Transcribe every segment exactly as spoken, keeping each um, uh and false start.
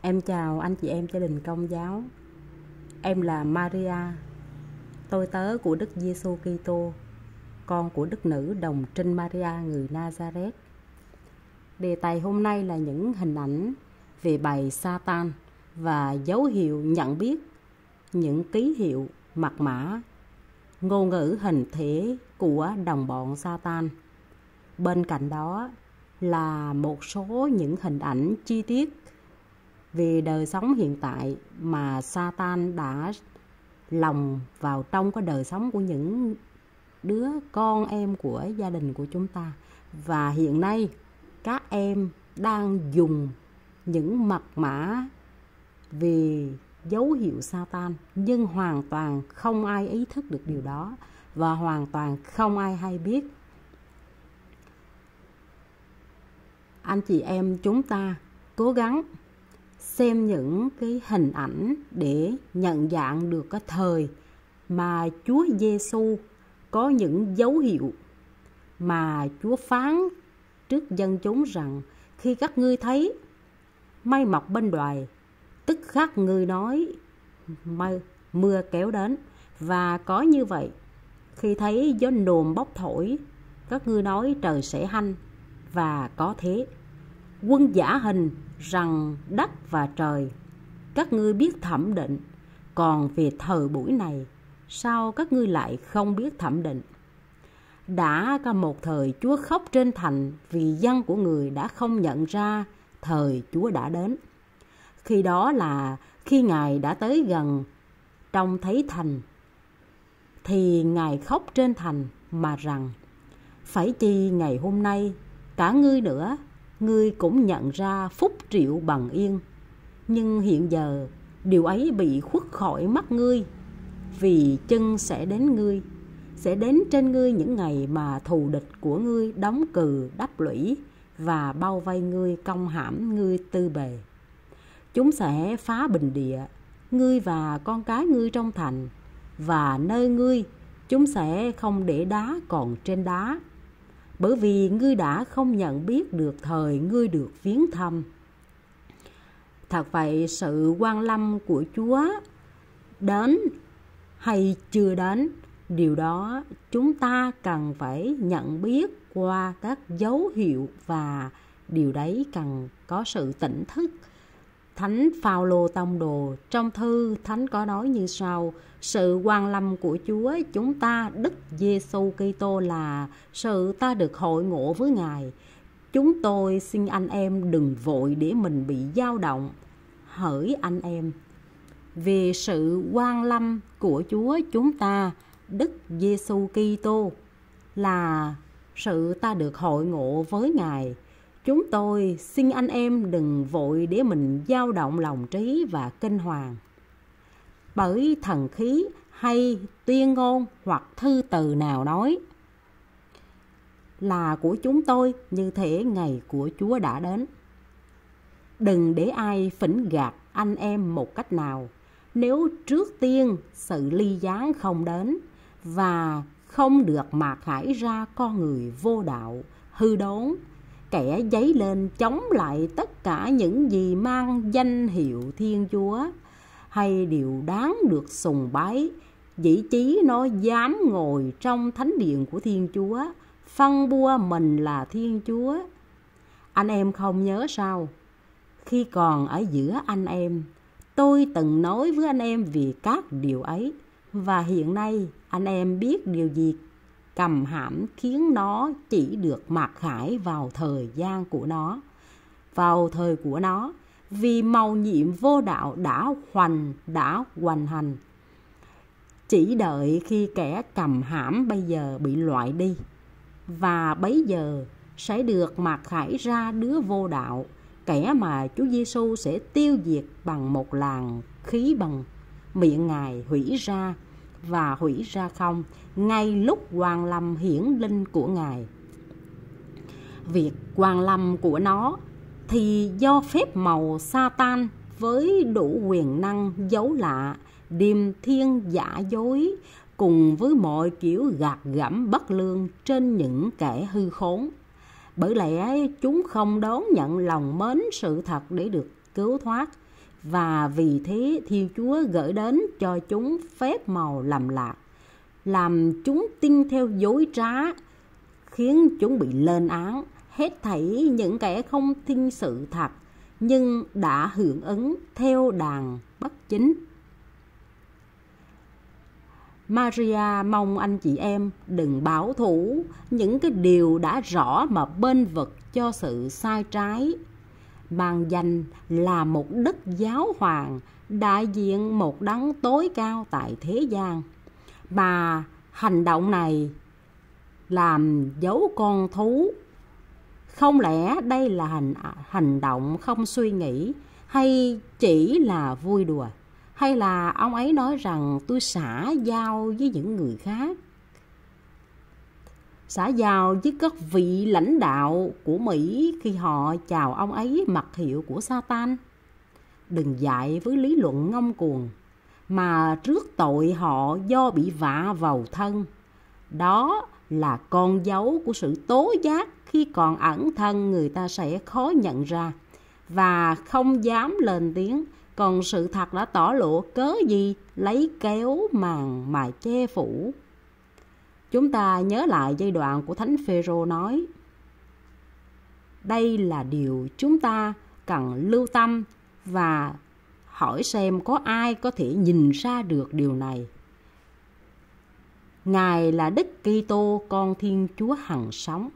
Em chào anh chị em gia đình Công giáo. Em là Maria, tôi tớ của Đức Giêsu Kitô, con của Đức Nữ Đồng Trinh Maria người Nazareth. Đề tài hôm nay là những hình ảnh về bầy Satan và dấu hiệu nhận biết những ký hiệu, mật mã, ngôn ngữ hình thể của đồng bọn Satan. Bên cạnh đó là một số những hình ảnh chi tiết về đời sống hiện tại mà Satan đã lồng vào trong cái đời sống của những đứa con em của gia đình của chúng ta. Và hiện nay các em đang dùng những mật mã về dấu hiệu Satan, nhưng hoàn toàn không ai ý thức được điều đó và hoàn toàn không ai hay biết. Anh chị em chúng ta cố gắng xem những cái hình ảnh để nhận dạng được cái thời mà Chúa Giêsu có những dấu hiệu mà Chúa phán trước dân chúng rằng khi các ngươi thấy mây mọc bên đoài, tức khắc ngươi nói mây, mưa kéo đến. Và có như vậy, khi thấy gió nồm bốc thổi, các ngươi nói trời sẽ hanh, và có thế. Quân giả hình rằng đất và trời, các ngươi biết thẩm định, còn về thời buổi này, sao các ngươi lại không biết thẩm định? Đã có một thời Chúa khóc trên thành vì dân của người đã không nhận ra thời Chúa đã đến. Khi đó là khi Ngài đã tới gần trông thấy thành, thì Ngài khóc trên thành mà rằng: phải chi ngày hôm nay cả ngươi nữa, ngươi cũng nhận ra phúc triệu bằng yên. Nhưng hiện giờ điều ấy bị khuất khỏi mắt ngươi, vì chân sẽ đến ngươi, sẽ đến trên ngươi những ngày mà thù địch của ngươi đóng cừ đắp lũy và bao vây ngươi, công hãm ngươi tư bề. Chúng sẽ phá bình địa, ngươi và con cái ngươi trong thành, và nơi ngươi chúng sẽ không để đá còn trên đá, bởi vì ngươi đã không nhận biết được thời ngươi được viếng thăm. Thật vậy, sự quan lâm của Chúa đến hay chưa đến, điều đó chúng ta cần phải nhận biết qua các dấu hiệu, và điều đấy cần có sự tỉnh thức. Thánh Phao-lô tông đồ trong thư thánh có nói như sau: sự quan lâm của Chúa chúng ta Đức Giêsu Kitô là sự ta được hội ngộ với Ngài. Chúng tôi xin anh em đừng vội để mình bị dao động. Hỡi anh em, về sự quan lâm của Chúa chúng ta Đức Giêsu Kitô là sự ta được hội ngộ với Ngài. Chúng tôi xin anh em đừng vội để mình dao động lòng trí và kinh hoàng bởi thần khí hay tuyên ngôn hoặc thư từ nào nói là của chúng tôi, như thể ngày của Chúa đã đến. Đừng để ai phỉnh gạt anh em một cách nào, nếu trước tiên sự ly gián không đến, và không được mạc khải ra con người vô đạo, hư đốn, kẻ dấy lên chống lại tất cả những gì mang danh hiệu Thiên Chúa hay điều đáng được sùng bái, dĩ chí nó dám ngồi trong thánh điện của Thiên Chúa, phân bua mình là Thiên Chúa. Anh em không nhớ sao? Khi còn ở giữa anh em, tôi từng nói với anh em về các điều ấy, và hiện nay anh em biết điều gì cầm hãm khiến nó chỉ được mặc khải vào thời gian của nó, vào thời của nó, vì mầu nhiệm vô đạo đã hoành đã hoành hành. Chỉ đợi khi kẻ cầm hãm bây giờ bị loại đi, và bấy giờ sẽ được mặc khải ra đứa vô đạo, kẻ mà Chúa Giêsu sẽ tiêu diệt bằng một làn khí bằng miệng Ngài hủy ra và hủy ra không, ngay lúc hoàng lâm hiển linh của Ngài. Việc hoàng lâm của nó thì do phép màu Satan với đủ quyền năng dấu lạ, điềm thiên giả dối, cùng với mọi kiểu gạt gẫm bất lương trên những kẻ hư khốn. Bởi lẽ chúng không đón nhận lòng mến sự thật để được cứu thoát, và vì thế Thiên Chúa gửi đến cho chúng phép màu lầm lạc, làm chúng tin theo dối trá, khiến chúng bị lên án. Hết thảy những kẻ không tin sự thật nhưng đã hưởng ứng theo đàn bất chính. Maria mong anh chị em đừng bảo thủ những cái điều đã rõ mà bênh vực cho sự sai trái. Mang danh là một đức giáo hoàng, đại diện một đấng tối cao tại thế gian, mà hành động này làm dấu con thú. Không lẽ đây là hành, hành động không suy nghĩ, hay chỉ là vui đùa? Hay là ông ấy nói rằng tôi xã giao với những người khác, xã giao với các vị lãnh đạo của Mỹ khi họ chào ông ấy mặc hiệu của Satan? Đừng dạy với lý luận ngông cuồng mà rước tội họ do bị vạ vào thân. Đó là con dấu của sự tố giác. Khi còn ẩn thân, người ta sẽ khó nhận ra và không dám lên tiếng. Còn sự thật đã tỏ lộ, cớ gì lấy kéo màn mà che phủ. Chúng ta nhớ lại giai đoạn của Thánh Phêrô nói: đây là điều chúng ta cần lưu tâm và hỏi xem có ai có thể nhìn ra được điều này. Ngài là Đức Kitô, con Thiên Chúa hằng sống.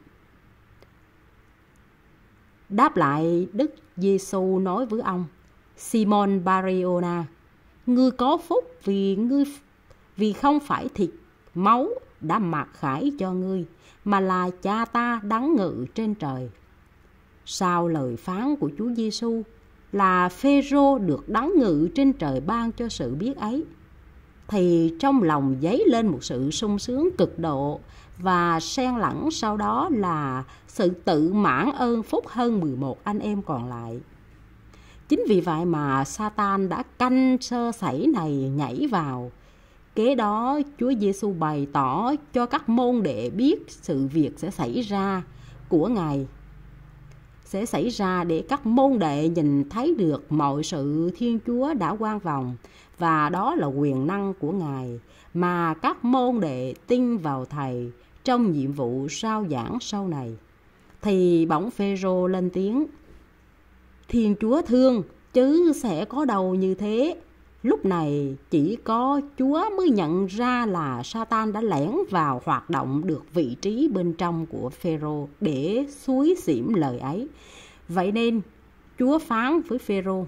Đáp lại, Đức Giêsu nói với ông: Simon Bar-giô-na, ngươi có phúc vì ngươi vì không phải thịt máu đã mặc khải cho ngươi, mà là Cha ta đấng ngự trên trời. Sau lời phán của Chúa Giêsu là Phêrô được đấng ngự trên trời ban cho sự biết ấy, thì trong lòng dấy lên một sự sung sướng cực độ, và xen lẫn sau đó là sự tự mãn ơn phúc hơn mười một anh em còn lại. Chính vì vậy mà Satan đã canh sơ sẩy này nhảy vào. Kế đó Chúa Giêsu bày tỏ cho các môn đệ biết sự việc sẽ xảy ra của Ngài sẽ xảy ra để các môn đệ nhìn thấy được mọi sự Thiên Chúa đã quan vòng, và đó là quyền năng của Ngài mà các môn đệ tin vào Thầy trong nhiệm vụ rao giảng sau này. Thì bỗng Phêrô lên tiếng: Thiên Chúa thương, chứ sẽ có đâu như thế. Lúc này chỉ có Chúa mới nhận ra là Satan đã lẻn vào hoạt động được vị trí bên trong của Phêrô để xúi xỉm lời ấy. Vậy nên Chúa phán với Phêrô: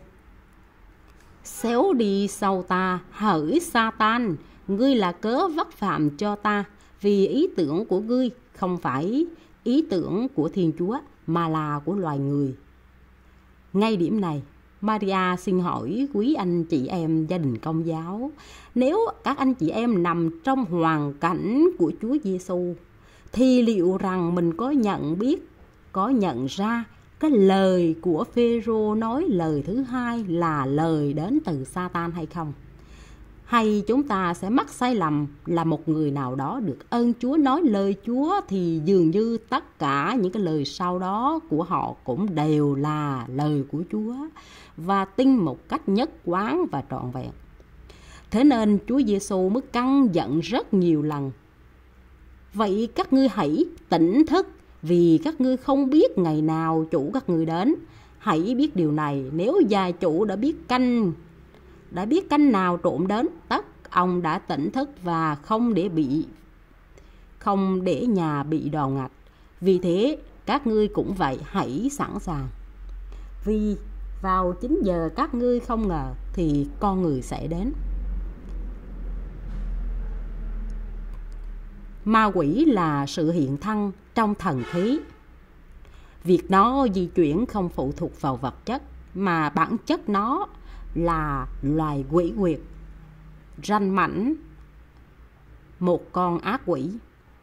xéo đi sau ta, hỡi Satan, ngươi là cớ vấp phạm cho ta, vì ý tưởng của ngươi không phải ý tưởng của Thiên Chúa mà là của loài người. Ngay điểm này, Maria xin hỏi quý anh chị em gia đình Công giáo, nếu các anh chị em nằm trong hoàn cảnh của Chúa Giêsu, thì liệu rằng mình có nhận biết, có nhận ra cái lời của Phêrô nói lời thứ hai là lời đến từ Satan hay không? Hay chúng ta sẽ mắc sai lầm là một người nào đó được ơn Chúa nói lời Chúa thì dường như tất cả những cái lời sau đó của họ cũng đều là lời của Chúa, và tin một cách nhất quán và trọn vẹn. Thế nên Chúa Giêsu mới căm giận rất nhiều lần: vậy các ngươi hãy tỉnh thức, vì các ngươi không biết ngày nào chủ các ngươi đến. Hãy biết điều này, nếu gia chủ đã biết canh đã biết canh nào trộm đến, tất ông đã tỉnh thức và không để bị không để nhà bị đò ngạch. Vì thế các ngươi cũng vậy, hãy sẵn sàng, vì vào chín giờ các ngươi không ngờ thì con người sẽ đến. Ma quỷ là sự hiện thân trong thần khí. Việc nó di chuyển không phụ thuộc vào vật chất, mà bản chất nó là loài quỷ quyệt, ranh mãnh, một con ác quỷ.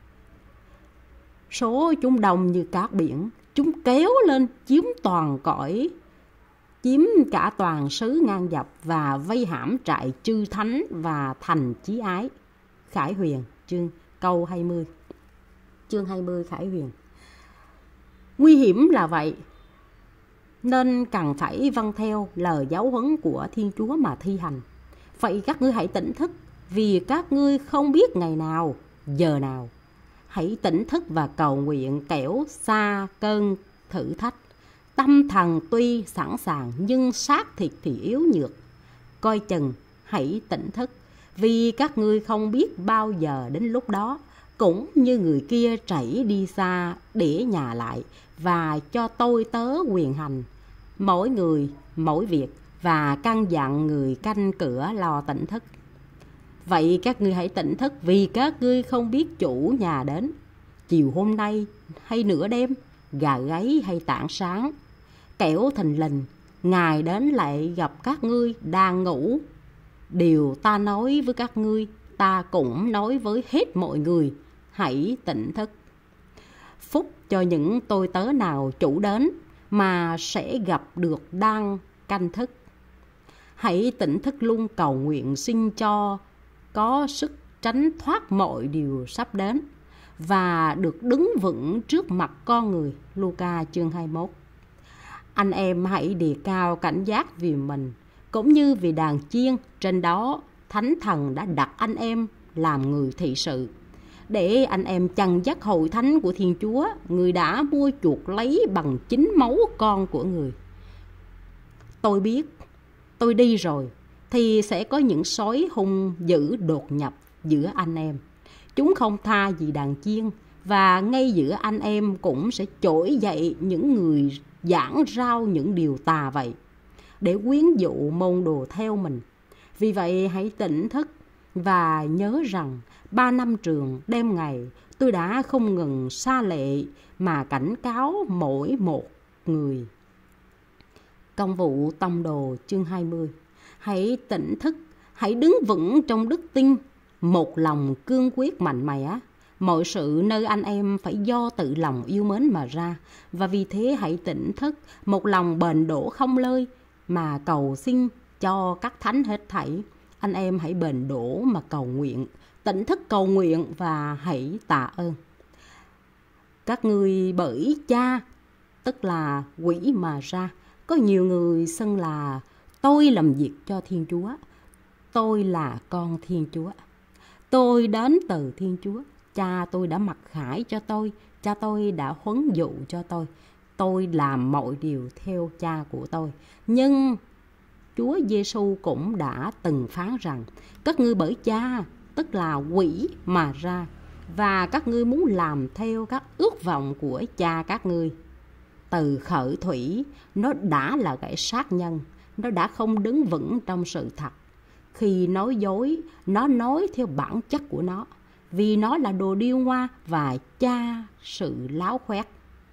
Số chúng đông như cát biển, chúng kéo lên chiếm toàn cõi, chiếm cả toàn xứ ngang dọc và vây hãm trại chư thánh và thành chí ái. Khải Huyền chương câu hai mươi. Chương hai mươi Khải Huyền. Nguy hiểm là vậy, nên cần phải vâng theo lời giáo huấn của Thiên Chúa mà thi hành. Vậy các ngươi hãy tỉnh thức, vì các ngươi không biết ngày nào, giờ nào. Hãy tỉnh thức và cầu nguyện kẻo xa cơn thử thách. Tâm thần tuy sẵn sàng nhưng xác thịt thì yếu nhược. Coi chừng, hãy tỉnh thức, vì các ngươi không biết bao giờ đến lúc đó. Cũng như người kia chảy đi xa để nhà lại và cho tôi tớ quyền hành, mỗi người mỗi việc, và căn dặn người canh cửa lo tỉnh thức. Vậy các ngươi hãy tỉnh thức, vì các ngươi không biết chủ nhà đến, chiều hôm nay hay nửa đêm, gà gáy hay tảng sáng. Kẻo thình lình Ngài đến lại gặp các ngươi đang ngủ. Điều ta nói với các ngươi, ta cũng nói với hết mọi người, hãy tỉnh thức. Phúc cho những tôi tớ nào chủ đến mà sẽ gặp được đang canh thức. Hãy tỉnh thức luôn cầu nguyện xin cho có sức tránh thoát mọi điều sắp đến và được đứng vững trước mặt con người. Luca chương hai mươi mốt. Anh em hãy đề cao cảnh giác vì mình cũng như vì đàn chiên. Trên đó Thánh Thần đã đặt anh em làm người thị sự, để anh em chăn dắt hội thánh của Thiên Chúa, người đã mua chuộc lấy bằng chính máu con của người. Tôi biết, tôi đi rồi thì sẽ có những sói hung dữ đột nhập giữa anh em. Chúng không tha gì đàn chiên, và ngay giữa anh em cũng sẽ trỗi dậy những người giảng rao những điều tà vậy, để quyến dụ môn đồ theo mình. Vì vậy hãy tỉnh thức và nhớ rằng ba năm trường đêm ngày tôi đã không ngừng sa lệ mà cảnh cáo mỗi một người. Công vụ tông đồ chương hai mươi. Hãy tỉnh thức, hãy đứng vững trong đức tin, một lòng cương quyết mạnh mẽ. Mọi sự nơi anh em phải do tự lòng yêu mến mà ra, và vì thế hãy tỉnh thức, một lòng bền đổ không lơi mà cầu xin cho các thánh hết thảy. Anh em hãy bền đổ mà cầu nguyện, tỉnh thức cầu nguyện và hãy tạ ơn. Các ngươi bởi Cha, tức là Quỷ mà ra. Có nhiều người xưng là tôi làm việc cho Thiên Chúa, tôi là con Thiên Chúa, tôi đến từ Thiên Chúa, Cha tôi đã mặc khải cho tôi, Cha tôi đã huấn dụ cho tôi, tôi làm mọi điều theo Cha của tôi. Nhưng Chúa Giêsu cũng đã từng phán rằng các ngươi bởi Cha, tức là Quỷ mà ra, và các ngươi muốn làm theo các ước vọng của cha các ngươi. Từ khởi thủy, nó đã là kẻ sát nhân, nó đã không đứng vững trong sự thật. Khi nói dối, nó nói theo bản chất của nó, vì nó là đồ điêu ngoa và cha sự láo khoét.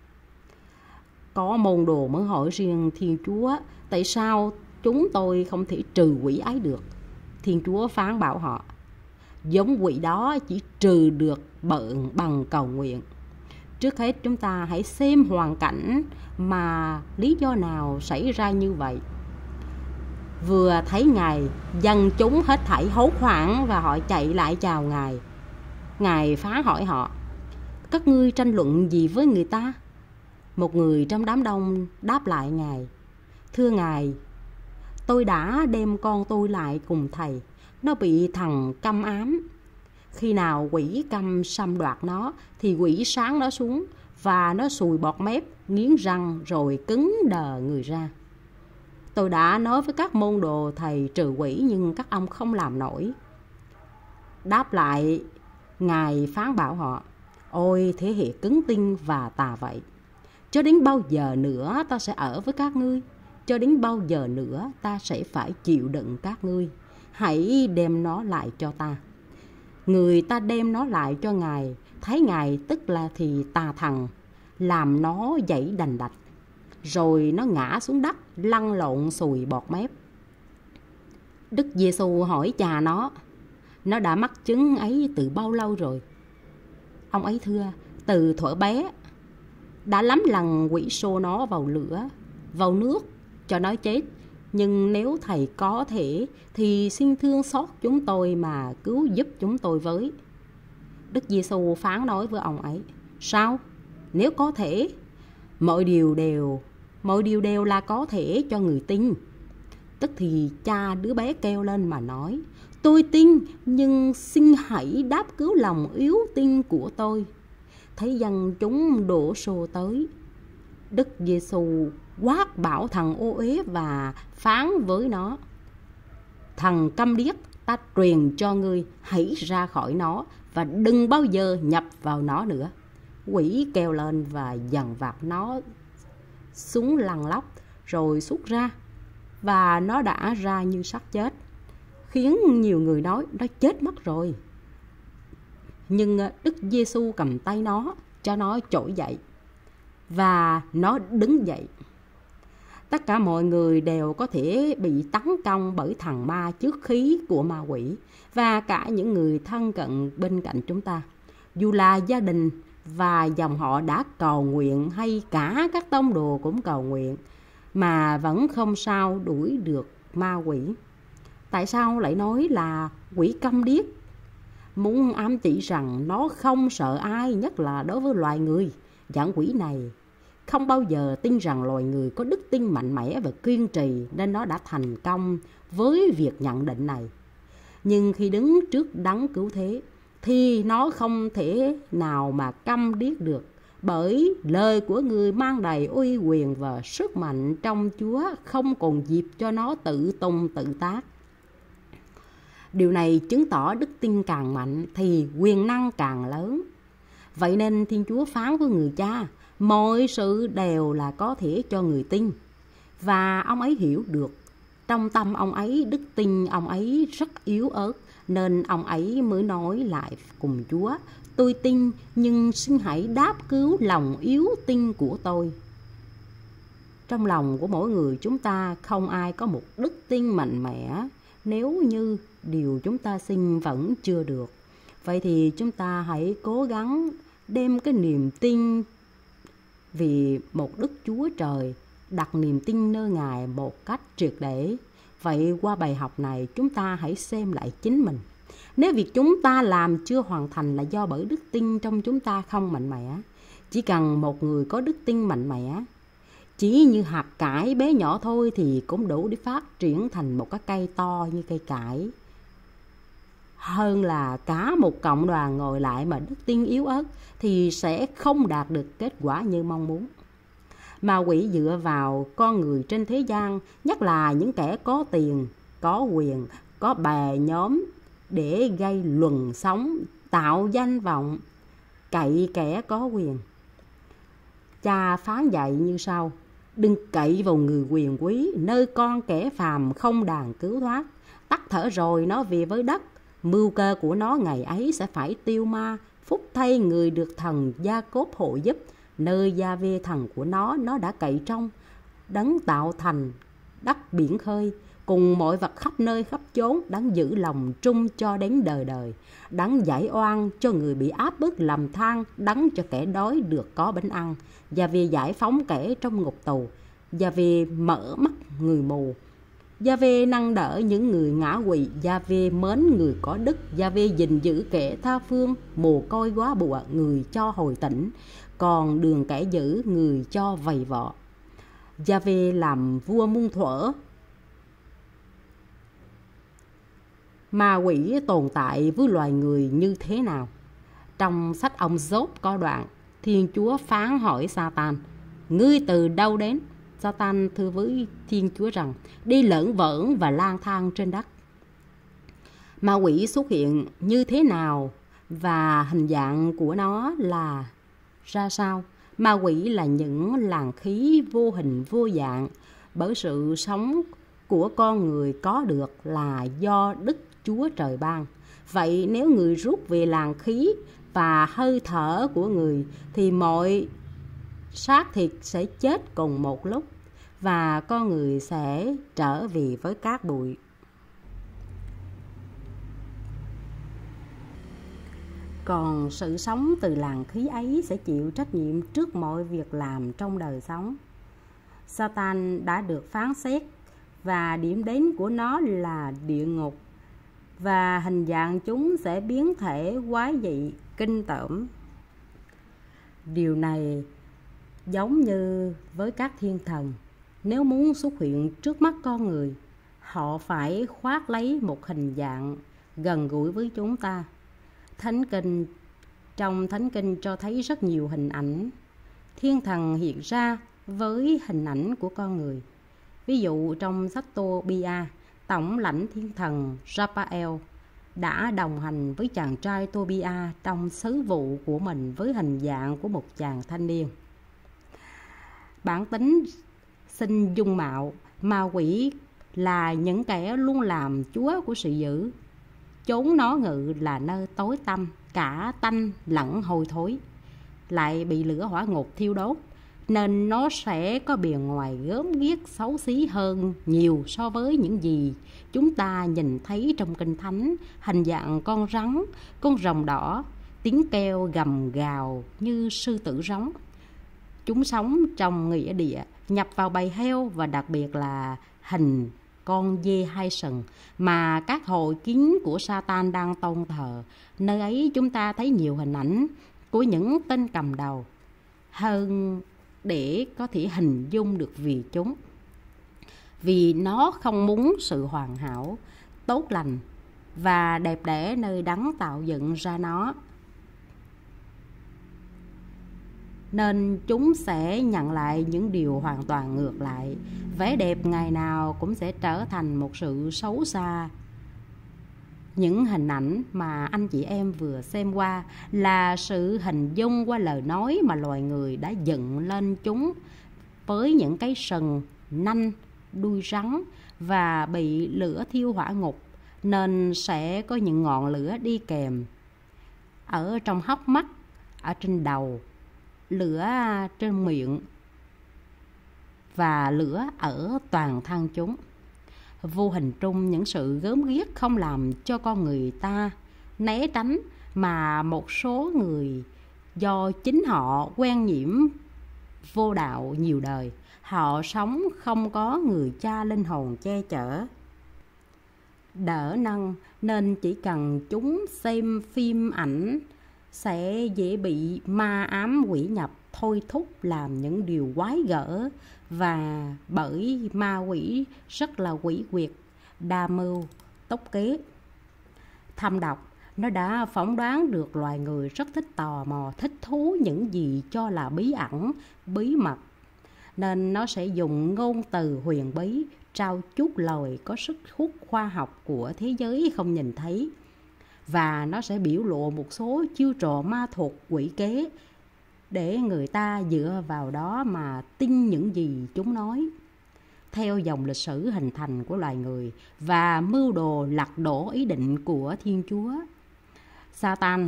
Có môn đồ mới hỏi riêng Thiên Chúa, tại sao chúng tôi không thể trừ quỷ ấy được? Thiên Chúa phán bảo họ, giống quỷ đó chỉ trừ được bận bằng cầu nguyện. Trước hết chúng ta hãy xem hoàn cảnh mà lý do nào xảy ra như vậy. Vừa thấy Ngài, dân chúng hết thảy hốt hoảng và họ chạy lại chào Ngài. Ngài phán hỏi họ, các ngươi tranh luận gì với người ta? Một người trong đám đông đáp lại Ngài, thưa Ngài, tôi đã đem con tôi lại cùng thầy, nó bị thằng câm ám. Khi nào quỷ câm xâm đoạt nó thì quỷ sáng nó xuống và nó sùi bọt mép, nghiến răng rồi cứng đờ người ra. Tôi đã nói với các môn đồ thầy trừ quỷ nhưng các ông không làm nổi. Đáp lại, Ngài phán bảo họ, ôi thế hệ cứng tinh và tà vậy. Cho đến bao giờ nữa ta sẽ ở với các ngươi? Cho đến bao giờ nữa ta sẽ phải chịu đựng các ngươi? Hãy đem nó lại cho ta. Người ta đem nó lại cho Ngài, thấy Ngài tức là thì tà thần, làm nó dậy đành đạch. Rồi nó ngã xuống đất, lăn lộn sùi bọt mép. Đức Giêsu hỏi cha nó, nó đã mắc chứng ấy từ bao lâu rồi? Ông ấy thưa, từ thuở bé. Đã lắm lần quỷ xô nó vào lửa, vào nước cho nó chết. Nhưng nếu thầy có thể thì xin thương xót chúng tôi mà cứu giúp chúng tôi với. Đức Giêsu phán nói với ông ấy, sao? Nếu có thể, mọi điều đều mọi điều đều là có thể cho người tin. Tức thì cha đứa bé kêu lên mà nói: Tôi tin, nhưng xin hãy đáp cứu lòng yếu tin của tôi. Thấy dân chúng đổ xô tới, Đức Giêsu quát bảo thằng ô uế và phán với nó: Thằng câm điếc, ta truyền cho ngươi, hãy ra khỏi nó và đừng bao giờ nhập vào nó nữa. Quỷ kêu lên và dằn vặt nó xuống lăn lóc, rồi xuất ra, và nó đã ra như xác chết, khiến nhiều người nói nó chết mất rồi. Nhưng Đức Giêsu cầm tay nó, cho nó trỗi dậy, và nó đứng dậy. Tất cả mọi người đều có thể bị tấn công bởi thằng ma chướng khí của ma quỷ, và cả những người thân cận bên cạnh chúng ta. Dù là gia đình và dòng họ đã cầu nguyện, hay cả các tông đồ cũng cầu nguyện, mà vẫn không sao đuổi được ma quỷ. Tại sao lại nói là quỷ câm điếc? Muốn ám chỉ rằng nó không sợ ai, nhất là đối với loài người. Dạng quỷ này không bao giờ tin rằng loài người có đức tin mạnh mẽ và kiên trì, nên nó đã thành công với việc nhận định này. Nhưng khi đứng trước đấng cứu thế thì nó không thể nào mà câm điếc được, bởi lời của người mang đầy uy quyền và sức mạnh trong Chúa không còn dịp cho nó tự tung tự tác. Điều này chứng tỏ đức tin càng mạnh thì quyền năng càng lớn. Vậy nên Thiên Chúa phán với người cha: mọi sự đều là có thể cho người tin. Và ông ấy hiểu được, trong tâm ông ấy đức tin ông ấy rất yếu ớt, nên ông ấy mới nói lại cùng Chúa: Tôi tin, nhưng xin hãy đáp cứu lòng yếu tin của tôi. Trong lòng của mỗi người chúng ta không ai có một đức tin mạnh mẽ nếu như điều chúng ta xin vẫn chưa được. Vậy thì chúng ta hãy cố gắng đem cái niềm tin vì một Đức Chúa Trời, đặt niềm tin nơi Ngài một cách triệt để. Vậy qua bài học này chúng ta hãy xem lại chính mình. Nếu việc chúng ta làm chưa hoàn thành là do bởi đức tin trong chúng ta không mạnh mẽ. Chỉ cần một người có đức tin mạnh mẽ, chỉ như hạt cải bé nhỏ thôi, thì cũng đủ để phát triển thành một cái cây to như cây cải, hơn là cả một cộng đoàn ngồi lại mà đức tin yếu ớt thì sẽ không đạt được kết quả như mong muốn. Ma quỷ dựa vào con người trên thế gian, nhất là những kẻ có tiền, có quyền, có bè nhóm, để gây luận sống, tạo danh vọng, cậy kẻ có quyền. Cha phán dạy như sau: Đừng cậy vào người quyền quý, nơi con kẻ phàm không đàn cứu thoát. Tắt thở rồi nó về với đất, mưu cơ của nó ngày ấy sẽ phải tiêu ma. Phúc thay người được thần Gia-cốp hộ giúp, nơi Gia-vê thần của nó, nó đã cậy trong. Đấng tạo thành đất biển khơi, cùng mọi vật khắp nơi khắp chốn, đấng giữ lòng trung cho đến đời đời, đấng giải oan cho người bị áp bức làm than, đấng cho kẻ đói được có bánh ăn, và vì giải phóng kẻ trong ngục tù, và vì mở mắt người mù. Gia-vê nâng đỡ những người ngã quỵ, Gia-vê mến người có đức, Gia-vê gìn giữ kẻ tha phương, mồ côi góa bụa người cho hồi tỉnh, còn đường kẻ dữ người cho vầy vọ. Gia-vê làm vua muôn thuở. Ma quỷ tồn tại với loài người như thế nào? Trong sách ông Gióp có đoạn Thiên Chúa phán hỏi Sa-tan: Ngươi từ đâu đến? Sa-tan thưa với Thiên Chúa rằng: Đi lởn vởn và lang thang trên đất. Ma quỷ xuất hiện như thế nào và hình dạng của nó là ra sao? Ma quỷ là những làn khí vô hình vô dạng, bởi sự sống của con người có được là do Đức Chúa Trời ban. Vậy nếu người rút về làn khí và hơi thở của người thì mọi xác thịt sẽ chết cùng một lúc, và con người sẽ trở về với cát bụi. Còn sự sống từ làn khí ấy sẽ chịu trách nhiệm trước mọi việc làm trong đời sống. Sa-tan đã được phán xét, và điểm đến của nó là địa ngục, và hình dạng chúng sẽ biến thể quái dị kinh tởm. Điều này Giống như với các thiên thần, nếu muốn xuất hiện trước mắt con người, họ phải khoác lấy một hình dạng gần gũi với chúng ta. Thánh kinh Trong Thánh kinh cho thấy rất nhiều hình ảnh thiên thần hiện ra với hình ảnh của con người. Ví dụ trong sách Tô-bi-a, tổng lãnh thiên thần Raphael đã đồng hành với chàng trai Tô-bi-a trong sứ vụ của mình với hình dạng của một chàng thanh niên. Bản tính sinh dung mạo, ma quỷ là những kẻ luôn làm chúa của sự dữ. Chốn nó ngự là nơi tối tăm, cả tanh lẫn hôi thối, lại bị lửa hỏa ngục thiêu đốt, nên nó sẽ có bề ngoài gớm ghiếc xấu xí hơn nhiều so với những gì chúng ta nhìn thấy trong Kinh Thánh. Hình dạng con rắn, con rồng đỏ, tiếng kêu gầm gào như sư tử rống. Chúng sống trong nghĩa địa, nhập vào bầy heo, và đặc biệt là hình con dê hai sừng mà các hội kiến của Satan đang tôn thờ. Nơi ấy chúng ta thấy nhiều hình ảnh của những tên cầm đầu hơn để có thể hình dung được vì chúng. Vì nó không muốn sự hoàn hảo, tốt lành và đẹp đẽ nơi đấng tạo dựng ra nó, nên chúng sẽ nhận lại những điều hoàn toàn ngược lại. Vẻ đẹp ngày nào cũng sẽ trở thành một sự xấu xa. Những hình ảnh mà anh chị em vừa xem qua là sự hình dung qua lời nói mà loài người đã dựng lên chúng, với những cái sừng, nanh, đuôi rắn và bị lửa thiêu hỏa ngục, nên sẽ có những ngọn lửa đi kèm ở trong hốc mắt, ở trên đầu, lửa trên miệng và lửa ở toàn thân chúng. Vô hình trung, những sự gớm ghiếc không làm cho con người ta né tránh, mà một số người do chính họ quen nhiễm vô đạo nhiều đời, họ sống không có người cha linh hồn che chở, đỡ nâng, nên chỉ cần chúng xem phim ảnh sẽ dễ bị ma ám quỷ nhập thôi thúc làm những điều quái gở. Và bởi ma quỷ rất là quỷ quyệt, đa mưu, tốc kế, thâm độc, nó đã phỏng đoán được loài người rất thích tò mò, thích thú những gì cho là bí ẩn, bí mật, nên nó sẽ dùng ngôn từ huyền bí, trao chuốt lời có sức hút khoa học của thế giới không nhìn thấy, và nó sẽ biểu lộ một số chiêu trò ma thuật quỷ kế để người ta dựa vào đó mà tin những gì chúng nói. Theo dòng lịch sử hình thành của loài người và mưu đồ lật đổ ý định của Thiên Chúa, Satan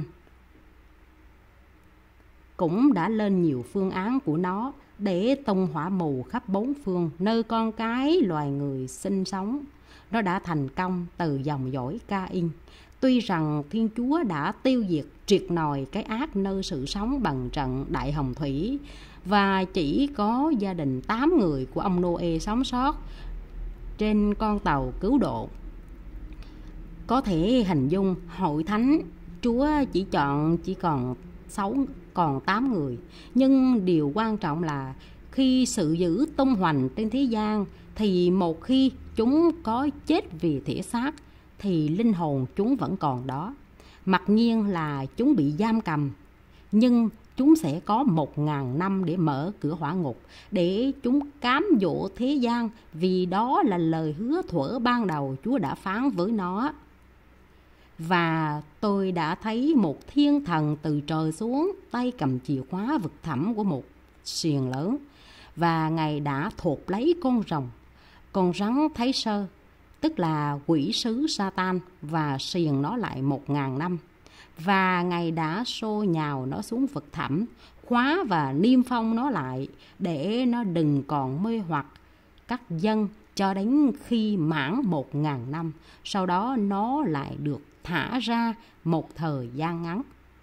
cũng đã lên nhiều phương án của nó để tung hỏa mù khắp bốn phương nơi con cái loài người sinh sống. Nó đã thành công từ dòng dõi Ca-in. Tuy rằng Thiên Chúa đã tiêu diệt triệt nòi cái ác nơi sự sống bằng trận Đại Hồng Thủy, và chỉ có gia đình tám người của ông Nô-e sống sót trên con tàu cứu độ. Có thể hình dung hội thánh Chúa chỉ chọn chỉ còn sáu còn tám người. Nhưng điều quan trọng là khi sự dữ tung hoành trên thế gian, thì một khi chúng có chết vì thể xác thì linh hồn chúng vẫn còn đó. Mặc nhiên là chúng bị giam cầm, nhưng chúng sẽ có một ngàn năm để mở cửa hỏa ngục, để chúng cám dỗ thế gian, vì đó là lời hứa thuở ban đầu Chúa đã phán với nó. Và tôi đã thấy một thiên thần từ trời xuống, tay cầm chìa khóa vực thẳm của một xiềng lớn, và Ngài đã thột lấy con rồng, con rắn Thái Sơ, tức là quỷ sứ Satan, và xiềng nó lại một ngàn năm. Và Ngài đã xô nhào nó xuống vực thẳm, khóa và niêm phong nó lại, để nó đừng còn mê hoặc các dân cho đến khi mãn một ngàn năm. Sau đó nó lại được thả ra một thời gian ngắn.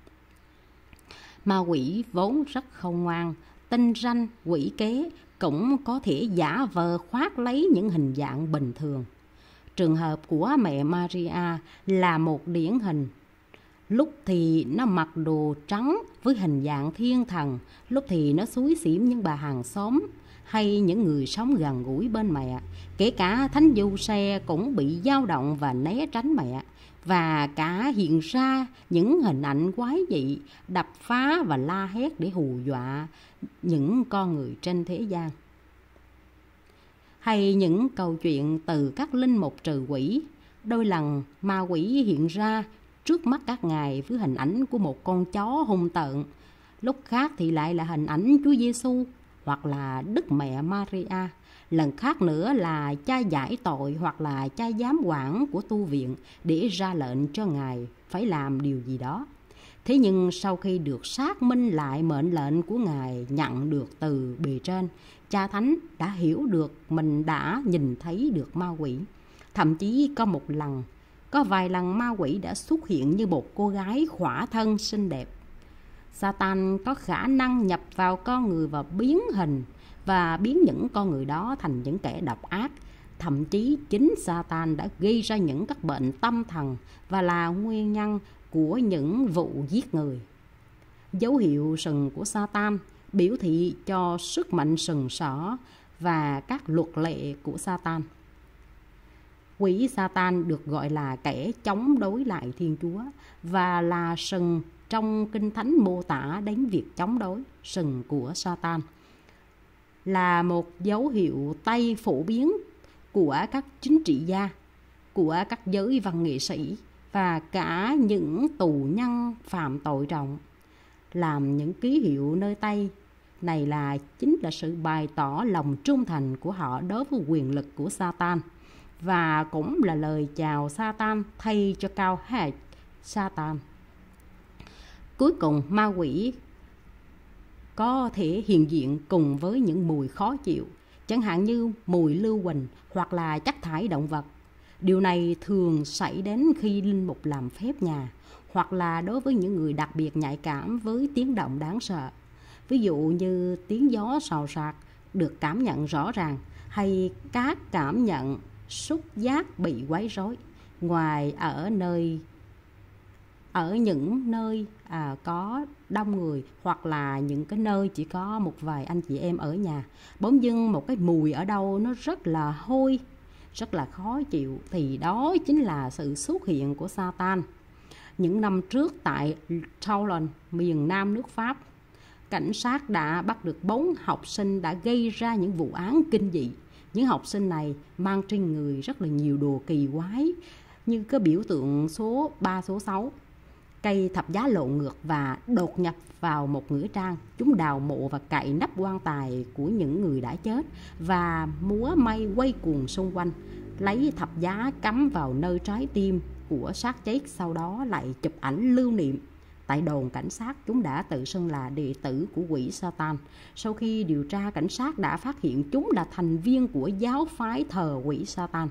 Ma quỷ vốn rất khôn ngoan, tinh ranh, quỷ kế, cũng có thể giả vờ khoác lấy những hình dạng bình thường. Trường hợp của mẹ Maria là một điển hình. Lúc thì nó mặc đồ trắng với hình dạng thiên thần, lúc thì nó xúi xỉm những bà hàng xóm hay những người sống gần gũi bên mẹ. Kể cả thánh du xe cũng bị dao động và né tránh mẹ. Và cả hiện ra những hình ảnh quái dị, đập phá và la hét để hù dọa những con người trên thế gian. Hay những câu chuyện từ các linh mục trừ quỷ. Đôi lần ma quỷ hiện ra trước mắt các ngài với hình ảnh của một con chó hung tợn, lúc khác thì lại là hình ảnh Chúa Giêsu hoặc là Đức Mẹ Maria, lần khác nữa là cha giải tội hoặc là cha giám quản của tu viện để ra lệnh cho ngài phải làm điều gì đó. Thế nhưng sau khi được xác minh lại mệnh lệnh của ngài nhận được từ bề trên, cha thánh đã hiểu được mình đã nhìn thấy được ma quỷ. Thậm chí có một lần, có vài lần ma quỷ đã xuất hiện như một cô gái khỏa thân xinh đẹp. Satan có khả năng nhập vào con người và biến hình và biến những con người đó thành những kẻ độc ác. Thậm chí chính Satan đã gây ra những các bệnh tâm thần và là nguyên nhân của những vụ giết người. Dấu hiệu sừng của Satan biểu thị cho sức mạnh sừng sỏ và các luật lệ của Satan. Quỷ Satan được gọi là kẻ chống đối lại Thiên Chúa và là sừng trong Kinh Thánh mô tả đến việc chống đối. Sừng của Satan là một dấu hiệu tay phổ biến của các chính trị gia, của các giới văn nghệ sĩ và cả những tù nhân phạm tội trọng. Làm những ký hiệu nơi tay này là chính là sự bày tỏ lòng trung thành của họ đối với quyền lực của Satan, và cũng là lời chào Satan thay cho cao hát Satan. Cuối cùng, ma quỷ có thể hiện diện cùng với những mùi khó chịu, chẳng hạn như mùi lưu huỳnh hoặc là chất thải động vật. Điều này thường xảy đến khi linh mục làm phép nhà, hoặc là đối với những người đặc biệt nhạy cảm với tiếng động đáng sợ. Ví dụ như tiếng gió xào xạc được cảm nhận rõ ràng, hay các cảm nhận xúc giác bị quấy rối. Ngoài ở nơi ở những nơi à, có đông người, hoặc là những cái nơi chỉ có một vài anh chị em ở nhà, bỗng dưng một cái mùi ở đâu nó rất là hôi, rất là khó chịu, thì đó chính là sự xuất hiện của Satan. Những năm trước tại Toulon, miền Nam nước Pháp, cảnh sát đã bắt được bốn học sinh đã gây ra những vụ án kinh dị. Những học sinh này mang trên người rất là nhiều đồ kỳ quái, như cái biểu tượng số ba số sáu, cây thập giá lộ ngược, và đột nhập vào một nghĩa trang. Chúng đào mộ và cậy nắp quan tài của những người đã chết và múa may quay cuồng xung quanh, lấy thập giá cắm vào nơi trái tim của xác chết, sau đó lại chụp ảnh lưu niệm. Tại đồn cảnh sát, chúng đã tự xưng là đệ tử của quỷ Satan. Sau khi điều tra, cảnh sát đã phát hiện chúng là thành viên của giáo phái thờ quỷ Satan.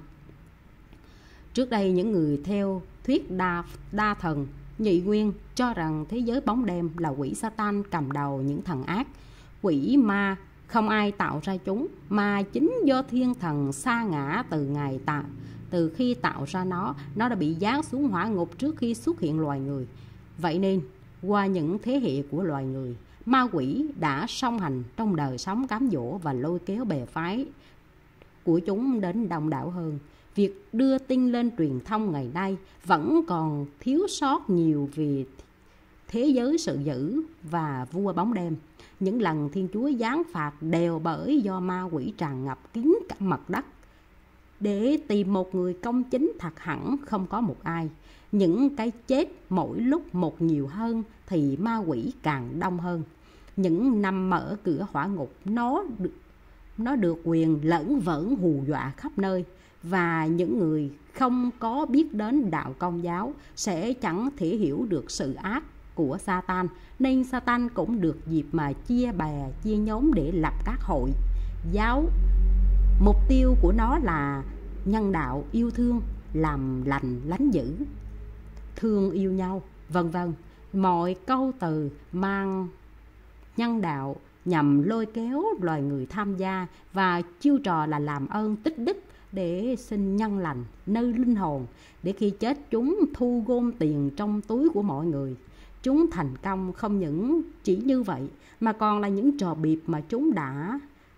Trước đây, những người theo thuyết đa, đa thần nhị nguyên cho rằng thế giới bóng đêm là quỷ Satan cầm đầu những thần ác. Quỷ ma không ai tạo ra chúng, mà chính do thiên thần sa ngã từ ngày tạo từ khi tạo ra nó, nó đã bị giáng xuống hỏa ngục trước khi xuất hiện loài người. Vậy nên, qua những thế hệ của loài người, ma quỷ đã song hành trong đời sống cám dỗ và lôi kéo bè phái của chúng đến đông đảo hơn. Việc đưa tin lên truyền thông ngày nay vẫn còn thiếu sót nhiều về thế giới sự dữ và vua bóng đêm. Những lần Thiên Chúa giáng phạt đều bởi do ma quỷ tràn ngập kín cả mặt đất. Để tìm một người công chính thật hẳn không có một ai. Những cái chết mỗi lúc một nhiều hơn thì ma quỷ càng đông hơn. Những năm mở cửa hỏa ngục, nó được, nó được quyền lẫn vẫn hù dọa khắp nơi. Và những người không có biết đến đạo Công giáo sẽ chẳng thể hiểu được sự ác của Satan, nên Satan cũng được dịp mà chia bè, chia nhóm để lập các hội giáo. Mục tiêu của nó là nhân đạo, yêu thương, làm lành, lánh dữ, thương yêu nhau, vân vân. Mọi câu từ mang nhân đạo nhằm lôi kéo loài người tham gia, và chiêu trò là làm ơn tích đức để xin nhân lành nơi linh hồn, để khi chết chúng thu gom tiền trong túi của mọi người. Chúng thành công không những chỉ như vậy mà còn là những trò biệp mà chúng đã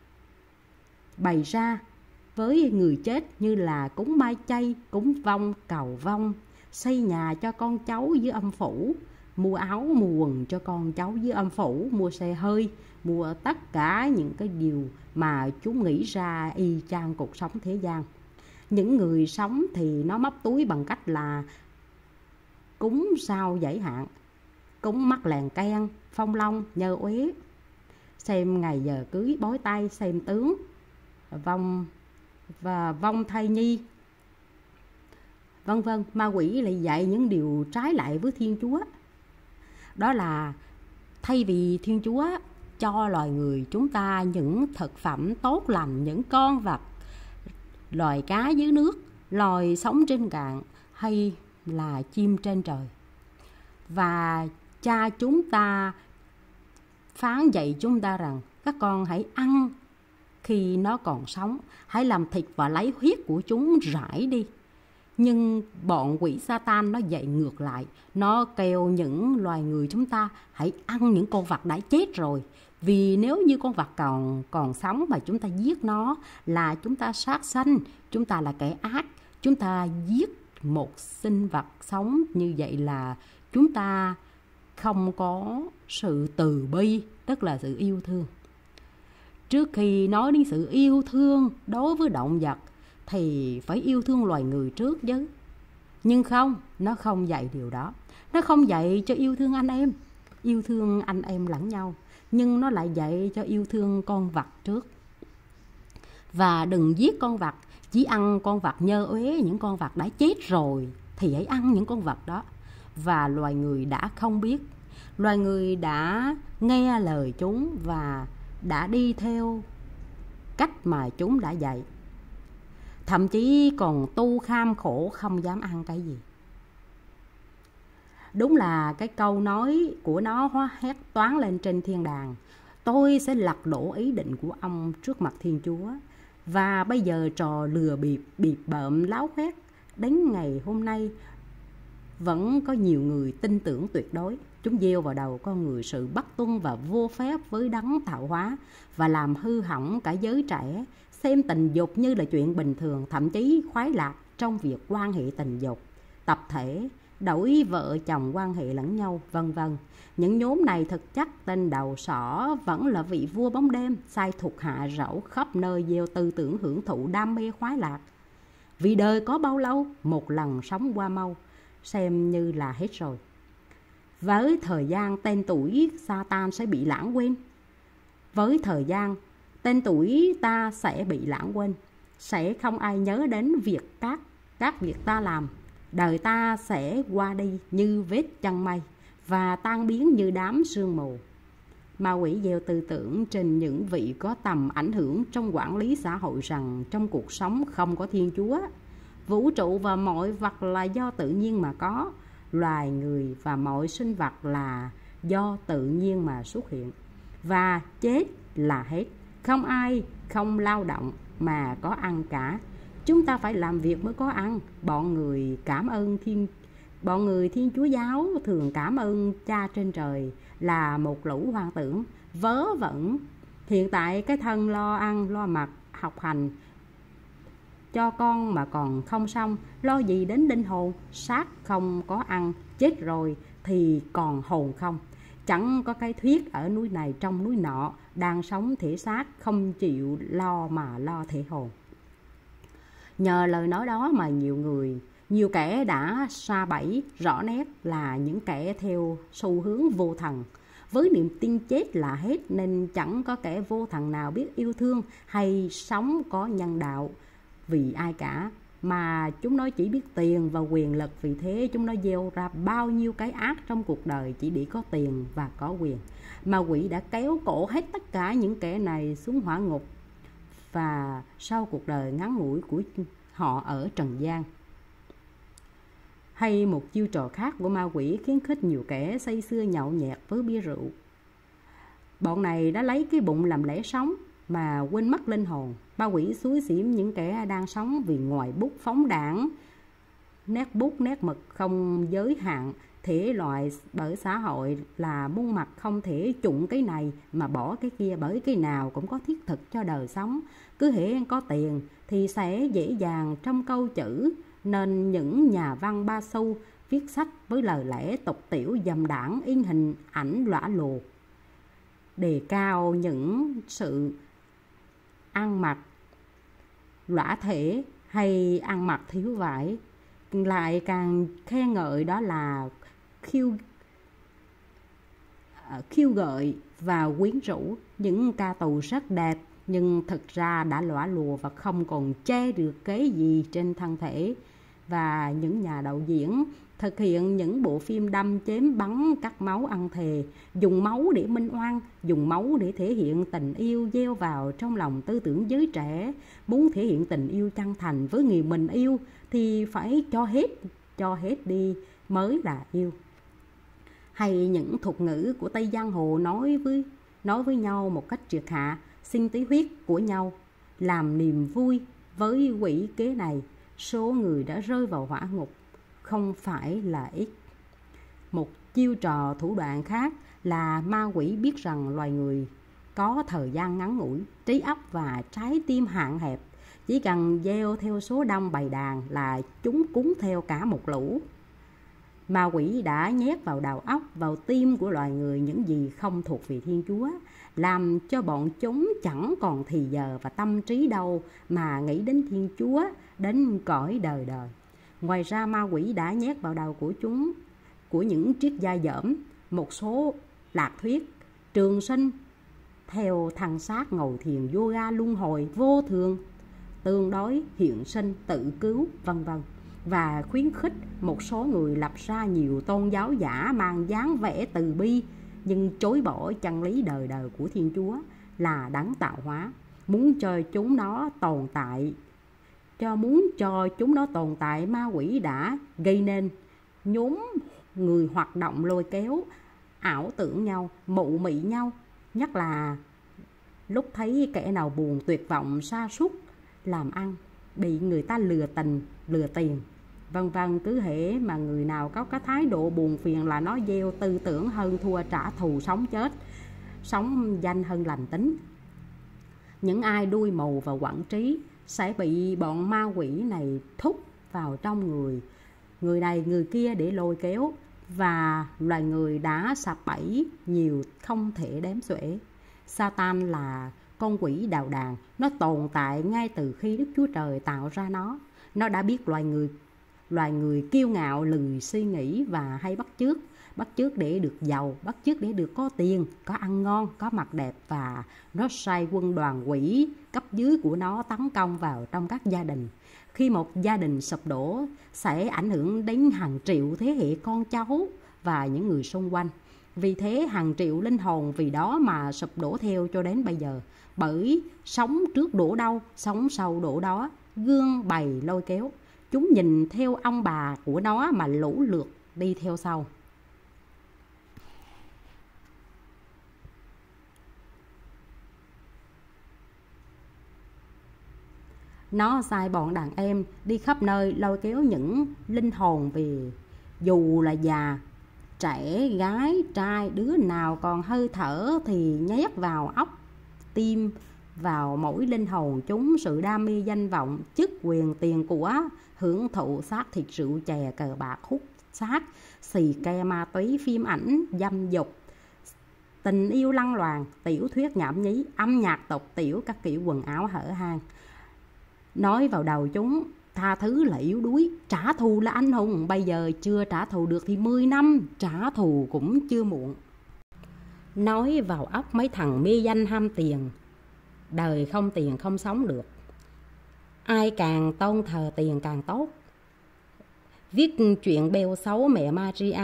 bày ra với người chết, như là cúng mai chay, cúng vong, cầu vong, xây nhà cho con cháu dưới âm phủ, mua áo mua quần cho con cháu dưới âm phủ, mua xe hơi, mua tất cả những cái điều mà chúng nghĩ ra y chang cuộc sống thế gian. Những người sống thì nó móc túi bằng cách là cúng sao giải hạn, cúng mắc lèn keng, phong long, nhơ uế, xem ngày giờ cưới, bói tay, xem tướng, vong và vong thai nhi, vân vân. Ma quỷ lại dạy những điều trái lại với Thiên Chúa. Đó là thay vì Thiên Chúa cho loài người chúng ta những thực phẩm tốt lành, những con vật, loài cá dưới nước, loài sống trên cạn hay là chim trên trời, và cha chúng ta phán dạy chúng ta rằng các con hãy ăn khi nó còn sống, hãy làm thịt và lấy huyết của chúng rải đi. Nhưng bọn quỷ Satan nó dạy ngược lại, nó kêu những loài người chúng ta hãy ăn những con vật đã chết rồi, vì nếu như con vật còn còn sống mà chúng ta giết nó là chúng ta sát sanh, chúng ta là kẻ ác, chúng ta giết một sinh vật sống, như vậy là chúng ta không có sự từ bi, tức là sự yêu thương. Trước khi nói đến sự yêu thương đối với động vật thì phải yêu thương loài người trước chứ. Nhưng không, nó không dạy điều đó. Nó không dạy cho yêu thương anh em, yêu thương anh em lẫn nhau, nhưng nó lại dạy cho yêu thương con vật trước. Và đừng giết con vật, chỉ ăn con vật nhơ uế, những con vật đã chết rồi thì hãy ăn những con vật đó. Và loài người đã không biết, loài người đã nghe lời chúng và đã đi theo cách mà chúng đã dạy, thậm chí còn tu kham khổ không dám ăn cái gì. Đúng là cái câu nói của nó hóa hét toáng lên trên thiên đàng: tôi sẽ lật đổ ý định của ông trước mặt Thiên Chúa. Và bây giờ trò lừa bịp, bịp bợm, láo khoét đến ngày hôm nay vẫn có nhiều người tin tưởng tuyệt đối. Chúng gieo vào đầu con người sự bất tuân và vô phép với đấng tạo hóa, và làm hư hỏng cả giới trẻ, xem tình dục như là chuyện bình thường, thậm chí khoái lạc trong việc quan hệ tình dục tập thể, đổi vợ chồng quan hệ lẫn nhau, vân vân. Những nhóm này thực chất tên đầu sỏ vẫn là vị vua bóng đêm, sai thuộc hạ rẫu khắp nơi gieo tư tưởng hưởng thụ đam mê khoái lạc. Vì đời có bao lâu, một lần sống qua mau, xem như là hết rồi. Với thời gian, tên tuổi Satan sẽ bị lãng quên. Với thời gian, tên tuổi ta sẽ bị lãng quên. Sẽ không ai nhớ đến việc các, các việc ta làm. Đời ta sẽ qua đi như vết chân mây và tan biến như đám sương mù. Ma quỷ gieo tư tưởng trên những vị có tầm ảnh hưởng trong quản lý xã hội rằng trong cuộc sống không có Thiên Chúa. Vũ trụ và mọi vật là do tự nhiên mà có. Loài người và mọi sinh vật là do tự nhiên mà xuất hiện. Và chết là hết. Không ai không lao động mà có ăn cả. Chúng ta phải làm việc mới có ăn. Bọn người cảm ơn Thiên Bọn người Thiên Chúa giáo thường cảm ơn Cha trên trời là một lũ hoang tưởng, vớ vẩn. Hiện tại cái thân lo ăn, lo mặc, học hành cho con mà còn không xong, lo gì đến linh hồn? Xác không có ăn, chết rồi thì còn hồn không? Chẳng có cái thuyết ở núi này trong núi nọ, đang sống thể xác không chịu lo mà lo thể hồn. Nhờ lời nói đó mà nhiều người, nhiều kẻ đã sa bẫy rõ nét là những kẻ theo xu hướng vô thần. Với niềm tin chết là hết nên chẳng có kẻ vô thần nào biết yêu thương hay sống có nhân đạo vì ai cả, mà chúng nó chỉ biết tiền và quyền lực. Vì thế chúng nó gieo ra bao nhiêu cái ác trong cuộc đời chỉ để có tiền và có quyền. Ma quỷ đã kéo cổ hết tất cả những kẻ này xuống hỏa ngục, và sau cuộc đời ngắn ngủi của họ ở trần gian. Hay một chiêu trò khác của ma quỷ khiến khích nhiều kẻ say sưa nhậu nhẹt với bia rượu. Bọn này đã lấy cái bụng làm lẽ sống, mà quên mất linh hồn. Ma quỷ xúi xỉm những kẻ đang sống vì ngoài bút phóng đảng, nét bút nét mực không giới hạn, thể loại bởi xã hội là muôn mặt, không thể chụng cái này mà bỏ cái kia, bởi cái nào cũng có thiết thực cho đời sống. Cứ hễ có tiền thì sẽ dễ dàng trong câu chữ, nên những nhà văn ba xu viết sách với lời lẽ tục tiểu dầm đảng, in hình ảnh lõa lồ, đề cao những sự ăn mặc lõa thể hay ăn mặc thiếu vải, lại càng khen ngợi đó là khiêu khiêu gợi và quyến rũ. Những ca tù rất đẹp nhưng thực ra đã lõa lùa và không còn che được cái gì trên thân thể. Và những nhà đạo diễn thực hiện những bộ phim đâm chém bắn cắt máu ăn thề, dùng máu để minh oan, dùng máu để thể hiện tình yêu gieo vào trong lòng tư tưởng giới trẻ. Muốn thể hiện tình yêu chân thành với người mình yêu thì phải cho hết, cho hết đi mới là yêu. Hay những thuật ngữ của Tây Giang Hồ nói với, nói với nhau một cách triệt hạ, xin tí huyết của nhau, làm niềm vui với quỷ kế này. Số người đã rơi vào hỏa ngục không phải là ít. Một chiêu trò thủ đoạn khác là ma quỷ biết rằng loài người có thời gian ngắn ngủi, trí óc và trái tim hạn hẹp. Chỉ cần gieo theo số đông bầy đàn là chúng cúng theo cả một lũ. Ma quỷ đã nhét vào đầu óc, vào tim của loài người những gì không thuộc về Thiên Chúa, làm cho bọn chúng chẳng còn thì giờ và tâm trí đâu mà nghĩ đến Thiên Chúa, đến cõi đời đời. Ngoài ra, ma quỷ đã nhét vào đầu của chúng, của những triết gia dởm, một số lạc thuyết trường sinh theo thân xác ngồi thiền yoga luân hồi vô thường, tương đối hiện sinh, tự cứu, vân vân, và khuyến khích một số người lập ra nhiều tôn giáo giả mang dáng vẻ từ bi nhưng chối bỏ chân lý đời đời của Thiên Chúa là đấng tạo hóa. Muốn cho chúng nó tồn tại, cho muốn cho chúng nó tồn tại, ma quỷ đã gây nên nhóm người hoạt động lôi kéo, ảo tưởng nhau, mụ mị nhau, nhất là lúc thấy kẻ nào buồn, tuyệt vọng, sa sút làm ăn, bị người ta lừa tình, lừa tiền, vân vân. Cứ hễ mà người nào có cái thái độ buồn phiền là nó gieo tư tưởng hơn thua, trả thù sống chết, sống danh hơn lành tính. Những ai đuôi mù và quẩn trí sẽ bị bọn ma quỷ này thúc vào trong người, người này người kia để lôi kéo, và loài người đã sập bẫy nhiều không thể đếm xuể. Satan là con quỷ đào đàn, nó tồn tại ngay từ khi Đức Chúa Trời tạo ra nó. Nó đã biết loài người loài người kiêu ngạo, lười suy nghĩ và hay bắt chước, bắt chước để được giàu, bắt chước để được có tiền, có ăn ngon, có mặt đẹp, và nó sai quân đoàn quỷ cấp dưới của nó tấn công vào trong các gia đình. Khi một gia đình sụp đổ sẽ ảnh hưởng đến hàng triệu thế hệ con cháu và những người xung quanh. Vì thế hàng triệu linh hồn vì đó mà sụp đổ theo cho đến bây giờ. Bởi sống trước đổ đâu, sống sau đổ đó, gương bày lôi kéo. Chúng nhìn theo ông bà của nó mà lũ lượt đi theo sau. Nó sai bọn đàn em đi khắp nơi lôi kéo những linh hồn về, dù là già, trẻ, gái, trai, đứa nào còn hơi thở thì nhét vào óc, tim, vào mỗi linh hồn chúng sự đam mê danh vọng, chức quyền, tiền của, hưởng thụ xác thịt, rượu chè, cờ bạc, hút xác, xì ke, ma túy, phim ảnh, dâm dục, tình yêu lăng loàn, tiểu thuyết nhảm nhí, âm nhạc tục tiểu, các kiểu quần áo hở hang. Nói vào đầu chúng, tha thứ là yếu đuối, trả thù là anh hùng, bây giờ chưa trả thù được thì mười năm trả thù cũng chưa muộn. Nói vào óc mấy thằng mê danh ham tiền, đời không tiền không sống được, ai càng tôn thờ tiền càng tốt. Viết chuyện bêu xấu mẹ Maria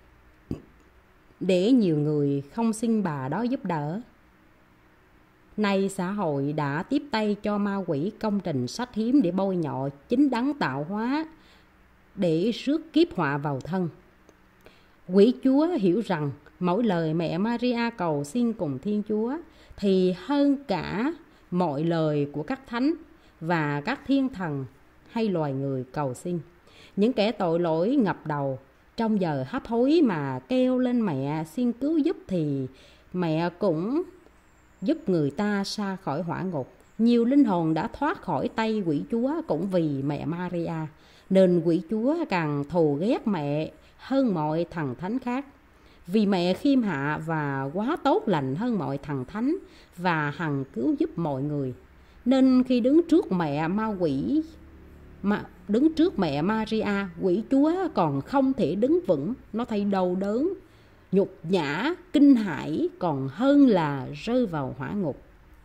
để nhiều người không xin bà đó giúp đỡ. Nay xã hội đã tiếp tay cho ma quỷ công trình sách hiếm để bôi nhọ chính đấng tạo hóa, để rước kiếp họa vào thân. Quỷ Chúa hiểu rằng mỗi lời mẹ Maria cầu xin cùng Thiên Chúa thì hơn cả mọi lời của các thánh và các thiên thần hay loài người cầu xin. Những kẻ tội lỗi ngập đầu trong giờ hấp hối mà kêu lên mẹ xin cứu giúp thì mẹ cũng giúp người ta xa khỏi hỏa ngục. Nhiều linh hồn đã thoát khỏi tay quỷ chúa cũng vì mẹ Maria, nên quỷ chúa càng thù ghét mẹ hơn mọi thần thánh khác. Vì mẹ khiêm hạ và quá tốt lành hơn mọi thần thánh và hằng cứu giúp mọi người, nên khi đứng trước mẹ ma quỷ mà đứng trước mẹ Maria, quỷ chúa còn không thể đứng vững. Nó thấy đau đớn, nhục nhã, kinh hãi còn hơn là rơi vào hỏa ngục.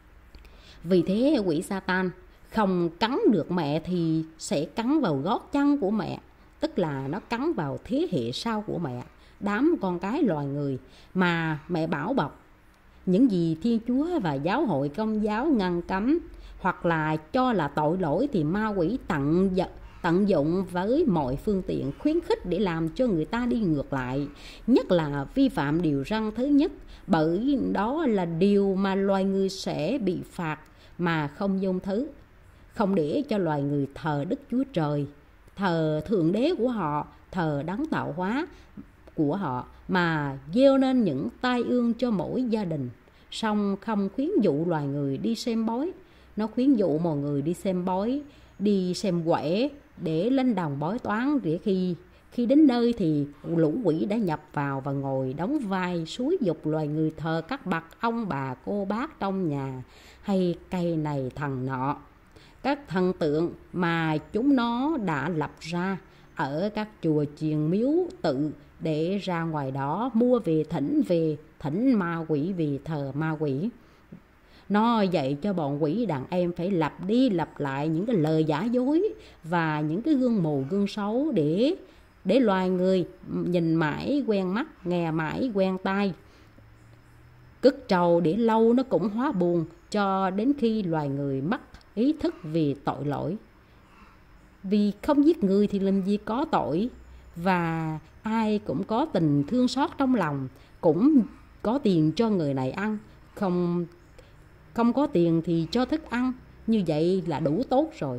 Vì thế quỷ Satan không cắn được mẹ thì sẽ cắn vào gót chân của mẹ, tức là nó cắn vào thế hệ sau của mẹ, đám con cái loài người mà mẹ bảo bọc. Những gì Thiên Chúa và giáo hội Công giáo ngăn cấm hoặc là cho là tội lỗi thì ma quỷ tận tận dụng với mọi phương tiện khuyến khích để làm cho người ta đi ngược lại, nhất là vi phạm điều răn thứ nhất, bởi đó là điều mà loài người sẽ bị phạt mà không dung thứ. Không để cho loài người thờ Đức Chúa Trời, thờ Thượng Đế của họ, thờ đấng tạo hóa của họ, mà gieo nên những tai ương cho mỗi gia đình. Song không khuyến dụ loài người đi xem bói. Nó khuyến dụ mọi người đi xem bói, đi xem quẻ để lên đồng bói toán, để khi khi đến nơi thì lũ quỷ đã nhập vào và ngồi đóng vai xúi dục loài người thờ các bậc ông bà cô bác trong nhà, hay cây này thần nọ, các thần tượng mà chúng nó đã lập ra ở các chùa chiền miếu tự, để ra ngoài đó mua về thỉnh về thỉnh ma quỷ, vì thờ ma quỷ. Nó dạy cho bọn quỷ đàn em phải lặp đi lặp lại những cái lời giả dối và những cái gương mù gương xấu để để loài người nhìn mãi quen mắt, nghe mãi quen tai. Cứt trầu để lâu nó cũng hóa buồn, cho đến khi loài người mất ý thức vì tội lỗi. Vì không giết người thì làm gì có tội, và ai cũng có tình thương xót trong lòng, cũng có tiền cho người này ăn, không không có tiền thì cho thức ăn, như vậy là đủ tốt rồi.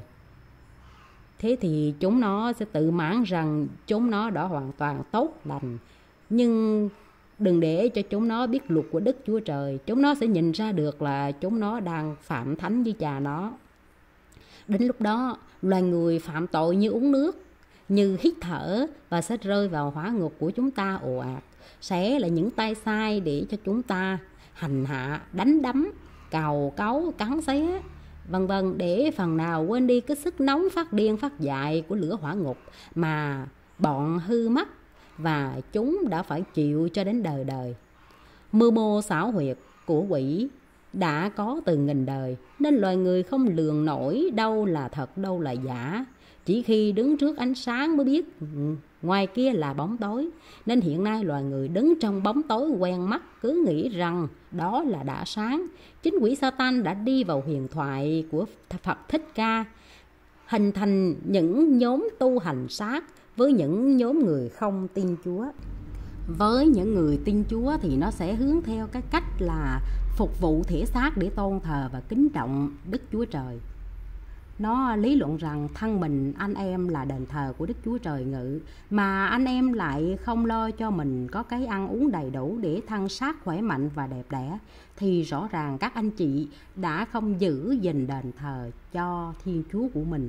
Thế thì chúng nó sẽ tự mãn rằng chúng nó đã hoàn toàn tốt lành. Nhưng đừng để cho chúng nó biết luật của Đức Chúa Trời. Chúng nó sẽ nhìn ra được là chúng nó đang phạm thánh với cha nó. Đến lúc đó, loài người phạm tội như uống nước, như hít thở, và sẽ rơi vào hỏa ngục của chúng ta ồ ạt. Sẽ là những tay sai để cho chúng ta hành hạ, đánh đấm, cào cấu, cắn xé, vân vân, để phần nào quên đi cái sức nóng phát điên phát dại của lửa hỏa ngục mà bọn hư mất và chúng đã phải chịu cho đến đời đời. Mưu mô xảo huyệt của quỷ đã có từ nghìn đời, nên loài người không lường nổi đâu là thật đâu là giả. Chỉ khi đứng trước ánh sáng mới biết ngoài kia là bóng tối. Nên hiện nay loài người đứng trong bóng tối quen mắt, cứ nghĩ rằng đó là đã sáng. Chính quỷ Satan đã đi vào huyền thoại của Phật Thích Ca, hình thành những nhóm tu hành sát với những nhóm người không tin Chúa. Với những người tin Chúa thì nó sẽ hướng theo cái cách là phục vụ thể xác để tôn thờ và kính trọng Đức Chúa Trời. Nó lý luận rằng thân mình anh em là đền thờ của Đức Chúa Trời ngự, mà anh em lại không lo cho mình có cái ăn uống đầy đủ để thân xác khỏe mạnh và đẹp đẽ, thì rõ ràng các anh chị đã không giữ gìn đền thờ cho Thiên Chúa của mình.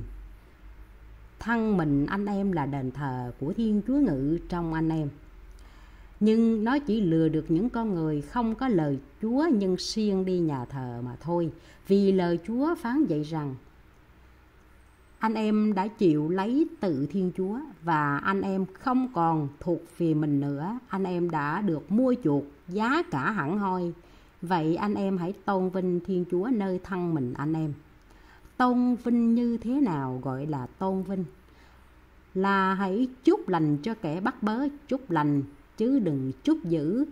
Thân mình anh em là đền thờ của Thiên Chúa ngự trong anh em. Nhưng nó chỉ lừa được những con người không có lời Chúa nhưng siêng đi nhà thờ mà thôi. Vì lời Chúa phán dạy rằng anh em đã chịu lấy từ Thiên Chúa và anh em không còn thuộc về mình nữa. Anh em đã được mua chuộc giá cả hẳn hoi. Vậy anh em hãy tôn vinh Thiên Chúa nơi thân mình anh em. Tôn vinh như thế nào gọi là tôn vinh? Là hãy chúc lành cho kẻ bắt bớ, chúc lành chứ đừng chúc dữ.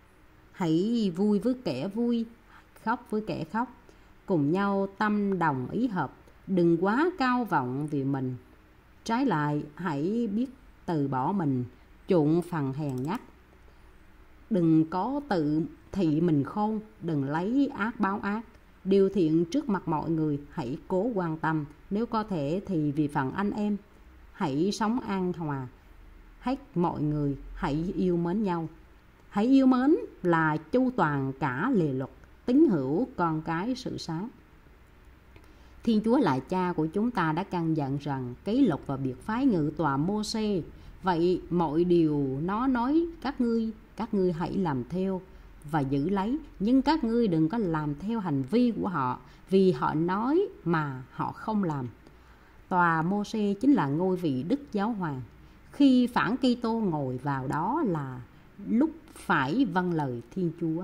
Hãy vui với kẻ vui, khóc với kẻ khóc, cùng nhau tâm đồng ý hợp. Đừng quá cao vọng vì mình. Trái lại, hãy biết từ bỏ mình, chuộng phần hèn nhát. Đừng có tự thị mình khôn, đừng lấy ác báo ác. Điều thiện trước mặt mọi người hãy cố quan tâm, nếu có thể thì vì phần anh em. Hãy sống an hòa, hết mọi người hãy yêu mến nhau. Hãy yêu mến là chu toàn cả lề luật, tín hữu, con cái, sự sáng. Thiên Chúa là cha của chúng ta đã căn dặn rằng ký luật và biệt phái ngự tòa Mô-sê. Vậy mọi điều nó nói các ngươi, các ngươi hãy làm theo và giữ lấy, nhưng các ngươi đừng có làm theo hành vi của họ, vì họ nói mà họ không làm. Tòa Mô-sê chính là ngôi vị Đức Giáo Hoàng. Khi phản Kitô ngồi vào đó là lúc phải vâng lời Thiên Chúa.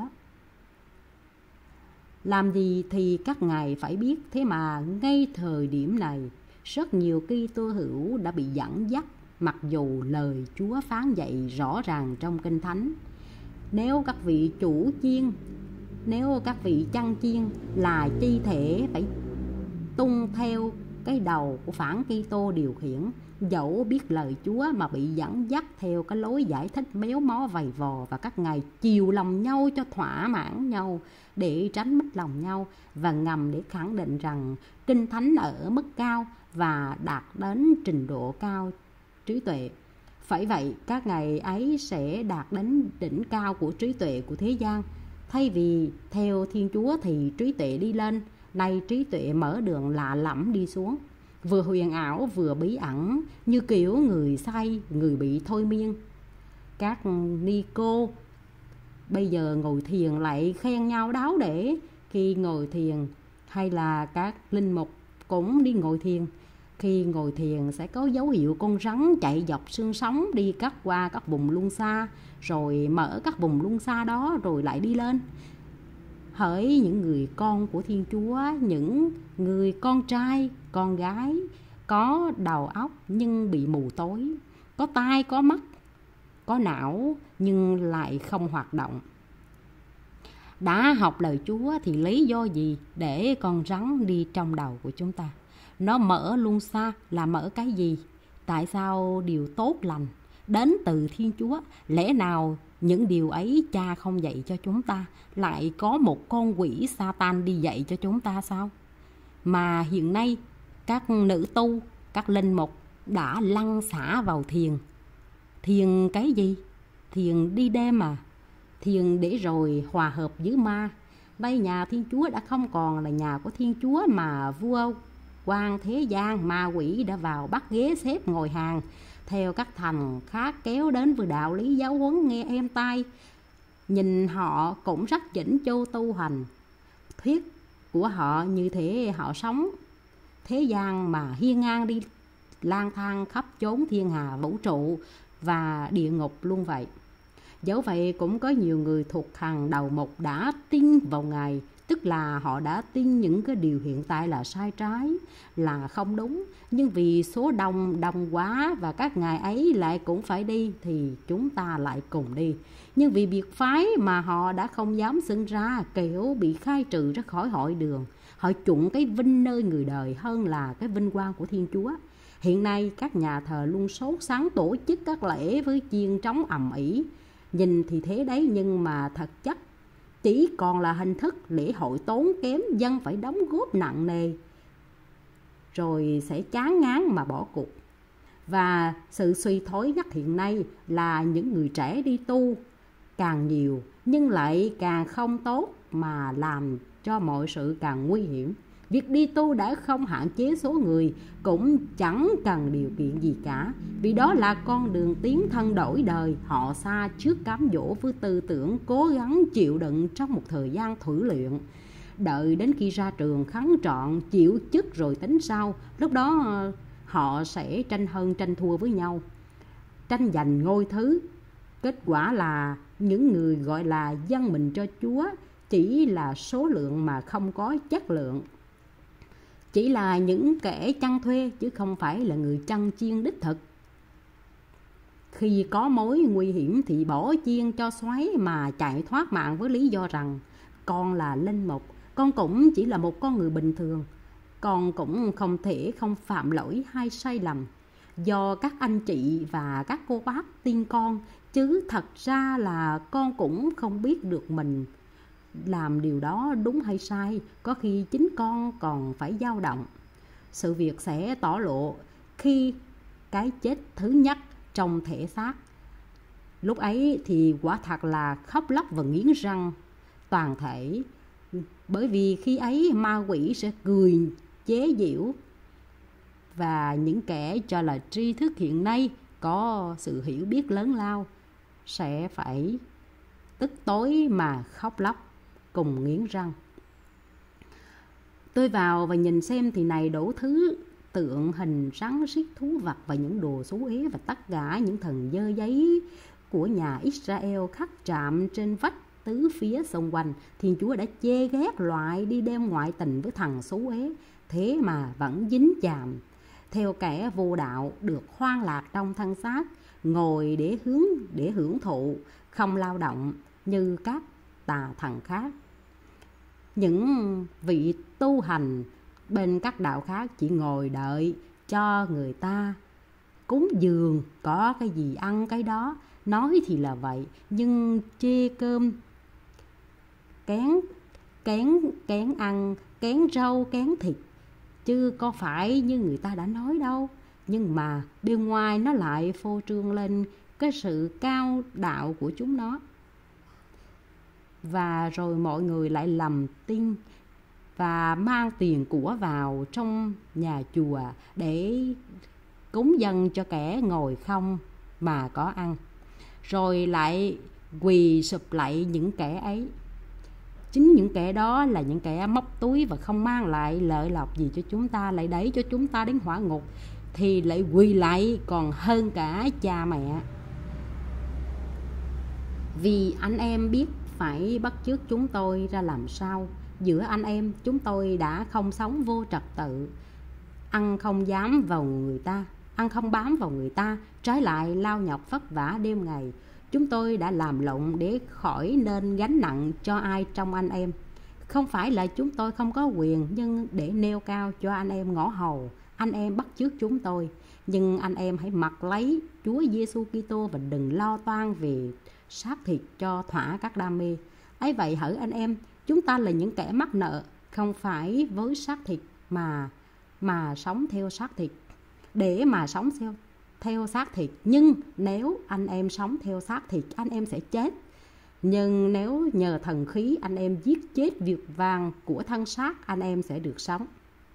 Làm gì thì các ngài phải biết, thế mà ngay thời điểm này rất nhiều Kitô hữu đã bị dẫn dắt, mặc dù lời Chúa phán dạy rõ ràng trong Kinh Thánh. Nếu các vị chủ chiên, nếu các vị chăn chiên là chi thể phải tuân theo cái đầu của phản Kitô điều khiển, dẫu biết lời Chúa mà bị dẫn dắt theo cái lối giải thích méo mó vầy vò, và các ngài chiều lòng nhau cho thỏa mãn nhau để tránh mất lòng nhau, và ngầm để khẳng định rằng Kinh Thánh ở mức cao và đạt đến trình độ cao trí tuệ. Phải vậy, các ngài ấy sẽ đạt đến đỉnh cao của trí tuệ của thế gian. Thay vì theo Thiên Chúa thì trí tuệ đi lên, nay trí tuệ mở đường lạ lẫm đi xuống, vừa huyền ảo vừa bí ẩn, như kiểu người say, người bị thôi miên. Các ni cô bây giờ ngồi thiền lại khen nhau đáo để khi ngồi thiền, hay là các linh mục cũng đi ngồi thiền. Khi ngồi thiền sẽ có dấu hiệu con rắn chạy dọc xương sống đi cắt qua các vùng luân xa, rồi mở các vùng luân xa đó rồi lại đi lên. Hỡi những người con của Thiên Chúa, những người con trai, con gái có đầu óc nhưng bị mù tối, có tai, có mắt, có não nhưng lại không hoạt động. Đã học lời Chúa thì lý do gì để con rắn đi trong đầu của chúng ta? Nó mở luân xa là mở cái gì? Tại sao điều tốt lành đến từ Thiên Chúa? Lẽ nào những điều ấy cha không dạy cho chúng ta, lại có một con quỷ Satan đi dạy cho chúng ta sao? Mà hiện nay các nữ tu, các linh mục đã lăn xả vào thiền. Thiền cái gì? Thiền đi đêm à? Thiền để rồi hòa hợp với ma. Đây nhà Thiên Chúa đã không còn là nhà của Thiên Chúa, mà vua quan thế gian, ma quỷ đã vào bắt ghế xếp ngồi hàng theo các thành khác kéo đến vừa đạo lý giáo huấn nghe êm tai. Nhìn họ cũng rất chỉnh chu tu hành, thuyết của họ như thế họ sống thế gian mà hiên ngang đi lang thang khắp chốn thiên hà vũ trụ và địa ngục luôn vậy. Dẫu vậy cũng có nhiều người thuộc hàng đầu mục đã tin vào Ngài, tức là họ đã tin những cái điều hiện tại là sai trái, là không đúng, nhưng vì số đông đông quá và các ngài ấy lại cũng phải đi thì chúng ta lại cùng đi. Nhưng vì biệt phái mà họ đã không dám xưng ra, kiểu bị khai trừ ra khỏi hội đường. Họ chuộng cái vinh nơi người đời hơn là cái vinh quang của Thiên Chúa. Hiện nay các nhà thờ luôn sốt sắng tổ chức các lễ với chiên trống ầm ĩ. Nhìn thì thế đấy, nhưng mà thật chất chỉ còn là hình thức lễ hội tốn kém, dân phải đóng góp nặng nề rồi sẽ chán ngán mà bỏ cuộc. Và sự suy thoái nhất hiện nay là những người trẻ đi tu càng nhiều nhưng lại càng không tốt, mà làm cho mọi sự càng nguy hiểm. Việc đi tu đã không hạn chế số người, cũng chẳng cần điều kiện gì cả, vì đó là con đường tiến thân đổi đời. Họ xa trước cám dỗ với tư tưởng cố gắng chịu đựng trong một thời gian thử luyện, đợi đến khi ra trường khấn trọn chịu chức rồi tính sau. Lúc đó họ sẽ tranh hơn tranh thua với nhau, tranh giành ngôi thứ. Kết quả là những người gọi là dân mình cho Chúa chỉ là số lượng mà không có chất lượng, chỉ là những kẻ chăn thuê chứ không phải là người chăn chiên đích thực. Khi có mối nguy hiểm thì bỏ chiên cho xoáy mà chạy thoát mạng với lý do rằng con là linh mục, con cũng chỉ là một con người bình thường, con cũng không thể không phạm lỗi hay sai lầm do các anh chị và các cô bác tin con, chứ thật ra là con cũng không biết được mình làm điều đó đúng hay sai, có khi chính con còn phải dao động. Sự việc sẽ tỏ lộ khi cái chết thứ nhất trong thể xác. Lúc ấy thì quả thật là khóc lóc và nghiến răng toàn thể, bởi vì khi ấy ma quỷ sẽ cười chế giễu, và những kẻ cho là tri thức hiện nay có sự hiểu biết lớn lao sẽ phải tức tối mà khóc lóc cùng nghiến răng. Tôi vào và nhìn xem thì này đủ thứ tượng hình rắn riết thú vật và những đồ xú ế và tất cả những thần dơ giấy của nhà Israel khắc chạm trên vách tứ phía xung quanh. Thiên Chúa đã chê ghét loại đi đêm ngoại tình với thằng xú ế, thế mà vẫn dính chàm theo kẻ vô đạo được hoan lạc trong thân xác, ngồi để hướng để hưởng thụ, không lao động như các tà thần khác. Những vị tu hành bên các đạo khác chỉ ngồi đợi cho người ta cúng dường, có cái gì ăn cái đó. Nói thì là vậy, nhưng chê cơm kén kén kén ăn, kén rau, kén thịt, chứ có phải như người ta đã nói đâu. Nhưng mà bên ngoài nó lại phô trương lên cái sự cao đạo của chúng nó. Và rồi mọi người lại lầm tin và mang tiền của vào trong nhà chùa để cúng dâng cho kẻ ngồi không mà có ăn, rồi lại quỳ sụp lại những kẻ ấy. Chính những kẻ đó là những kẻ móc túi và không mang lại lợi lộc gì cho chúng ta, lại đẩy cho chúng ta đến hỏa ngục, thì lại quỳ lại còn hơn cả cha mẹ. Vì anh em biết phải bắt chước chúng tôi ra làm sao. Giữa anh em chúng tôi đã không sống vô trật tự, ăn không dám vào người ta, ăn không bám vào người ta, trái lại lao nhọc vất vả đêm ngày. Chúng tôi đã làm lụng để khỏi nên gánh nặng cho ai trong anh em. Không phải là chúng tôi không có quyền, nhưng để nêu cao cho anh em ngõ hầu, anh em bắt chước chúng tôi. Nhưng anh em hãy mặc lấy Chúa Giêsu Kitô và đừng lo toan về xác thịt cho thỏa các đam mê. Ấy vậy hỡi anh em, chúng ta là những kẻ mắc nợ, không phải với xác thịt mà mà sống theo xác thịt, để mà sống theo theo xác thịt. Nhưng nếu anh em sống theo xác thịt, anh em sẽ chết. Nhưng nếu nhờ thần khí anh em giết chết việc vàng của thân xác, anh em sẽ được sống.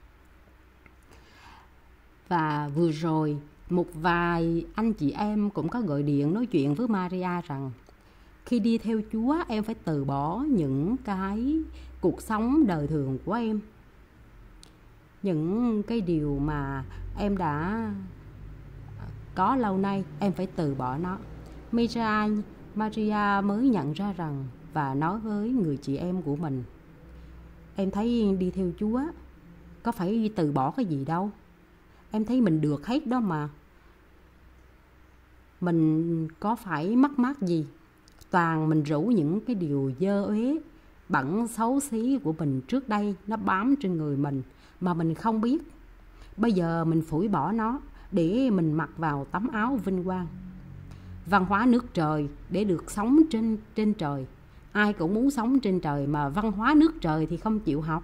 Và vừa rồi một vài anh chị em cũng có gọi điện nói chuyện với Maria rằng khi đi theo Chúa em phải từ bỏ những cái cuộc sống đời thường của em, những cái điều mà em đã có lâu nay, em phải từ bỏ nó. Maria, Maria mới nhận ra rằng và nói với người chị em của mình: em thấy đi theo Chúa có phải từ bỏ cái gì đâu, em thấy mình được hết đó mà. Mình có phải mất mát gì, toàn mình rủ những cái điều dơ uế, bẩn xấu xí của mình trước đây nó bám trên người mình mà mình không biết. Bây giờ mình phủi bỏ nó để mình mặc vào tấm áo vinh quang, văn hóa nước trời để được sống trên trên trời. Ai cũng muốn sống trên trời, mà văn hóa nước trời thì không chịu học.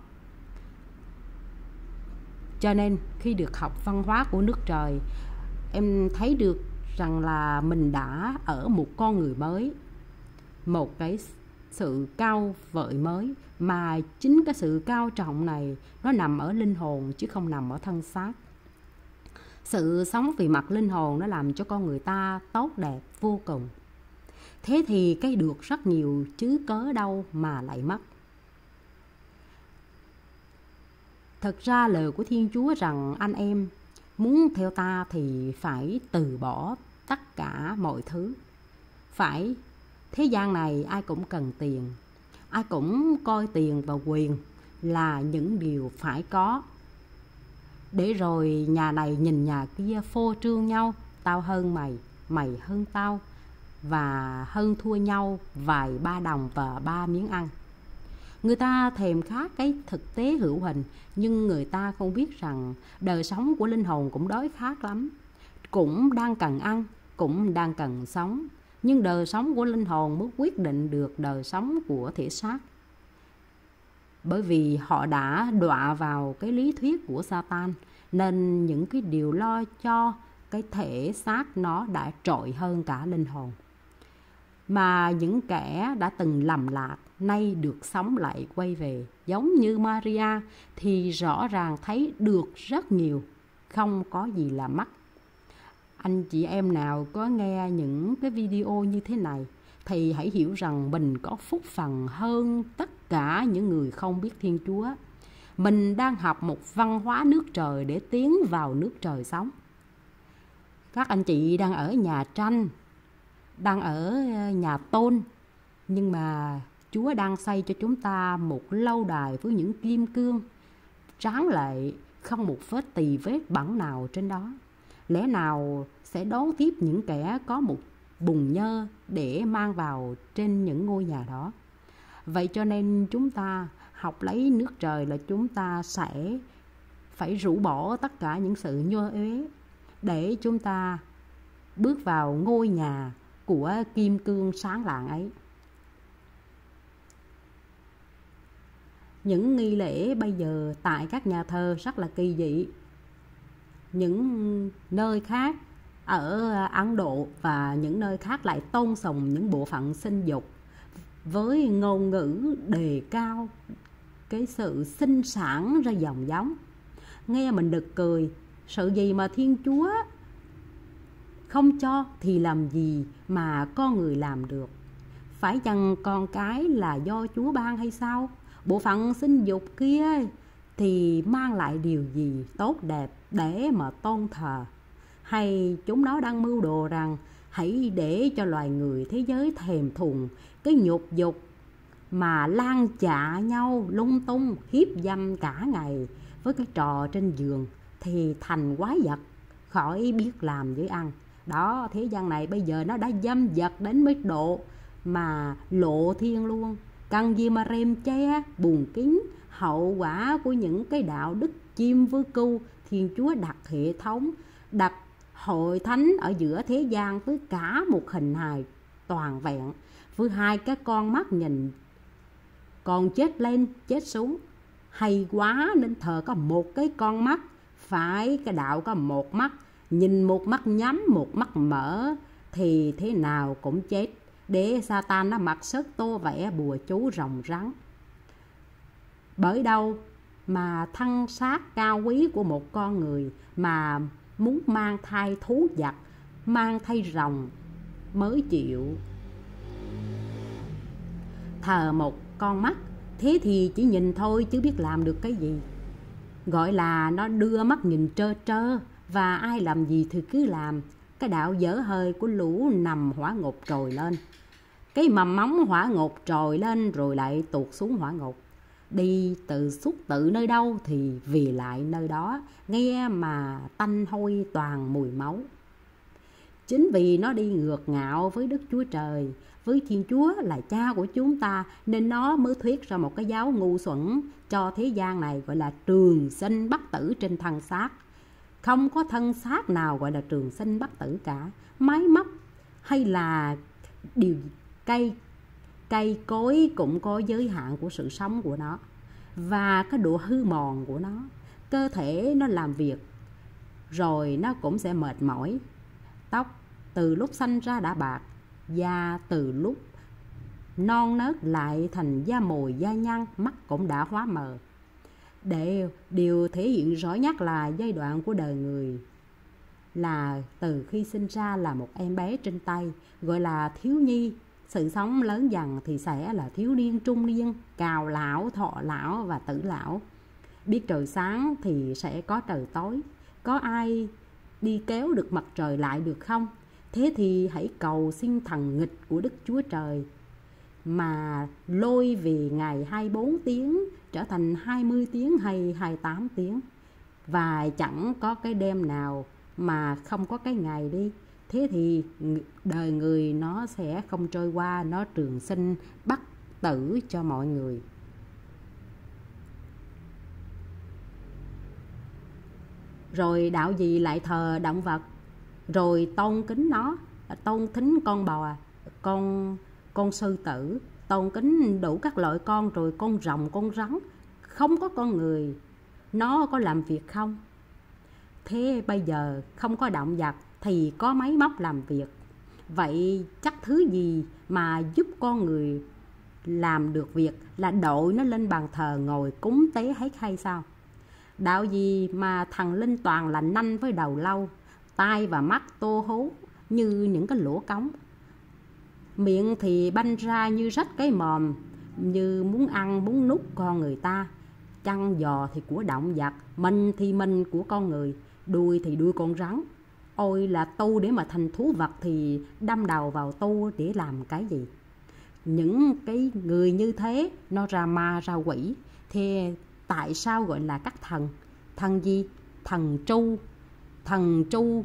Cho nên khi được học văn hóa của nước trời, em thấy được rằng là mình đã ở một con người mới, một cái sự cao vời mới, mà chính cái sự cao trọng này nó nằm ở linh hồn chứ không nằm ở thân xác. Sự sống vì mặt linh hồn nó làm cho con người ta tốt đẹp vô cùng. Thế thì cái được rất nhiều chứ cớ đâu mà lại mất. Thật ra lời của Thiên Chúa rằng anh em muốn theo ta thì phải từ bỏ tất cả mọi thứ. Phải, thế gian này ai cũng cần tiền, ai cũng coi tiền và quyền là những điều phải có, để rồi nhà này nhìn nhà kia phô trương nhau, tao hơn mày, mày hơn tao, và hơn thua nhau vài ba đồng và ba miếng ăn. Người ta thèm khát cái thực tế hữu hình, nhưng người ta không biết rằng đời sống của linh hồn cũng đói khát lắm, cũng đang cần ăn, cũng đang cần sống. Nhưng đời sống của linh hồn mới quyết định được đời sống của thể xác. Bởi vì họ đã đọa vào cái lý thuyết của Satan, nên những cái điều lo cho cái thể xác nó đã trội hơn cả linh hồn. Mà những kẻ đã từng lầm lạc nay được sống lại quay về, giống như Maria, thì rõ ràng thấy được rất nhiều, không có gì là mất. Anh chị em nào có nghe những cái video như thế này thì hãy hiểu rằng mình có phúc phần hơn tất cả những người không biết Thiên Chúa. Mình đang học một văn hóa nước trời để tiến vào nước trời sống. Các anh chị đang ở nhà tranh, đang ở nhà tôn, nhưng mà Chúa đang xây cho chúng ta một lâu đài với những kim cương tráng lệ, không một vết tì vết bẩn nào trên đó. Lẽ nào sẽ đón tiếp những kẻ có một bùn nhơ để mang vào trên những ngôi nhà đó? Vậy cho nên chúng ta học lấy nước trời là chúng ta sẽ phải rũ bỏ tất cả những sự nhơ uế để chúng ta bước vào ngôi nhà của kim cương sáng lạng ấy. Những nghi lễ bây giờ tại các nhà thờ rất là kỳ dị. Những nơi khác ở Ấn Độ và những nơi khác lại tôn sùng những bộ phận sinh dục với ngôn ngữ đề cao cái sự sinh sản ra dòng giống. Nghe mình được cười, sự gì mà Thiên Chúa không cho thì làm gì mà con người làm được? Phải chăng con cái là do Chúa ban hay sao? Bộ phận sinh dục kia thì mang lại điều gì tốt đẹp để mà tôn thờ? Hay chúng nó đang mưu đồ rằng hãy để cho loài người thế giới thèm thuồng cái nhục dục mà lan chạ nhau lung tung, hiếp dâm cả ngày với cái trò trên giường thì thành quái vật khỏi biết làm với ăn. Đó, thế gian này bây giờ nó đã dâm dật đến mức độ mà lộ thiên luôn. Cần gì mà rèm che, buồn kín hậu quả của những cái đạo đức chim với cưu. Thiên Chúa đặt hệ thống, đặt hội thánh ở giữa thế gian với cả một hình hài toàn vẹn, với hai cái con mắt nhìn còn chết lên chết xuống. Hay quá nên thờ có một cái con mắt, phải cái đạo có một mắt, nhìn một mắt nhắm một mắt mở thì thế nào cũng chết, để Satan nó mặc sức tô vẽ bùa chú rồng rắn. Bởi đâu mà thân xác cao quý của một con người mà muốn mang thai thú vật, mang thai rồng mới chịu thờ một con mắt. Thế thì chỉ nhìn thôi chứ biết làm được cái gì. Gọi là nó đưa mắt nhìn trơ trơ, và ai làm gì thì cứ làm. Cái đạo dở hơi của lũ nằm hỏa ngục trồi lên, cái mầm móng hỏa ngục trồi lên rồi lại tuột xuống hỏa ngục. Đi từ xúc tự nơi đâu thì về lại nơi đó, nghe mà tanh hôi toàn mùi máu. Chính vì nó đi ngược ngạo với Đức Chúa Trời, với Thiên Chúa là cha của chúng ta, nên nó mới thuyết ra một cái giáo ngu xuẩn cho thế gian này, gọi là trường sinh bất tử trên thân xác. Không có thân xác nào gọi là trường sinh bất tử cả. Máy móc hay là điều cây cây cối cũng có giới hạn của sự sống của nó và cái độ hư mòn của nó. Cơ thể nó làm việc rồi nó cũng sẽ mệt mỏi. Tóc từ lúc sanh ra đã bạc, da từ lúc non nớt lại thành da mồi da nhăn, mắt cũng đã hóa mờ. Để điều thể hiện rõ nhất là giai đoạn của đời người là từ khi sinh ra là một em bé trên tay, gọi là thiếu nhi. Sự sống lớn dần thì sẽ là thiếu niên, trung niên, cào lão, thọ lão và tử lão. Biết trời sáng thì sẽ có trời tối. Có ai đi kéo được mặt trời lại được không? Thế thì hãy cầu xin thần nghịch của Đức Chúa Trời mà lôi về ngày hai mươi bốn tiếng trở thành hai mươi tiếng hay hai mươi tám tiếng. Và chẳng có cái đêm nào mà không có cái ngày đi. Thế thì đời người nó sẽ không trôi qua, nó trường sinh bất tử cho mọi người. Rồi đạo gì lại thờ động vật, rồi tôn kính nó, tôn thính con bò, con con sư tử, tôn kính đủ các loại con, rồi con rồng, con rắn. không có con người, nó có làm việc không? Thế bây giờ không có động vật thì có máy móc làm việc. Vậy chắc thứ gì mà giúp con người làm được việc là đội nó lên bàn thờ ngồi cúng tế hết hay sao? Đạo gì mà thằng linh toàn là nanh với đầu lâu, tai và mắt tô hố như những cái lỗ cống, miệng thì banh ra như rách cái mồm, như muốn ăn muốn nuốt con người ta. Chân giò thì của động vật, mình thì mình của con người, đuôi thì đuôi con rắn. Ôi là tu để mà thành thú vật thì đâm đầu vào tu để làm cái gì? Những cái người như thế nó ra ma ra quỷ, thì tại sao gọi là các thần? Thần gì? Thần tru. Thần tru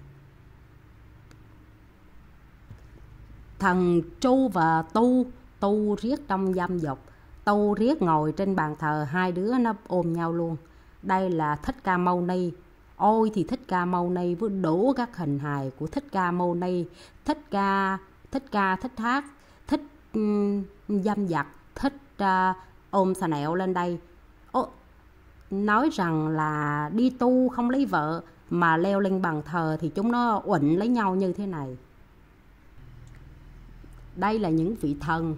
Thần tru và tu. Tu riết trong dâm dục, tu riết ngồi trên bàn thờ, hai đứa nó ôm nhau luôn. Đây là Thích Ca Mâu Ni. Ôi thì Thích Ca Mâu Ni với đủ các hình hài của Thích Ca Mâu Ni, thích ca thích ca thích hát, thích um, dâm dặt, thích uh, ôm xà nẹo lên đây. Ô, nói rằng là đi tu không lấy vợ mà leo lên bàn thờ thì chúng nó uịnh lấy nhau như thế này. Đây là những vị thần,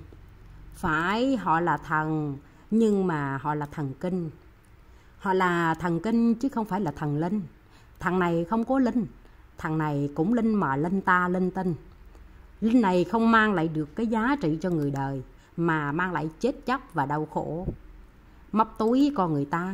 phải họ là thần nhưng mà họ là thần kinh. Họ là thần kinh chứ không phải là thần linh. Thằng này không có linh, thằng này cũng linh mà linh ta linh tinh. Linh này không mang lại được cái giá trị cho người đời, mà mang lại chết chóc và đau khổ, móc túi con người ta.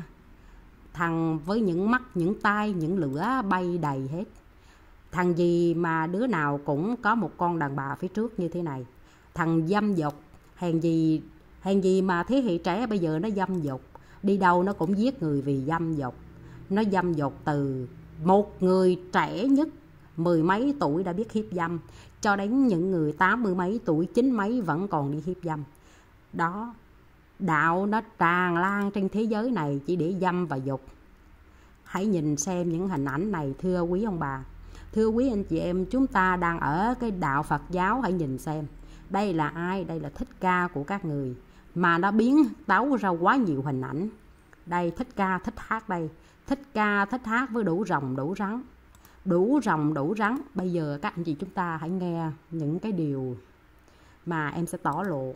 Thằng với những mắt, những tai, những lửa bay đầy hết. Thằng gì mà đứa nào cũng có một con đàn bà phía trước như thế này. Thằng dâm dục, hèn gì hèn gì mà thế hệ trẻ bây giờ nó dâm dục, đi đâu nó cũng giết người vì dâm dục. Nó dâm dục từ một người trẻ nhất mười mấy tuổi đã biết hiếp dâm, cho đến những người tám mươi mấy tuổi, chín mấy vẫn còn đi hiếp dâm. Đó, đạo nó tràn lan trên thế giới này chỉ để dâm và dục. Hãy nhìn xem những hình ảnh này thưa quý ông bà, thưa quý anh chị em, chúng ta đang ở cái đạo Phật giáo. Hãy nhìn xem, đây là ai? Đây là Thích Ca của các người, mà nó biến tấu ra quá nhiều hình ảnh. Đây Thích Ca thích hát, đây Thích Ca thích hát với đủ rồng đủ rắn, đủ rồng đủ rắn. Bây giờ các anh chị chúng ta hãy nghe những cái điều mà em sẽ tỏ lộ.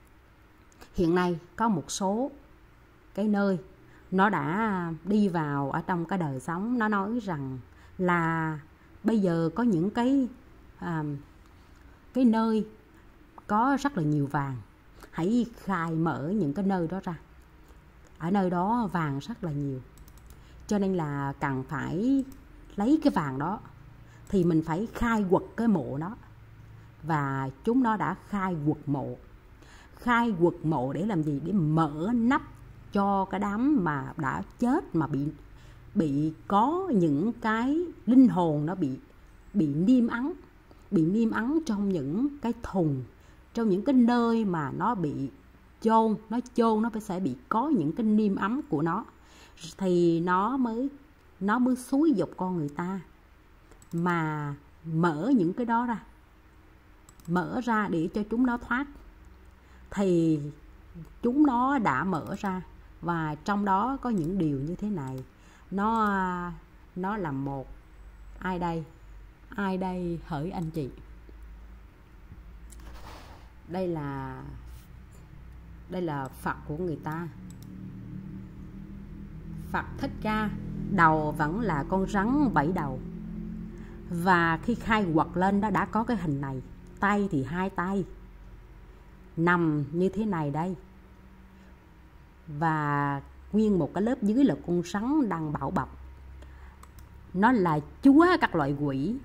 Hiện nay có một số cái nơi nó đã đi vào ở trong cái đời sống, nó nói rằng là bây giờ có những cái à, cái nơi có rất là nhiều vàng. Hãy khai mở những cái nơi đó ra. Ở nơi đó vàng rất là nhiều, cho nên là cần phải lấy cái vàng đó thì mình phải khai quật cái mộ đó. Và chúng nó đã khai quật mộ. Khai quật mộ để làm gì? Để mở nắp cho cái đám mà đã chết, mà bị bị có những cái linh hồn nó bị bị niêm ấn, bị niêm ấn trong những cái thùng, trong những cái nơi mà nó bị chôn, nó chôn nó phải sẽ bị có những cái niêm ấm của nó, thì nó mới nó mới xúi dục con người ta mà mở những cái đó ra, mở ra để cho chúng nó thoát. Thì chúng nó đã mở ra, và trong đó có những điều như thế này. Nó nó là một ai đây? Ai đây hỡi anh chị? Đây là đây là Phật của người ta. Phật Thích Ca, đầu vẫn là con rắn bảy đầu. Và khi khai quật lên đó đã có cái hình này. Tay thì hai tay nằm như thế này đây. Và nguyên một cái lớp dưới là con rắn đang bảo bọc. Nó là chúa các loại quỷ.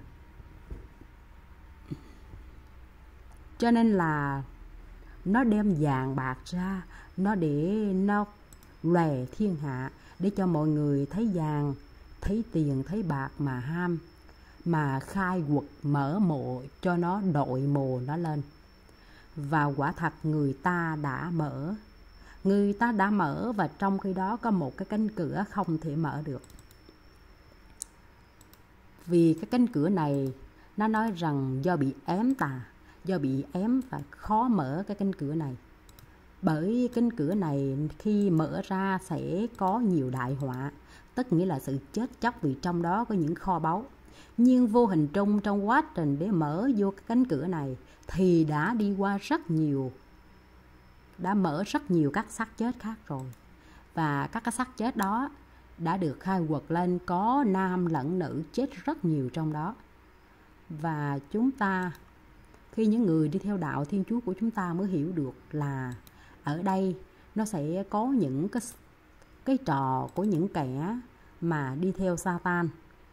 Cho nên là nó đem vàng bạc ra, nó để nó lòe thiên hạ, để cho mọi người thấy vàng, thấy tiền, thấy bạc mà ham, mà khai quật mở mộ cho nó đội mồ nó lên. Và quả thật người ta đã mở, người ta đã mở, và trong khi đó có một cái cánh cửa không thể mở được. Vì cái cánh cửa này nó nói rằng do bị ém tà, do bị ém và khó mở cái cánh cửa này. Bởi cánh cửa này khi mở ra sẽ có nhiều đại họa, tức nghĩa là sự chết chóc, vì trong đó có những kho báu. Nhưng vô hình trung trong quá trình để mở vô cái cánh cửa này thì đã đi qua rất nhiều, đã mở rất nhiều các xác chết khác rồi. Và các cái xác chết đó đã được khai quật lên, có nam lẫn nữ chết rất nhiều trong đó. Và chúng ta, khi những người đi theo đạo Thiên Chúa của chúng ta mới hiểu được là ở đây nó sẽ có những cái, cái trò của những kẻ mà đi theo Satan.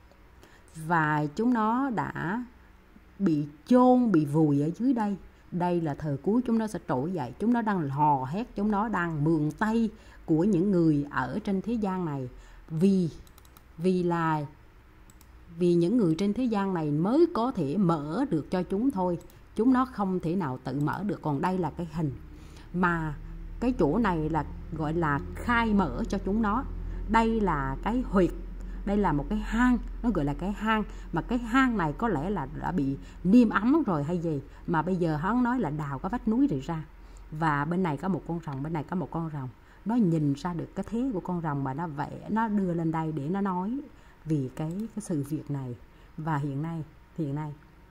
Và chúng nó đã bị chôn, bị vùi ở dưới đây. Đây là thời cuối, chúng nó sẽ trỗi dậy. Chúng nó đang hò hét, chúng nó đang mượn tay của những người ở trên thế gian này. Vì, vì là vì những người trên thế gian này mới có thể mở được cho chúng thôi. Chúng nó không thể nào tự mở được. Còn đây là cái hình mà cái chỗ này là gọi là khai mở cho chúng nó. Đây là cái huyệt, đây là một cái hang, nó gọi là cái hang. Mà cái hang này có lẽ là đã bị niêm ấm rồi hay gì, mà bây giờ hắn nói là đào cái vách núi này ra. Và bên này có một con rồng, bên này có một con rồng. Nó nhìn ra được cái thế của con rồng mà nó vẽ, nó đưa lên đây để nó nói vì cái, cái sự việc này. Và hiện nay, hiện nay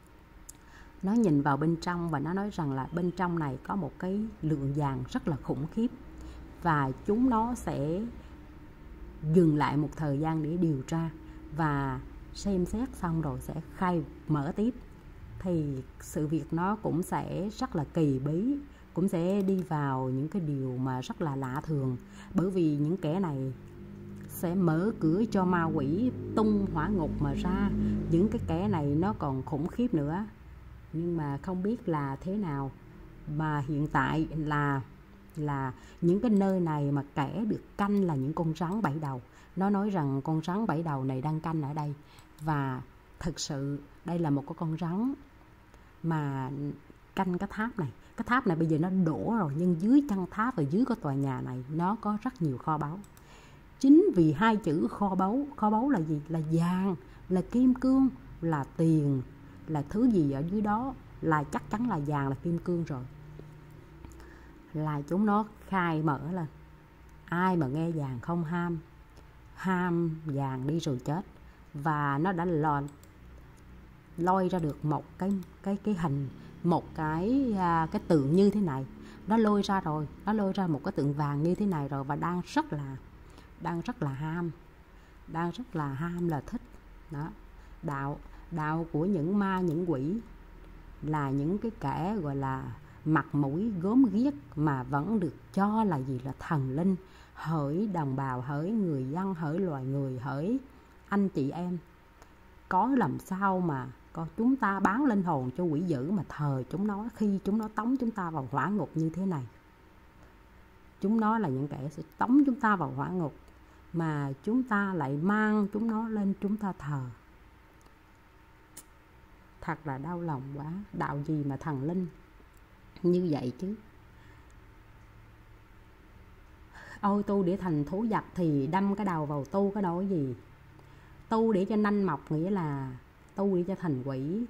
nó nhìn vào bên trong và nó nói rằng là bên trong này có một cái lượng vàng rất là khủng khiếp. Và chúng nó sẽ dừng lại một thời gian để điều tra và xem xét xong rồi sẽ khai mở tiếp. Thì sự việc nó cũng sẽ rất là kỳ bí, cũng sẽ đi vào những cái điều mà rất là lạ thường. Bởi vì những kẻ này sẽ mở cửa cho ma quỷ tung hỏa ngục mà ra. Những cái kẻ này nó còn khủng khiếp nữa, nhưng mà không biết là thế nào. Mà hiện tại là là những cái nơi này mà kẻ được canh là những con rắn bảy đầu. Nó nói rằng con rắn bảy đầu này đang canh ở đây. Và thực sự đây là một cái con rắn mà canh cái tháp này. Cái tháp này bây giờ nó đổ rồi, nhưng dưới chân tháp và dưới cái tòa nhà này nó có rất nhiều kho báu. Chính vì hai chữ kho báu, kho báu là gì? Là vàng, là kim cương, là tiền, là thứ gì ở dưới đó là chắc chắn là vàng, là kim cương rồi. Là chúng nó khai mở lên. Ai mà nghe vàng không ham, ham vàng đi rồi chết. Và nó đã lò, lôi ra được một cái cái cái hình, một cái cái tượng như thế này. Nó lôi ra rồi, nó lôi ra một cái tượng vàng như thế này rồi, và đang rất là đang rất là ham, đang rất là ham là thích. Đó, đạo đạo của những ma, những quỷ là những cái kẻ gọi là mặt mũi gớm ghiếc mà vẫn được cho là gì là thần linh. Hỡi đồng bào, hỡi người dân, hỡi loài người, hỡi anh chị em, có làm sao mà có chúng ta bán linh hồn cho quỷ dữ mà thờ chúng nó khi chúng nó tống chúng ta vào hỏa ngục như thế này. Chúng nó là những kẻ sẽ tống chúng ta vào hỏa ngục, mà chúng ta lại mang chúng nó lên chúng ta thờ. Thật là đau lòng quá. Đạo gì mà thần linh như vậy chứ. Ôi tu để thành thú vật thì đâm cái đầu vào tu cái đó gì. Tu để cho nanh mọc nghĩa là tu để cho thành quỷ,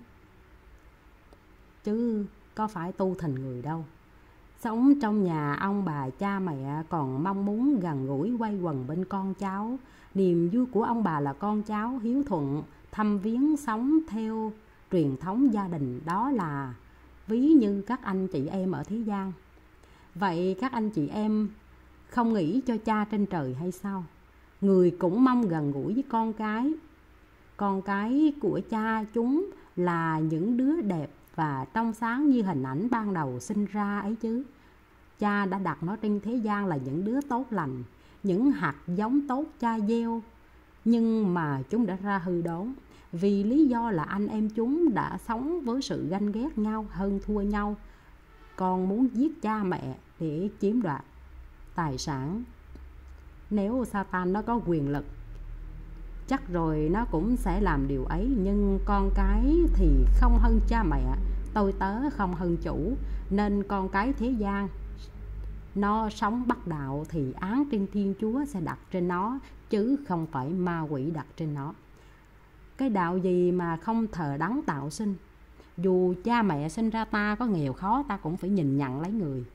chứ có phải tu thành người đâu. Sống trong nhà ông bà cha mẹ còn mong muốn gần gũi quây quần bên con cháu. Niềm vui của ông bà là con cháu hiếu thuận, thăm viếng, sống theo truyền thống gia đình. Đó là ví như các anh chị em ở thế gian. Vậy các anh chị em không nghĩ cho cha trên trời hay sao? Người cũng mong gần gũi với con cái. Con cái của cha chúng là những đứa đẹp và trong sáng như hình ảnh ban đầu sinh ra ấy chứ. Cha đã đặt nó trên thế gian là những đứa tốt lành, những hạt giống tốt cha gieo, nhưng mà chúng đã ra hư đốn. Vì lý do là anh em chúng đã sống với sự ganh ghét nhau, hơn thua nhau, còn muốn giết cha mẹ để chiếm đoạt tài sản. Nếu Satan nó có quyền lực, chắc rồi nó cũng sẽ làm điều ấy. Nhưng con cái thì không hơn cha mẹ, tôi tớ không hơn chủ. Nên con cái thế gian nó sống bắt đạo thì án trên Thiên Chúa sẽ đặt trên nó, chứ không phải ma quỷ đặt trên nó. Cái đạo gì mà không thờ đấng tạo sinh? Dù cha mẹ sinh ra ta có nghèo khó, ta cũng phải nhìn nhận lấy người.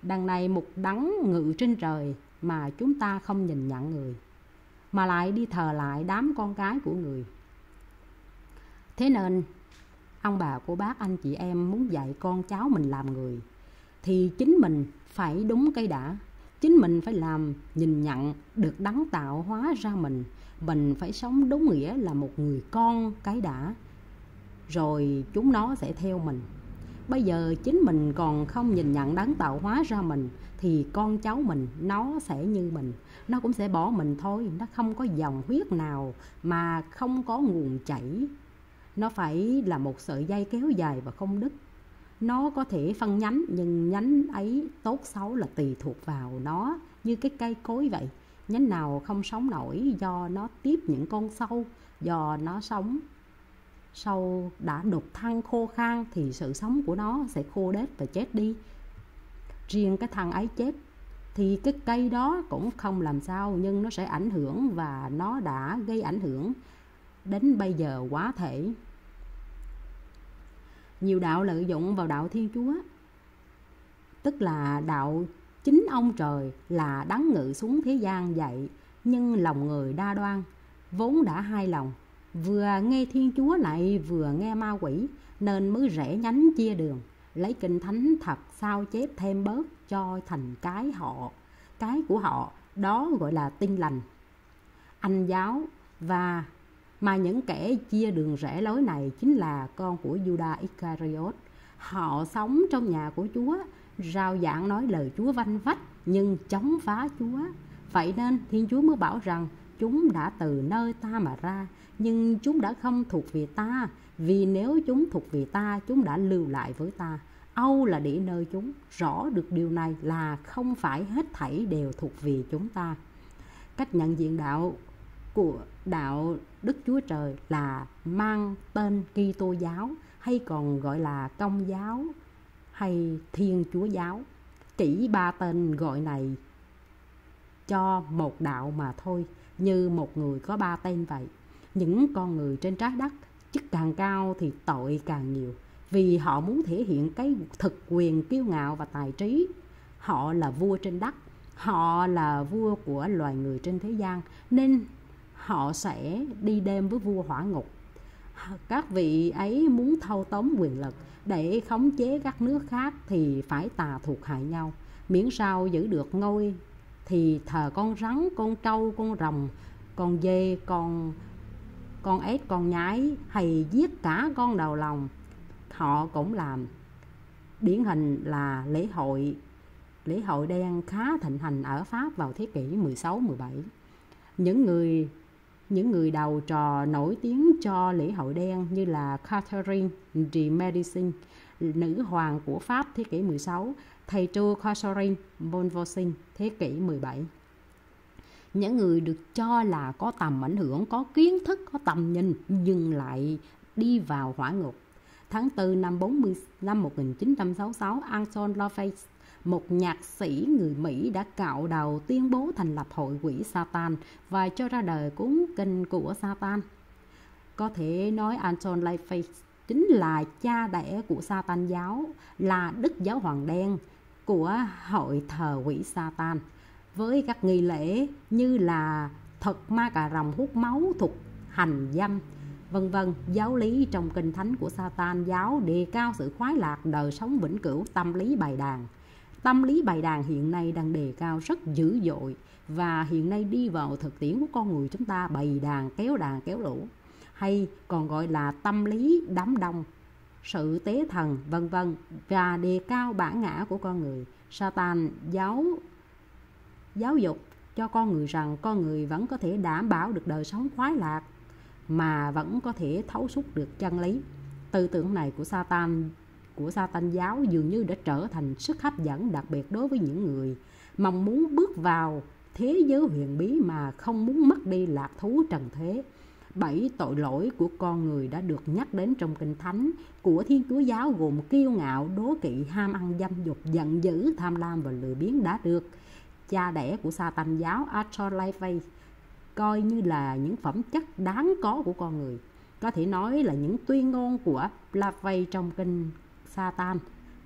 Đằng này một đấng ngự trên trời mà chúng ta không nhìn nhận người, mà lại đi thờ lại đám con cái của người. Thế nên ông bà cô bác anh chị em muốn dạy con cháu mình làm người thì chính mình phải đúng cái đã. Chính mình phải làm nhìn nhận được đấng tạo hóa ra mình. Mình phải sống đúng nghĩa là một người con cái đã, rồi chúng nó sẽ theo mình. Bây giờ chính mình còn không nhìn nhận đấng tạo hóa ra mình thì con cháu mình nó sẽ như mình, nó cũng sẽ bỏ mình thôi. Nó không có dòng huyết nào mà không có nguồn chảy. Nó phải là một sợi dây kéo dài và không đứt. Nó có thể phân nhánh, nhưng nhánh ấy tốt xấu là tùy thuộc vào nó, như cái cây cối vậy. Nhánh nào không sống nổi do nó tiếp những con sâu, do nó sống sâu đã đục thân khô khan thì sự sống của nó sẽ khô đét và chết đi. Riêng cái thân ấy chết thì cái cây đó cũng không làm sao, nhưng nó sẽ ảnh hưởng, và nó đã gây ảnh hưởng đến bây giờ quá thể. Nhiều đạo lợi dụng vào đạo Thiên Chúa, tức là đạo chính ông trời là đấng ngự xuống thế gian dạy, nhưng lòng người đa đoan, vốn đã hai lòng, vừa nghe Thiên Chúa lại vừa nghe ma quỷ, nên mới rẽ nhánh chia đường, lấy kinh thánh thật sao chép thêm bớt cho thành cái họ cái của họ, đó gọi là tin lành, Anh giáo. Và mà những kẻ chia đường rẽ lối này chính là con của Judas Iscariot. Họ sống trong nhà của Chúa, rao giảng nói lời Chúa vanh vách, nhưng chống phá Chúa. Vậy nên Thiên Chúa mới bảo rằng chúng đã từ nơi ta mà ra, nhưng chúng đã không thuộc về ta. Vì nếu chúng thuộc về ta, chúng đã lưu lại với ta. Âu là để nơi chúng. Rõ được điều này là không phải hết thảy đều thuộc về chúng ta. Cách nhận diện đạo của đạo Đức Chúa Trời là mang tên Kitô giáo, hay còn gọi là Công giáo hay Thiên Chúa giáo. Chỉ ba tên gọi này cho một đạo mà thôi, như một người có ba tên vậy. Những con người trên trái đất, chức càng cao thì tội càng nhiều, vì họ muốn thể hiện cái thực quyền kiêu ngạo và tài trí. Họ là vua trên đất, họ là vua của loài người trên thế gian, nên họ sẽ đi đêm với vua hỏa ngục. Các vị ấy muốn thâu tóm quyền lực để khống chế các nước khác thì phải tà thuộc hại nhau. Miễn sao giữ được ngôi thì thờ con rắn, con trâu, con rồng, con dê, con con ếch, con nhái, hay giết cả con đầu lòng. Họ cũng làm. Điển hình là lễ hội lễ hội đen khá thịnh hành ở Pháp vào thế kỷ mười sáu mười bảy. Những người những người đầu trò nổi tiếng cho lễ hội đen như là Catherine de Medici, nữ hoàng của Pháp thế kỷ mười sáu, thầy Trô Catherine Bonvoisin thế kỷ mười bảy. Những người được cho là có tầm ảnh hưởng, có kiến thức, có tầm nhìn, nhưng lại đi vào hỏa ngục. Tháng tư năm, bốn mươi, năm một nghìn chín trăm sáu mươi sáu, Anton LaFey, một nhạc sĩ người Mỹ, đã cạo đầu tuyên bố thành lập hội quỷ Satan và cho ra đời cuốn kinh của Satan. Có thể nói Anton LaFey chính là cha đẻ của Satan giáo, là Đức Giáo Hoàng đen của hội thờ quỷ Satan, với các nghi lễ như là thực ma cà rồng, hút máu, thuật hành dâm, vân vân. Giáo lý trong kinh thánh của Satan giáo đề cao sự khoái lạc, đời sống vĩnh cửu, tâm lý bày đàn. Tâm lý bày đàn hiện nay đang đề cao rất dữ dội, và hiện nay đi vào thực tiễn của con người chúng ta, bày đàn, kéo đàn, kéo lũ, hay còn gọi là tâm lý đám đông, sự tế thần, vân vân, và đề cao bản ngã của con người. Satan giáo giáo dục cho con người rằng con người vẫn có thể đảm bảo được đời sống khoái lạc mà vẫn có thể thấu suốt được chân lý. Tư tưởng này của Satan của Satan giáo dường như đã trở thành sức hấp dẫn đặc biệt đối với những người mong muốn bước vào thế giới huyền bí mà không muốn mất đi lạc thú trần thế. Bảy tội lỗi của con người đã được nhắc đến trong kinh thánh của Thiên Chúa giáo, gồm kiêu ngạo, đố kỵ, ham ăn dâm dục, giận dữ, tham lam và lười biếng, đã được cha đẻ của Satan giáo Anton LaFey coi như là những phẩm chất đáng có của con người. Có thể nói là những tuyên ngôn của LaFey trong kinh Satan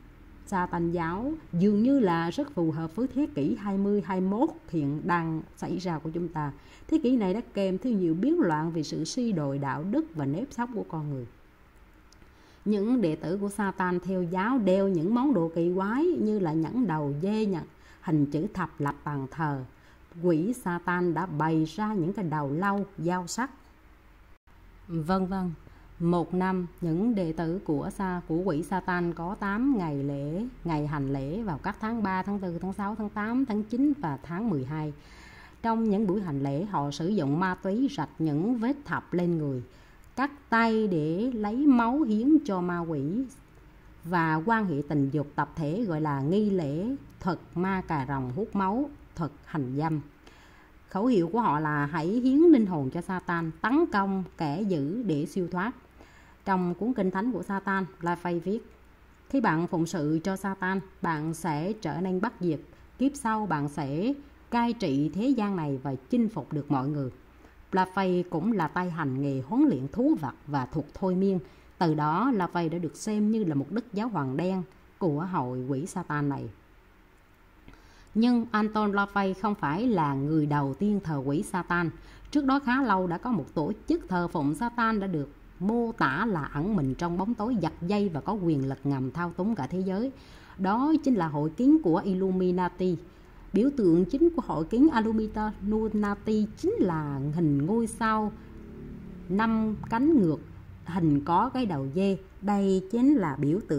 Sa-tan giáo dường như là rất phù hợp với thế kỷ hai mươi hai mươi mốt hiện đang xảy ra của chúng ta. Thế kỷ này đã kèm theo nhiều biến loạn về sự suy đồi đạo đức và nếp sống của con người. Những đệ tử của Sa-tan theo giáo đeo những món đồ kỳ quái như là nhẫn đầu dê, nhẫn hình chữ thập lập bàn thờ. Quỷ Sa-tan đã bày ra những cái đầu lâu, dao sắc, vân vân. Một năm, những đệ tử của sa của quỷ Sa-tan có tám ngày lễ, ngày hành lễ vào các tháng ba, tháng tư, tháng sáu, tháng tám, tháng chín và tháng mười hai. Trong những buổi hành lễ, họ sử dụng ma túy rạch những vết thập lên người, cắt tay để lấy máu hiến cho ma quỷ, và quan hệ tình dục tập thể gọi là nghi lễ thuật ma cà rồng hút máu, thuật hành dâm. Khẩu hiệu của họ là hãy hiến linh hồn cho Sa-tan, tấn công kẻ dữ để siêu thoát. Trong cuốn kinh thánh của Sa-tan, LaFay viết: khi bạn phụng sự cho Sa-tan, bạn sẽ trở nên bất diệt. Kiếp sau bạn sẽ cai trị thế gian này và chinh phục được mọi người. LaFay cũng là tay hành nghề huấn luyện thú vật và thuật thôi miên. Từ đó, LaFay đã được xem như là một đức giáo hoàng đen của hội quỷ Sa-tan này. Nhưng Anton LaFay không phải là người đầu tiên thờ quỷ Sa-tan. Trước đó khá lâu đã có một tổ chức thờ phụng Sa-tan đã được mô tả là ẩn mình trong bóng tối, giật dây và có quyền lực ngầm thao túng cả thế giới. Đó chính là hội kiến của Illuminati. Biểu tượng chính của hội kiến Illuminati chính là hình ngôi sao năm cánh ngược, hình có cái đầu dê. Đây chính là biểu tượng.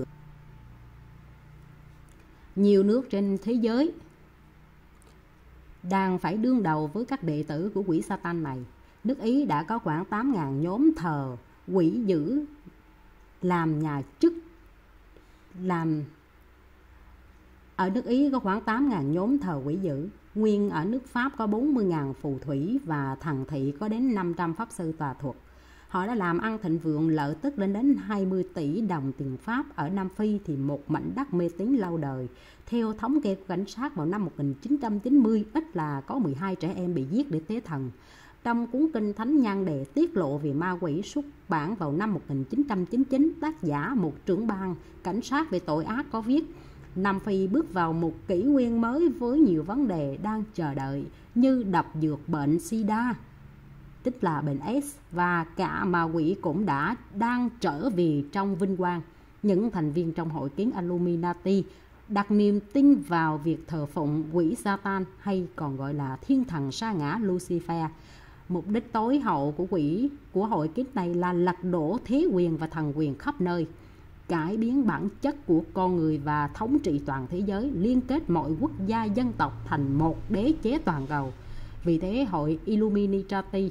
Nhiều nước trên thế giới đang phải đương đầu với các đệ tử của quỷ Sa-tan này. Nước Ý đã có khoảng tám nghìn nhóm thờ quỷ dữ làm nhà chức làm ở nước Ý có khoảng tám nghìn nhóm thờ quỷ dữ. Nguyên ở nước Pháp có bốn mươi nghìn phù thủy và thần thị có đến năm trăm pháp sư tà thuật. Họ đã làm ăn thịnh vượng, lợi tức lên đến hai mươi tỷ đồng tiền Pháp. Ở Nam Phi thì một mảnh đất mê tín lâu đời. Theo thống kê của cảnh sát, vào năm một nghìn chín trăm chín mươi, ít là có mười hai trẻ em bị giết để tế thần. Trong cuốn kinh thánh nhan đề tiết lộ về ma quỷ xuất bản vào năm một nghìn chín trăm chín mươi chín, tác giả một trưởng ban cảnh sát về tội ác có viết: Nam Phi bước vào một kỷ nguyên mới với nhiều vấn đề đang chờ đợi như độc dược, bệnh sida, tức là bệnh AIDS, và cả ma quỷ cũng đã đang trở về trong vinh quang. Những thành viên trong hội kiến Illuminati đặt niềm tin vào việc thờ phụng quỷ Sa-tan, hay còn gọi là thiên thần sa ngã Lucifer. Mục đích tối hậu của quỷ của hội kiến này là lật đổ thế quyền và thần quyền khắp nơi, cải biến bản chất của con người và thống trị toàn thế giới, liên kết mọi quốc gia dân tộc thành một đế chế toàn cầu. Vì thế hội Illuminati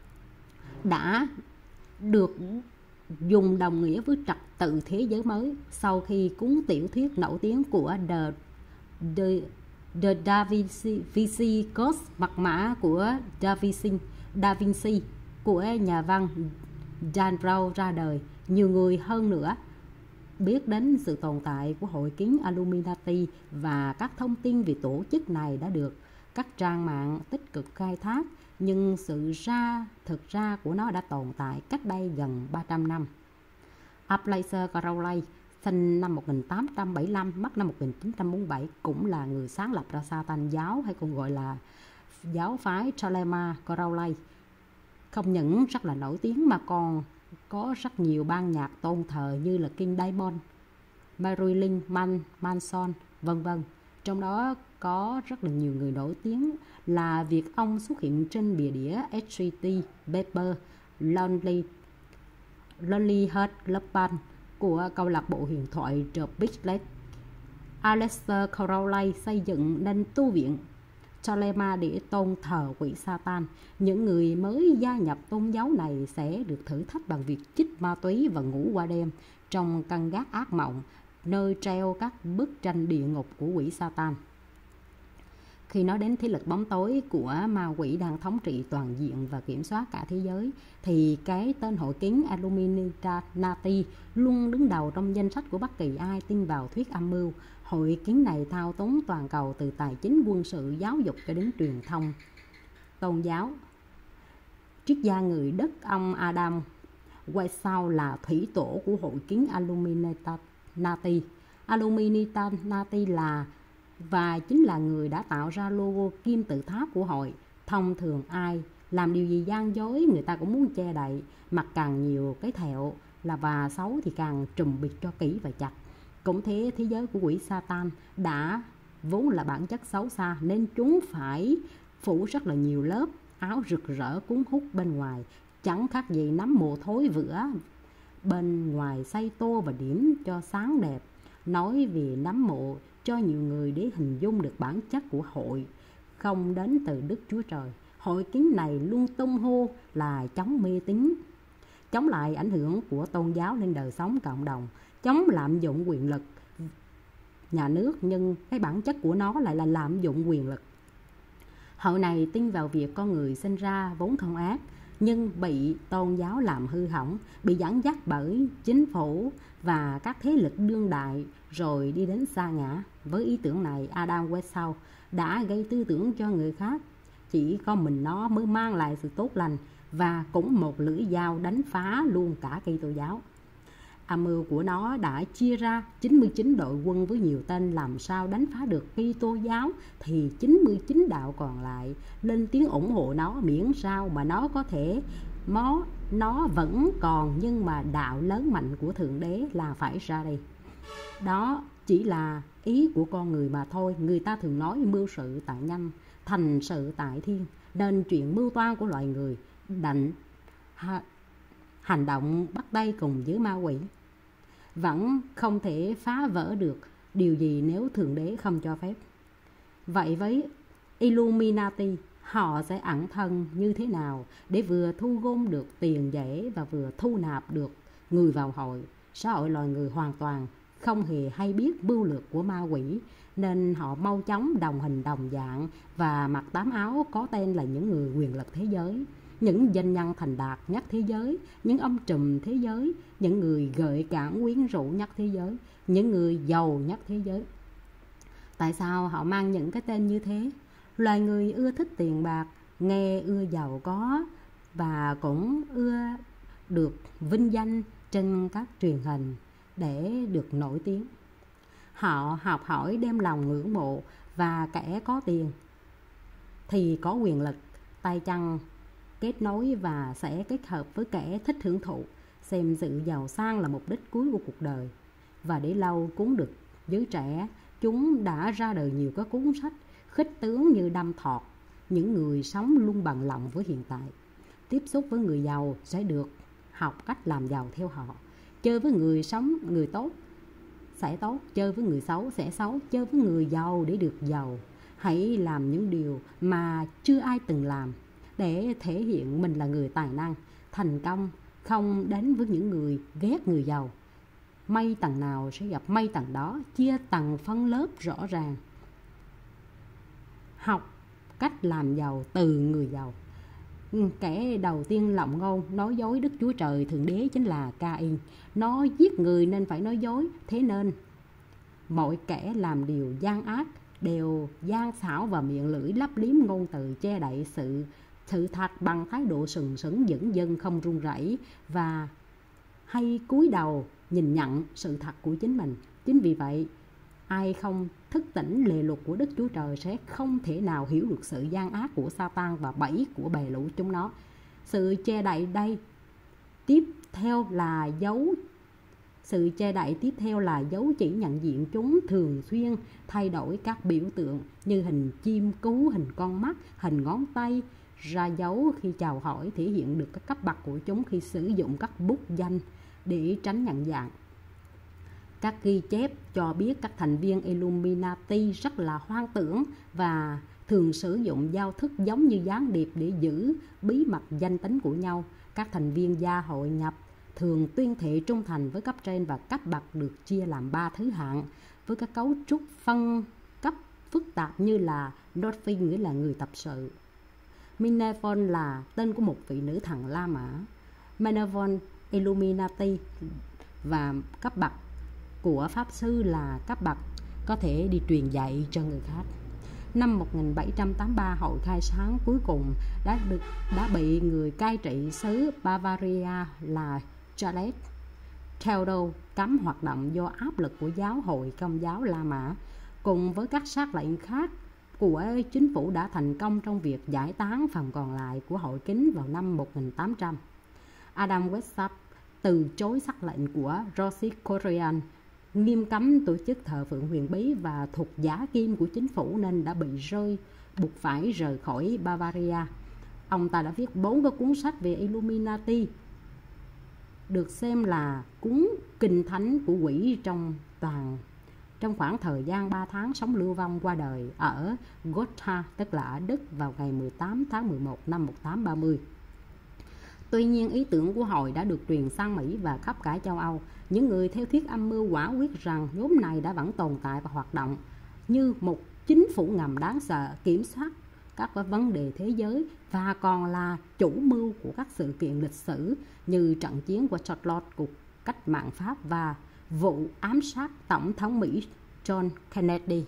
đã được dùng đồng nghĩa với trật tự thế giới mới sau khi cuốn tiểu thuyết nổi tiếng của The, The, The Da Vinci Code, mật mã của Da Vinci, Da Vinci của nhà văn Dan Brown ra đời. Nhiều người hơn nữa biết đến sự tồn tại của hội kiến Illuminati và các thông tin về tổ chức này đã được các trang mạng tích cực khai thác, nhưng sự ra thực ra của nó đã tồn tại cách đây gần ba trăm năm. Aleister Crowley, sinh năm một nghìn tám trăm bảy mươi lăm, mất năm một nghìn chín trăm bốn mươi bảy, cũng là người sáng lập ra Sa-tan giáo, hay còn gọi là giáo phái Chalema Crowley. Không những rất là nổi tiếng mà còn có rất nhiều ban nhạc tôn thờ như là King Diamond, Marilyn Manson, vân vân. Trong đó có rất là nhiều người nổi tiếng là việc ông xuất hiện trên bìa đĩa hát giê tê Paper Lonely Lonely Heart Club Band của câu lạc bộ huyền thoại The Beatles. Aleister Crowley xây dựng nên tu viện Chalema để tôn thờ quỷ Sa-tan. Những người mới gia nhập tôn giáo này sẽ được thử thách bằng việc chích ma túy và ngủ qua đêm trong căn gác ác mộng, nơi treo các bức tranh địa ngục của quỷ Sa-tan. Khi nói đến thế lực bóng tối của ma quỷ đang thống trị toàn diện và kiểm soát cả thế giới, thì cái tên hội kiến Illuminati luôn đứng đầu trong danh sách của bất kỳ ai tin vào thuyết âm mưu. Hội kiến này thao túng toàn cầu từ tài chính, quân sự, giáo dục cho đến truyền thông tôn giáo. Triết gia người Đức ông Adam Weishaupt là thủy tổ của hội kiến Illuminati. Illuminati là và chính là người đã tạo ra logo kim tự tháp của hội. Thông thường ai làm điều gì gian dối người ta cũng muốn che đậy, mặc càng nhiều cái thẹo là và xấu thì càng trùm bịt cho kỹ và chặt. Cũng thế, thế giới của quỷ Satan đã vốn là bản chất xấu xa nên chúng phải phủ rất là nhiều lớp áo rực rỡ cuốn hút bên ngoài, chẳng khác gì nấm mồ thối vữa bên ngoài xây tô và điểm cho sáng đẹp. Nói về nấm mộ cho nhiều người để hình dung được bản chất của hội không đến từ Đức Chúa Trời. Hội kiến này luôn tung hô là chống mê tín, chống lại ảnh hưởng của tôn giáo lên đời sống cộng đồng, chống lạm dụng quyền lực nhà nước, nhưng cái bản chất của nó lại là lạm dụng quyền lực. Hội này tin vào việc con người sinh ra vốn không ác, nhưng bị tôn giáo làm hư hỏng, bị dẫn dắt bởi chính phủ và các thế lực đương đại rồi đi đến sa ngã. Với ý tưởng này, Adam Weishaupt đã gây tư tưởng cho người khác chỉ có mình nó mới mang lại sự tốt lành, và cũng một lưỡi dao đánh phá luôn cả Kitô giáo. Âm mưu của nó đã chia ra chín mươi chín đội quân với nhiều tên, làm sao đánh phá được Kitô giáo thì chín mươi chín đạo còn lại lên tiếng ủng hộ nó, miễn sao mà nó có thể nó, nó vẫn còn, nhưng mà đạo lớn mạnh của Thượng Đế là phải ra đây. Đó chỉ là ý của con người mà thôi. Người ta thường nói mưu sự tại nhân, thành sự tại thiên, nên chuyện mưu toan của loài người đành ha, hành động bắt tay cùng với ma quỷ vẫn không thể phá vỡ được điều gì nếu Thượng Đế không cho phép. Vậy với Illuminati, họ sẽ ẩn thân như thế nào để vừa thu gom được tiền dễ và vừa thu nạp được người vào hội? Xã hội loài người hoàn toàn không hề hay biết mưu lược của ma quỷ, nên họ mau chóng đồng hình đồng dạng và mặc tám áo có tên là những người quyền lực thế giới, những doanh nhân thành đạt nhất thế giới, những ông trùm thế giới, những người gợi cảm quyến rũ nhất thế giới, những người giàu nhất thế giới. Tại sao họ mang những cái tên như thế? Loài người ưa thích tiền bạc, nghe ưa giàu có và cũng ưa được vinh danh trên các truyền hình để được nổi tiếng. Họ học hỏi đem lòng ngưỡng mộ, và kẻ có tiền thì có quyền lực, tay chân kết nối và sẽ kết hợp với kẻ thích hưởng thụ, xem sự giàu sang là mục đích cuối của cuộc đời. Và để lâu cuốn được giới trẻ, chúng đã ra đời nhiều các cuốn sách khích tướng như đâm thọt những người sống luôn bằng lòng với hiện tại. Tiếp xúc với người giàu sẽ được học cách làm giàu theo họ. Chơi với người sống người tốt sẽ tốt, chơi với người xấu sẽ xấu, chơi với người giàu để được giàu. Hãy làm những điều mà chưa ai từng làm để thể hiện mình là người tài năng. Thành công không đến với những người ghét người giàu. Mây tầng nào sẽ gặp mây tầng đó, chia tầng phân lớp rõ ràng. Học cách làm giàu từ người giàu. Kẻ đầu tiên lộng ngôn nói dối Đức Chúa Trời Thượng Đế chính là Ca-in. Nó giết người nên phải nói dối. Thế nên mọi kẻ làm điều gian ác đều gian xảo và miệng lưỡi lấp liếm ngôn từ che đậy sự sự thật bằng thái độ sừng sững dửng dưng không run rẩy, và hay cúi đầu nhìn nhận sự thật của chính mình. Chính vì vậy, ai không thức tỉnh lề luật của Đức Chúa Trời sẽ không thể nào hiểu được sự gian ác của Satan và bẫy của bầy lũ chúng nó. Sự che đậy đây tiếp theo là dấu Sự che đậy tiếp theo là dấu chỉ nhận diện. Chúng thường xuyên thay đổi các biểu tượng như hình chim cú, hình con mắt, hình ngón tay ra dấu khi chào hỏi, thể hiện được các cấp bậc của chúng khi sử dụng các bút danh để tránh nhận dạng. Các ghi chép cho biết các thành viên Illuminati rất là hoang tưởng và thường sử dụng giao thức giống như gián điệp để giữ bí mật danh tính của nhau. Các thành viên gia hội nhập thường tuyên thệ trung thành với cấp trên, và cấp bậc được chia làm ba thứ hạng với các cấu trúc phân cấp phức tạp như là Norphi, nghĩa là người tập sự. Minervon là tên của một vị nữ thần La Mã. Minervon Illuminati và cấp bậc của Pháp Sư là cấp bậc có thể đi truyền dạy cho người khác. Năm một nghìn bảy trăm tám mươi ba, hội khai sáng cuối cùng đã được đã bị người cai trị xứ Bavaria là Charles Theodore cấm hoạt động do áp lực của giáo hội Công giáo La Mã, cùng với các sắc lệnh khác của chính phủ đã thành công trong việc giải tán phần còn lại của hội kính vào năm một nghìn tám trăm. Adam Weishaupt từ chối sắc lệnh của Rosicrucian nghiêm cấm tổ chức thờ phượng huyền bí và thuộc giả kim của chính phủ, nên đã bị rơi buộc phải rời khỏi Bavaria. Ông ta đã viết bốn cái cuốn sách về Illuminati, được xem là cuốn kinh thánh của quỷ trong toàn trong khoảng thời gian ba tháng sống lưu vong, qua đời ở Gotha, tức là ở Đức, vào ngày mười tám tháng mười một năm một nghìn tám trăm ba mươi. Tuy nhiên, ý tưởng của hội đã được truyền sang Mỹ và khắp cả châu Âu. Những người theo thuyết âm mưu quả quyết rằng nhóm này đã vẫn tồn tại và hoạt động như một chính phủ ngầm đáng sợ, kiểm soát các vấn đề thế giới và còn là chủ mưu của các sự kiện lịch sử như trận chiến của Charlotte, cuộc cách mạng Pháp và vụ ám sát Tổng thống Mỹ John Kennedy.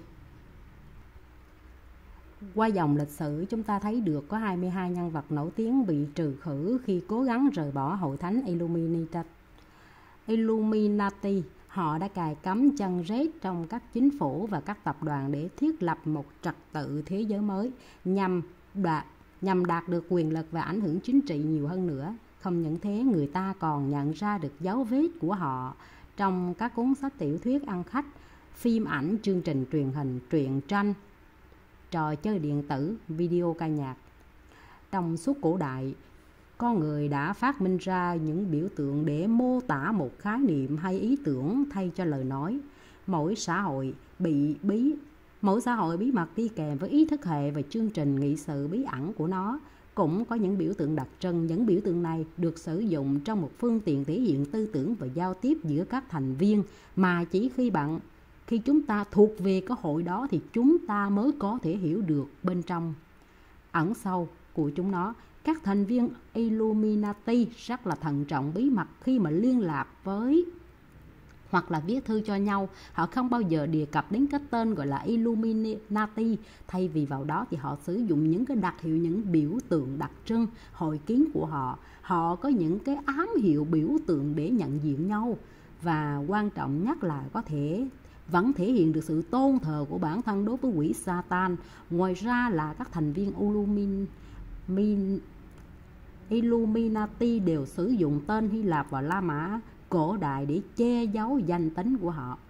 Qua dòng lịch sử, chúng ta thấy được có hai mươi hai nhân vật nổi tiếng bị trừ khử khi cố gắng rời bỏ hội thánh Illuminati. Illuminati. Họ đã cài cắm chân rết trong các chính phủ và các tập đoàn để thiết lập một trật tự thế giới mới nhằm đạt, nhằm đạt được quyền lực và ảnh hưởng chính trị nhiều hơn nữa. Không những thế, người ta còn nhận ra được dấu vết của họ trong các cuốn sách tiểu thuyết ăn khách, phim ảnh, chương trình truyền hình, truyện tranh, trò chơi điện tử, video ca nhạc. Trong suốt cổ đại, con người đã phát minh ra những biểu tượng để mô tả một khái niệm hay ý tưởng thay cho lời nói. Mỗi xã hội bị bí mỗi xã hội bí mật đi kèm với ý thức hệ và chương trình nghị sự bí ẩn của nó cũng có những biểu tượng đặc trưng. Những biểu tượng này được sử dụng trong một phương tiện thể hiện tư tưởng và giao tiếp giữa các thành viên, mà chỉ khi bạn khi chúng ta thuộc về cái hội đó thì chúng ta mới có thể hiểu được bên trong ẩn sâu của chúng nó. Các thành viên Illuminati rất là thận trọng bí mật khi mà liên lạc với hoặc là viết thư cho nhau. Họ không bao giờ đề cập đến cái tên gọi là Illuminati. Thay vì vào đó thì họ sử dụng những cái đặc hiệu, những biểu tượng đặc trưng hội kiến của họ. Họ có những cái ám hiệu biểu tượng để nhận diện nhau. Và quan trọng nhất là có thể vẫn thể hiện được sự tôn thờ của bản thân đối với quỷ Satan. Ngoài ra là các thành viên Illumin, Illuminati đều sử dụng tên Hy Lạp và La Mã cổ đại để che giấu danh tính của họ.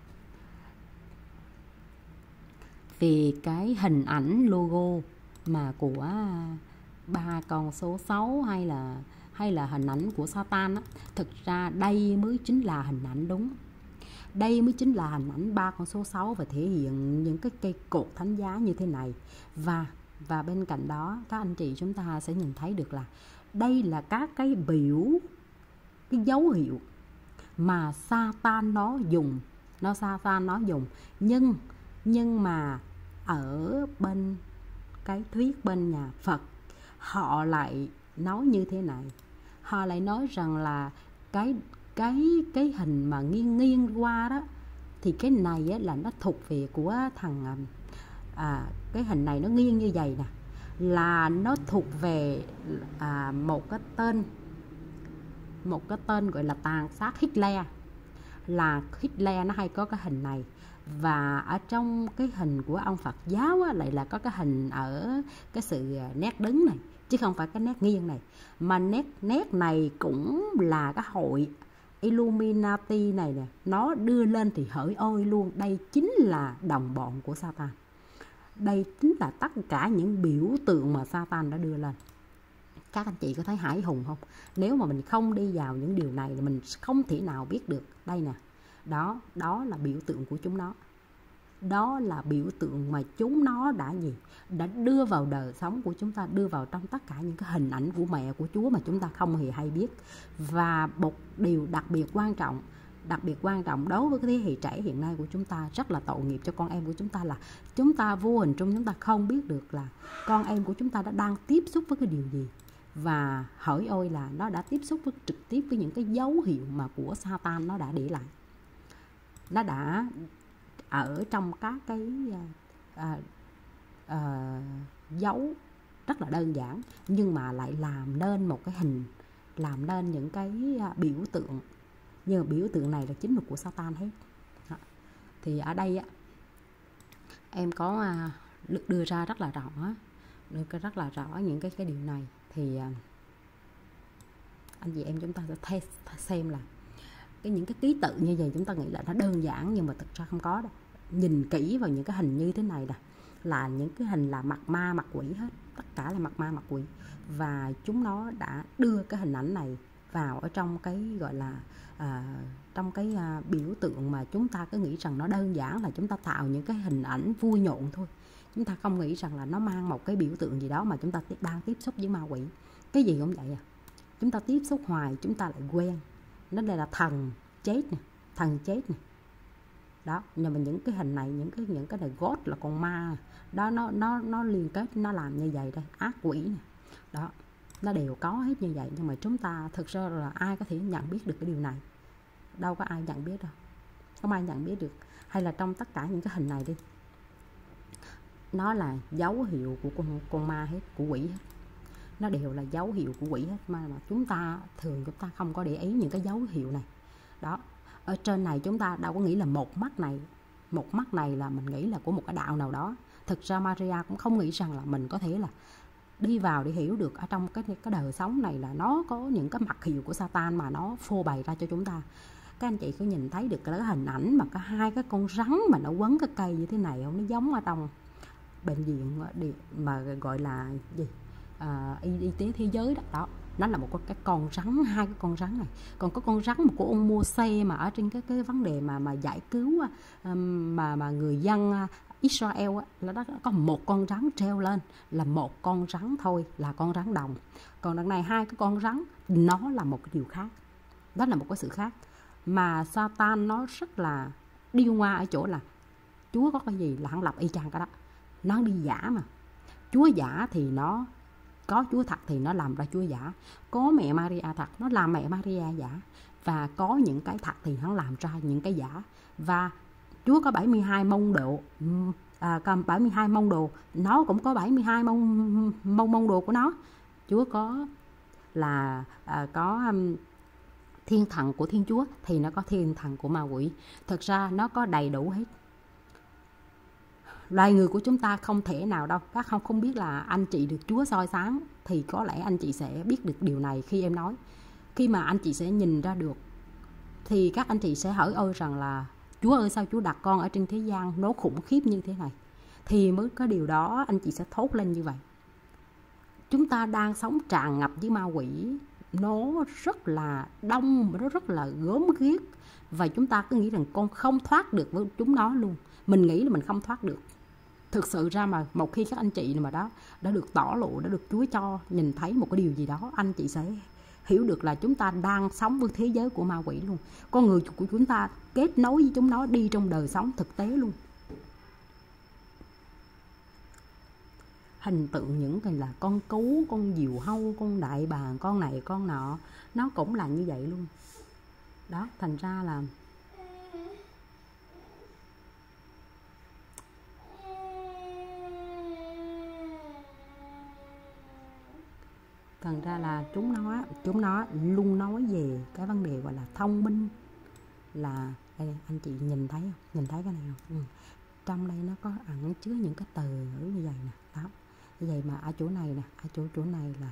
Vì cái hình ảnh logo mà của ba con số sáu hay là hay là hình ảnh của Satan á, thực ra đây mới chính là hình ảnh đúng. Đây mới chính là hình ảnh ba con số sáu và thể hiện những cái cây cột thánh giá như thế này. Và và bên cạnh đó các anh chị chúng ta sẽ nhìn thấy được là đây là các cái biểu, cái dấu hiệu mà Satan nó dùng, nó Satan nó dùng. Nhưng nhưng mà ở bên cái thuyết bên nhà Phật, họ lại nói như thế này. Họ lại nói rằng là cái cái cái hình mà nghiêng nghiêng qua đó thì cái này á, là nó thuộc về của thằng à, cái hình này nó nghiêng như vậy nè, là nó thuộc về à, một cái tên một cái tên gọi là tàn sát Hitler. Là Hitler nó hay có cái hình này, và ở trong cái hình của ông Phật giáo á, lại là có cái hình ở cái sự nét đứng này, chứ không phải cái nét nghiêng này. Mà nét nét này cũng là cái hội Illuminati này nè, nó đưa lên thì hỡi ôi luôn. Đây chính là đồng bọn của Satan. Đây chính là tất cả những biểu tượng mà Satan đã đưa lên. Các anh chị có thấy hãi hùng không? Nếu mà mình không đi vào những điều này thì mình không thể nào biết được. Đây nè, đó, đó là biểu tượng của chúng nó. Đó là biểu tượng mà chúng nó đã gì? Đã đưa vào đời sống của chúng ta, đưa vào trong tất cả những cái hình ảnh của mẹ của Chúa mà chúng ta không hề hay biết. Và một điều đặc biệt quan trọng, đặc biệt quan trọng đối với cái thế hệ trẻ hiện nay của chúng ta, rất là tội nghiệp cho con em của chúng ta, là chúng ta vô hình trong chúng ta không biết được là con em của chúng ta đã đang tiếp xúc với cái điều gì. Và hỡi ôi là nó đã tiếp xúc với, trực tiếp với những cái dấu hiệu mà của Satan nó đã để lại. Nó đã ở trong các cái à, à, dấu rất là đơn giản, nhưng mà lại làm nên một cái hình, làm nên những cái biểu tượng, nhưng mà biểu tượng này là chính là của Satan hết. Đó. Thì ở đây á, em có à, được đưa ra rất là rõ, đưa rất là rõ những cái cái điều này. Thì à, anh chị em chúng ta sẽ test xem là cái những cái ký tự như vậy chúng ta nghĩ là nó đơn giản, nhưng mà thực ra không có đâu. Nhìn kỹ vào những cái hình như thế này nè, là những cái hình là mặt ma mặt quỷ hết, tất cả là mặt ma mặt quỷ, và chúng nó đã đưa cái hình ảnh này vào ở trong cái gọi là à, trong cái à, biểu tượng mà chúng ta cứ nghĩ rằng nó đơn giản là chúng ta tạo những cái hình ảnh vui nhộn thôi. Chúng ta không nghĩ rằng là nó mang một cái biểu tượng gì đó mà chúng ta đang tiếp xúc với ma quỷ. Cái gì cũng vậy à, chúng ta tiếp xúc hoài chúng ta lại quen. Nó đây là thần chết nè, thần chết nè. Đó, nhưng mà những cái hình này, những cái những cái này God là con ma. Đó, nó nó nó liên kết, nó làm như vậy đây, ác quỷ nè. Đó, nó đều có hết như vậy, nhưng mà chúng ta thực ra là ai có thể nhận biết được cái điều này? Đâu có ai nhận biết đâu. Không ai nhận biết được. Hay là trong tất cả những cái hình này đi, nó là dấu hiệu của con con ma hết, của quỷ hết. Nó đều là dấu hiệu của quỷ hết, mà, mà chúng ta thường chúng ta không có để ý những cái dấu hiệu này. Đó, ở trên này chúng ta đâu có nghĩ là một mắt này, một mắt này là mình nghĩ là của một cái đạo nào đó. Thực ra Maria cũng không nghĩ rằng là mình có thể là đi vào để hiểu được ở trong cái cái đời sống này là nó có những cái mặt hiệu của Satan mà nó phô bày ra cho chúng ta. Các anh chị có nhìn thấy được cái hình ảnh mà có hai cái con rắn mà nó quấn cái cây như thế này không? Nó giống ở trong bệnh viện mà gọi là gì? À, y, y tế thế giới đó. Đó, nó là một cái con rắn, hai cái con rắn này. Còn có con rắn mà của ông Mô-sê mà ở trên cái cái vấn đề mà mà giải cứu mà mà người dân Israel á, là đó có một con rắn treo lên, là một con rắn thôi, là con rắn đồng. Còn đằng này hai cái con rắn, nó là một cái điều khác. Đó là một cái sự khác. Mà Satan nó rất là điêu ngoa ở chỗ là Chúa có cái gì là hắn lập y chang cái đó. Nó đi giả mà. Chúa giả thì nó có Chúa thật thì nó làm ra Chúa giả. Có mẹ Maria thật, nó làm mẹ Maria giả. Và có những cái thật thì hắn làm ra những cái giả. Và Chúa có bảy mươi hai môn đồ, à, bảy mươi hai môn đồ, nó cũng có bảy mươi hai môn môn môn đồ của nó. Chúa có là à, có um, thiên thần của Thiên Chúa thì nó có thiên thần của ma quỷ. Thực ra nó có đầy đủ hết. Loài người của chúng ta không thể nào đâu. Các không không biết là anh chị được Chúa soi sáng thì có lẽ anh chị sẽ biết được điều này khi em nói. Khi mà anh chị sẽ nhìn ra được thì các anh chị sẽ hỏi ơi rằng là Chúa ơi, sao Chúa đặt con ở trên thế gian nó khủng khiếp như thế này? Thì mới có điều đó anh chị sẽ thốt lên như vậy. Chúng ta đang sống tràn ngập với ma quỷ. Nó rất là đông, nó rất là gớm ghiếc. Và chúng ta cứ nghĩ rằng con không thoát được với chúng nó luôn. Mình nghĩ là mình không thoát được. Thực sự ra mà một khi các anh chị mà đó đã được tỏ lộ, đã được Chúa cho nhìn thấy một cái điều gì đó, anh chị sẽ hiểu được là chúng ta đang sống với thế giới của ma quỷ luôn. Con người của chúng ta kết nối với chúng nó đi trong đời sống thực tế luôn. Hình tượng những cái là con cú, con diều hâu, con đại bàng, con này con nọ, nó cũng là như vậy luôn. Đó, thành ra là Thành ra là chúng nó chúng nó luôn nói về cái vấn đề gọi là thông minh. Là đây, anh chị nhìn thấy không? Nhìn thấy cái này không? Ừ. Trong đây nó có ẩn chứa những cái từ ngữ như vậy nè. Đó. Như vậy mà ở chỗ này nè, ở chỗ chỗ này là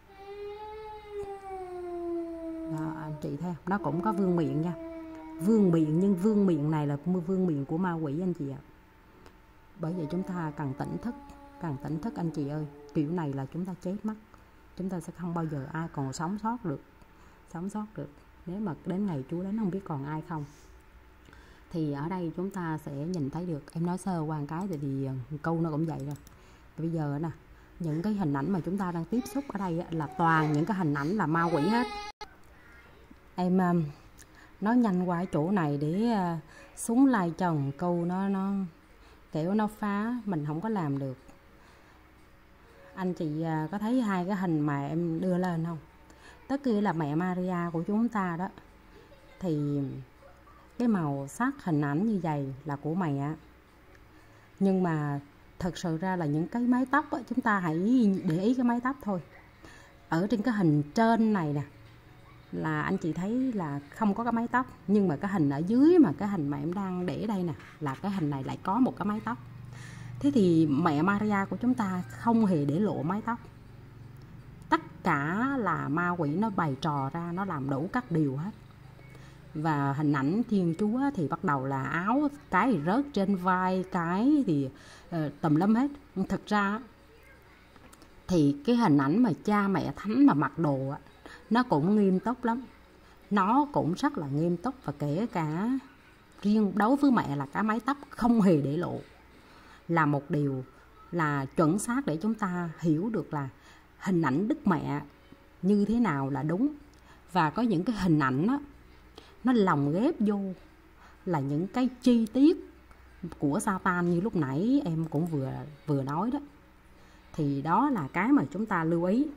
đó, anh chị thấy không? Nó cũng có vương miện nha. Vương miện, nhưng vương miện này là vương miện của ma quỷ anh chị ạ. Bởi vậy chúng ta cần tỉnh thức, cần tỉnh thức anh chị ơi. Kiểu này là chúng ta chết mất. Chúng ta sẽ không bao giờ ai còn sống sót được. Sống sót được. Nếu mà đến ngày Chúa đến không biết còn ai không. Thì ở đây chúng ta sẽ nhìn thấy được. Em nói sơ qua một cái thì, thì câu nó cũng vậy rồi. Bây giờ nè, những cái hình ảnh mà chúng ta đang tiếp xúc ở đây là toàn những cái hình ảnh là ma quỷ hết. Em nói nhanh qua cái chỗ này để xuống like chồng câu nó nó kiểu nó phá mình không có làm được. Anh chị có thấy hai cái hình mà em đưa lên không? Tất kia là mẹ Maria của chúng ta đó. Thì cái màu sắc hình ảnh như vậy là của mẹ. Nhưng mà thật sự ra là những cái mái tóc á, chúng ta hãy để ý cái mái tóc thôi. Ở trên cái hình trên này nè, là anh chị thấy là không có cái mái tóc, nhưng mà cái hình ở dưới mà cái hình mà em đang để đây nè, là cái hình này lại có một cái mái tóc. Thế thì mẹ Maria của chúng ta không hề để lộ mái tóc. Tất cả là ma quỷ nó bày trò ra, nó làm đủ các điều hết. Và hình ảnh Thiên Chúa thì bắt đầu là áo, cái thì rớt trên vai, cái thì uh, tùm lum hết. Thực ra thì cái hình ảnh mà cha mẹ thánh mà mặc đồ á, nó cũng nghiêm túc lắm. Nó cũng rất là nghiêm túc, và kể cả riêng đối với mẹ là cái mái tóc không hề để lộ, là một điều là chuẩn xác để chúng ta hiểu được là hình ảnh Đức Mẹ như thế nào là đúng. Và có những cái hình ảnh đó, nó lồng ghép vô là những cái chi tiết của Satan như lúc nãy em cũng vừa vừa nói đó. Thì đó là cái mà chúng ta lưu ý.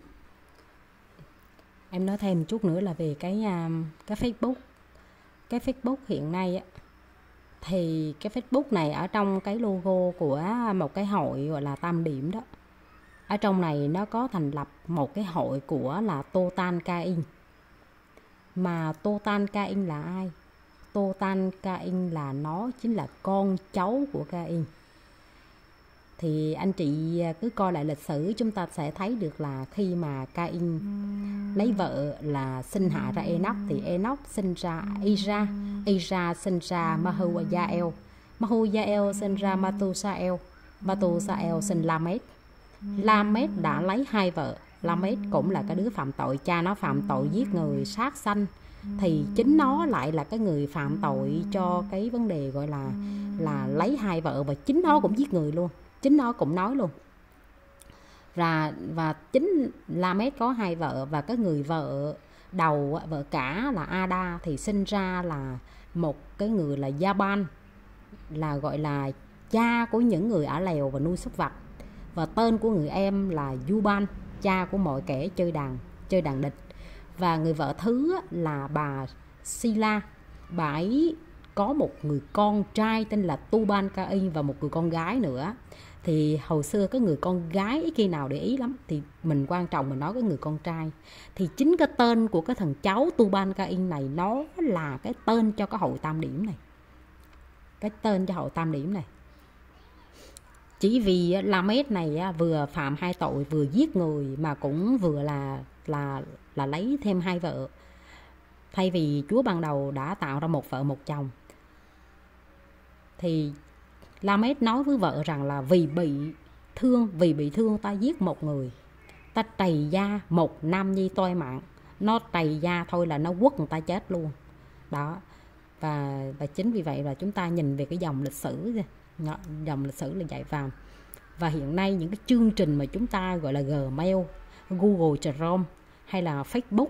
Em nói thêm một chút nữa là về cái cái Facebook. Cái Facebook hiện nay á, thì cái Facebook này ở trong cái logo của một cái hội gọi là Tam Điểm đó, ở trong này nó có thành lập một cái hội của là Totan Cain. Mà Totan Cain là ai? Totan Cain là nó chính là con cháu của Cain. Thì anh chị cứ coi lại lịch sử, chúng ta sẽ thấy được là khi mà Cain lấy vợ là sinh hạ ra Enoch, thì Enoch sinh ra Ira, Ira sinh ra Mahujael, Mahujael sinh ra Matusael, Matusael sinh Lamech. Lamech đã lấy hai vợ. Lamech cũng là cái đứa phạm tội, cha nó phạm tội giết người, sát sanh, thì chính nó lại là cái người phạm tội cho cái vấn đề gọi là là lấy hai vợ, và chính nó cũng giết người luôn, chính nó cũng nói luôn. Và và chính Lamech có hai vợ, và cái người vợ đầu, vợ cả là Ada thì sinh ra là một cái người là Jaban, là gọi là cha của những người ả lèo và nuôi súc vật. Và tên của người em là Juban, cha của mọi kẻ chơi đàn, chơi đàn địch. Và người vợ thứ là bà Sila, bà ấy có một người con trai tên là Tuban Cain và một người con gái nữa. Thì hồi xưa cái người con gái khi nào để ý lắm, thì mình quan trọng mình nói cái người con trai. Thì chính cái tên của cái thằng cháu Tuban Cain này nó là cái tên cho cái hội Tam Điểm này. Cái tên cho hội Tam Điểm này. Chỉ vì Lamech này vừa phạm hai tội, vừa giết người mà cũng vừa là là là lấy thêm hai vợ. Thay vì Chúa ban đầu đã tạo ra một vợ một chồng, thì Lamech nói với vợ rằng là vì bị thương, vì bị thương ta giết một người, ta trầy da một nam nhi toi mạng, nó trầy da thôi là nó quất người ta chết luôn đó. Và và chính vì vậy là chúng ta nhìn về cái dòng lịch sử, dòng lịch sử là vậy. Vào và hiện nay những cái chương trình mà chúng ta gọi là Gmail, Google Chrome hay là Facebook,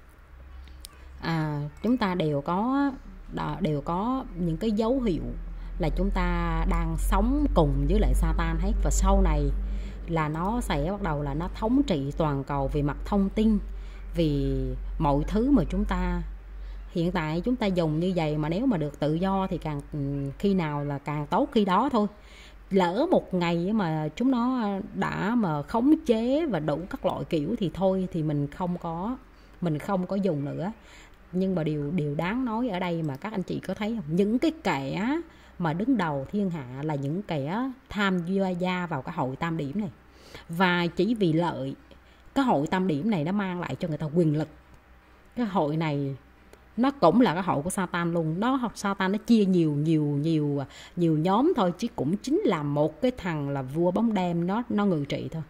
à, chúng ta đều có đều có những cái dấu hiệu là chúng ta đang sống cùng với lại Satan hết. Và sau này là nó sẽ bắt đầu là nó thống trị toàn cầu về mặt thông tin, vì mọi thứ mà chúng ta hiện tại chúng ta dùng như vậy, mà nếu mà được tự do thì càng khi nào là càng tốt khi đó thôi. Lỡ một ngày mà chúng nó đã mà khống chế và đủ các loại kiểu thì thôi, thì mình không có mình không có dùng nữa. Nhưng mà điều điều đáng nói ở đây mà các anh chị có thấy không? Những cái kẻ mà đứng đầu thiên hạ là những kẻ tham gia vào cái hội Tam Điểm này. Và chỉ vì lợi, cái hội Tam Điểm này nó mang lại cho người ta quyền lực. Cái hội này nó cũng là cái hội của Satan luôn. Nó Satan nó chia nhiều nhiều nhiều nhiều nhóm thôi, chứ cũng chính là một cái thằng là vua bóng đêm nó nó ngự trị thôi.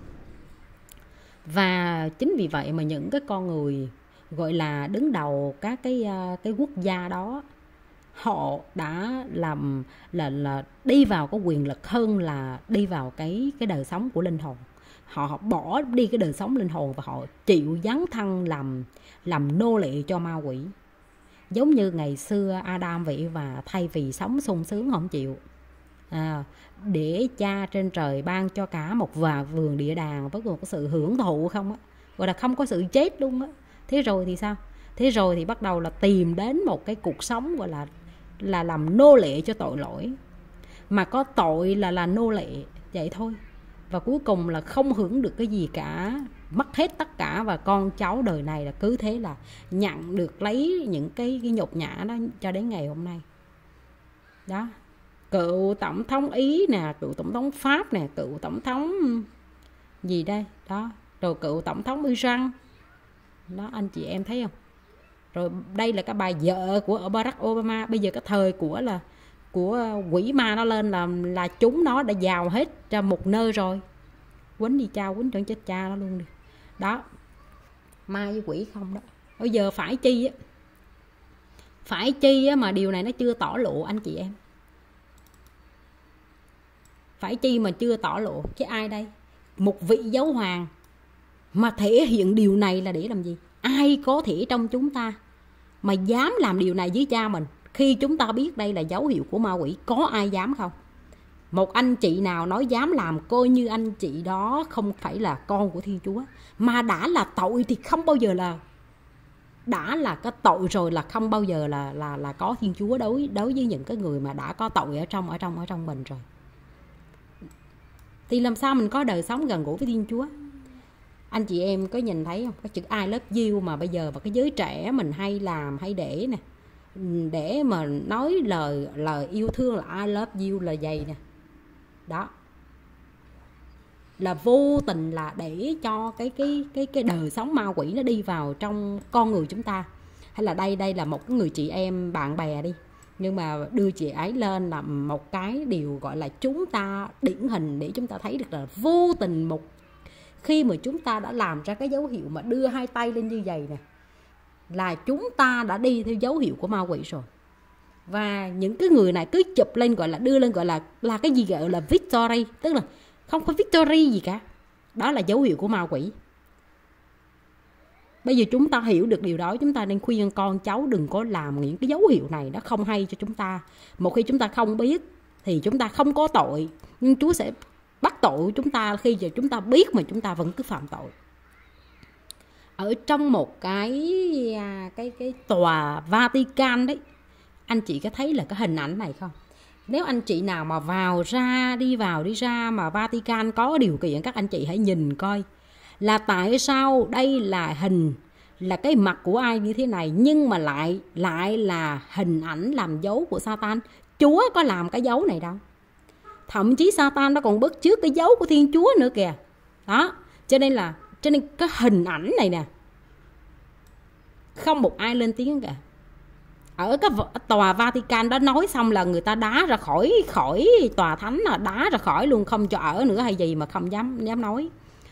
Và chính vì vậy mà những cái con người gọi là đứng đầu các cái cái quốc gia đó, họ đã làm là là đi vào có quyền lực hơn là đi vào cái cái đời sống của linh hồn. Họ, họ bỏ đi cái đời sống linh hồn và họ chịu dấn thân làm làm nô lệ cho ma quỷ. Giống như ngày xưa Adam vậy, và thay vì sống sung sướng không chịu, à, để cha trên trời ban cho cả một và vườn địa đàng với một cái sự hưởng thụ không á, gọi là không có sự chết luôn á. Thế rồi thì sao? Thế rồi thì bắt đầu là tìm đến một cái cuộc sống gọi là là làm nô lệ cho tội lỗi, mà có tội là là nô lệ vậy thôi. Và cuối cùng là không hưởng được cái gì cả, mất hết tất cả, và con cháu đời này là cứ thế là nhận được lấy những cái, cái nhục nhã đó cho đến ngày hôm nay. Đó, cựu tổng thống Ý nè, cựu tổng thống Pháp nè, cựu tổng thống gì đây đó, rồi cựu tổng thống Iran đó, anh chị em thấy không? Rồi đây là cái bà vợ của Barack Obama. Bây giờ cái thời của là của quỷ ma nó lên là là chúng nó đã giàu hết ra một nơi rồi, quýnh đi cha, quýnh trận chết cha nó luôn đi. Đó, ma với quỷ không đó. Bây giờ phải chi á, phải chi á mà điều này nó chưa tỏ lộ anh chị em. Phải chi mà chưa tỏ lộ chứ ai đây? Một vị giáo hoàng mà thể hiện điều này là để làm gì? Ai có thể trong chúng ta mà dám làm điều này với cha mình khi chúng ta biết đây là dấu hiệu của ma quỷ? Có ai dám không? Một anh chị nào nói dám làm, coi như anh chị đó không phải là con của Thiên Chúa. Mà đã là tội thì không bao giờ là, đã là cái tội rồi là không bao giờ là là là có Thiên Chúa đối đối với những cái người mà đã có tội ở trong ở trong ở trong mình rồi. Thì làm sao mình có đời sống gần gũi với Thiên Chúa? Anh chị em có nhìn thấy không? Cái chữ I love you mà bây giờ mà cái giới trẻ mình hay làm, hay để nè, để mà nói lời lời yêu thương là I love you là vậy nè. Đó, là vô tình là để cho cái cái cái cái đời sống ma quỷ nó đi vào trong con người chúng ta. Hay là đây đây là một cái người chị em bạn bè đi, nhưng mà đưa chị ấy lên là một cái điều gọi là chúng ta điển hình để chúng ta thấy được là vô tình, một khi mà chúng ta đã làm ra cái dấu hiệu mà đưa hai tay lên như vậy nè, là chúng ta đã đi theo dấu hiệu của ma quỷ rồi. Và những cái người này cứ chụp lên, gọi là đưa lên, gọi là là cái gì gọi là victory, tức là không có victory gì cả, đó là dấu hiệu của ma quỷ. Bây giờ chúng ta hiểu được điều đó, chúng ta nên khuyên con cháu đừng có làm những cái dấu hiệu này, nó không hay cho chúng ta. Một khi chúng ta không biết thì chúng ta không có tội, nhưng Chúa sẽ bắt tội chúng ta khi giờ chúng ta biết mà chúng ta vẫn cứ phạm tội. Ở trong một cái cái cái tòa Vatican đấy, anh chị có thấy là cái hình ảnh này không? Nếu anh chị nào mà vào ra, đi vào đi ra mà Vatican có điều kiện, các anh chị hãy nhìn coi là tại sao đây là hình, là cái mặt của ai như thế này, nhưng mà lại lại là hình ảnh làm dấu của Satan. Chúa có làm cái dấu này đâu. Thậm chí Satan nó còn bắt chước cái dấu của Thiên Chúa nữa kìa. Đó, cho nên là cho nên cái hình ảnh này nè, không một ai lên tiếng cả. Ở cái tòa Vatican đó nói xong là người ta đá ra khỏi khỏi tòa thánh, là đá ra khỏi luôn, không cho ở nữa hay gì mà không dám dám nói.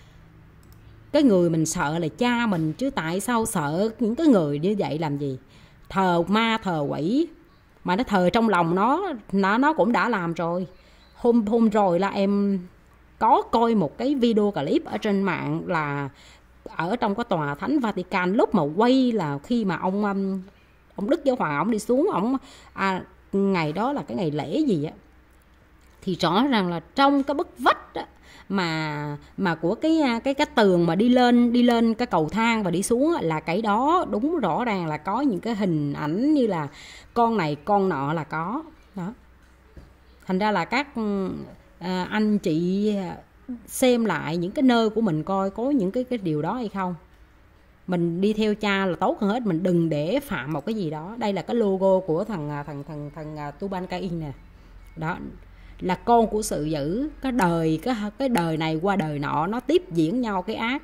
Cái người mình sợ là cha mình, chứ tại sao sợ những cái người như vậy làm gì? Thờ ma thờ quỷ mà nó thờ trong lòng nó, nó nó cũng đã làm rồi. Hôm hôm rồi là em có coi một cái video clip ở trên mạng là ở trong cái tòa thánh Vatican, lúc mà quay là khi mà ông ông Đức Giáo Hoàng ông đi xuống, ông à, ngày đó là cái ngày lễ gì á, thì rõ ràng là trong cái bức vách á, mà mà của cái cái cái tường mà đi lên đi lên cái cầu thang và đi xuống á, là cái đó đúng rõ ràng là có những cái hình ảnh như là con này con nọ là có đó. Thành ra là các à, anh chị xem lại những cái nơi của mình coi có những cái cái điều đó hay không. Mình đi theo cha là tốt hơn hết, mình đừng để phạm một cái gì đó. Đây là cái logo của thằng thằng thằng thằng Tubal-Cain nè. Đó là con của sự dữ. Cái đời cái cái đời này qua đời nọ nó tiếp diễn nhau cái ác.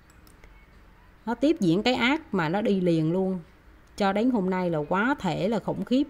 Nó tiếp diễn cái ác mà nó đi liền luôn. Cho đến hôm nay là quá thể là khủng khiếp.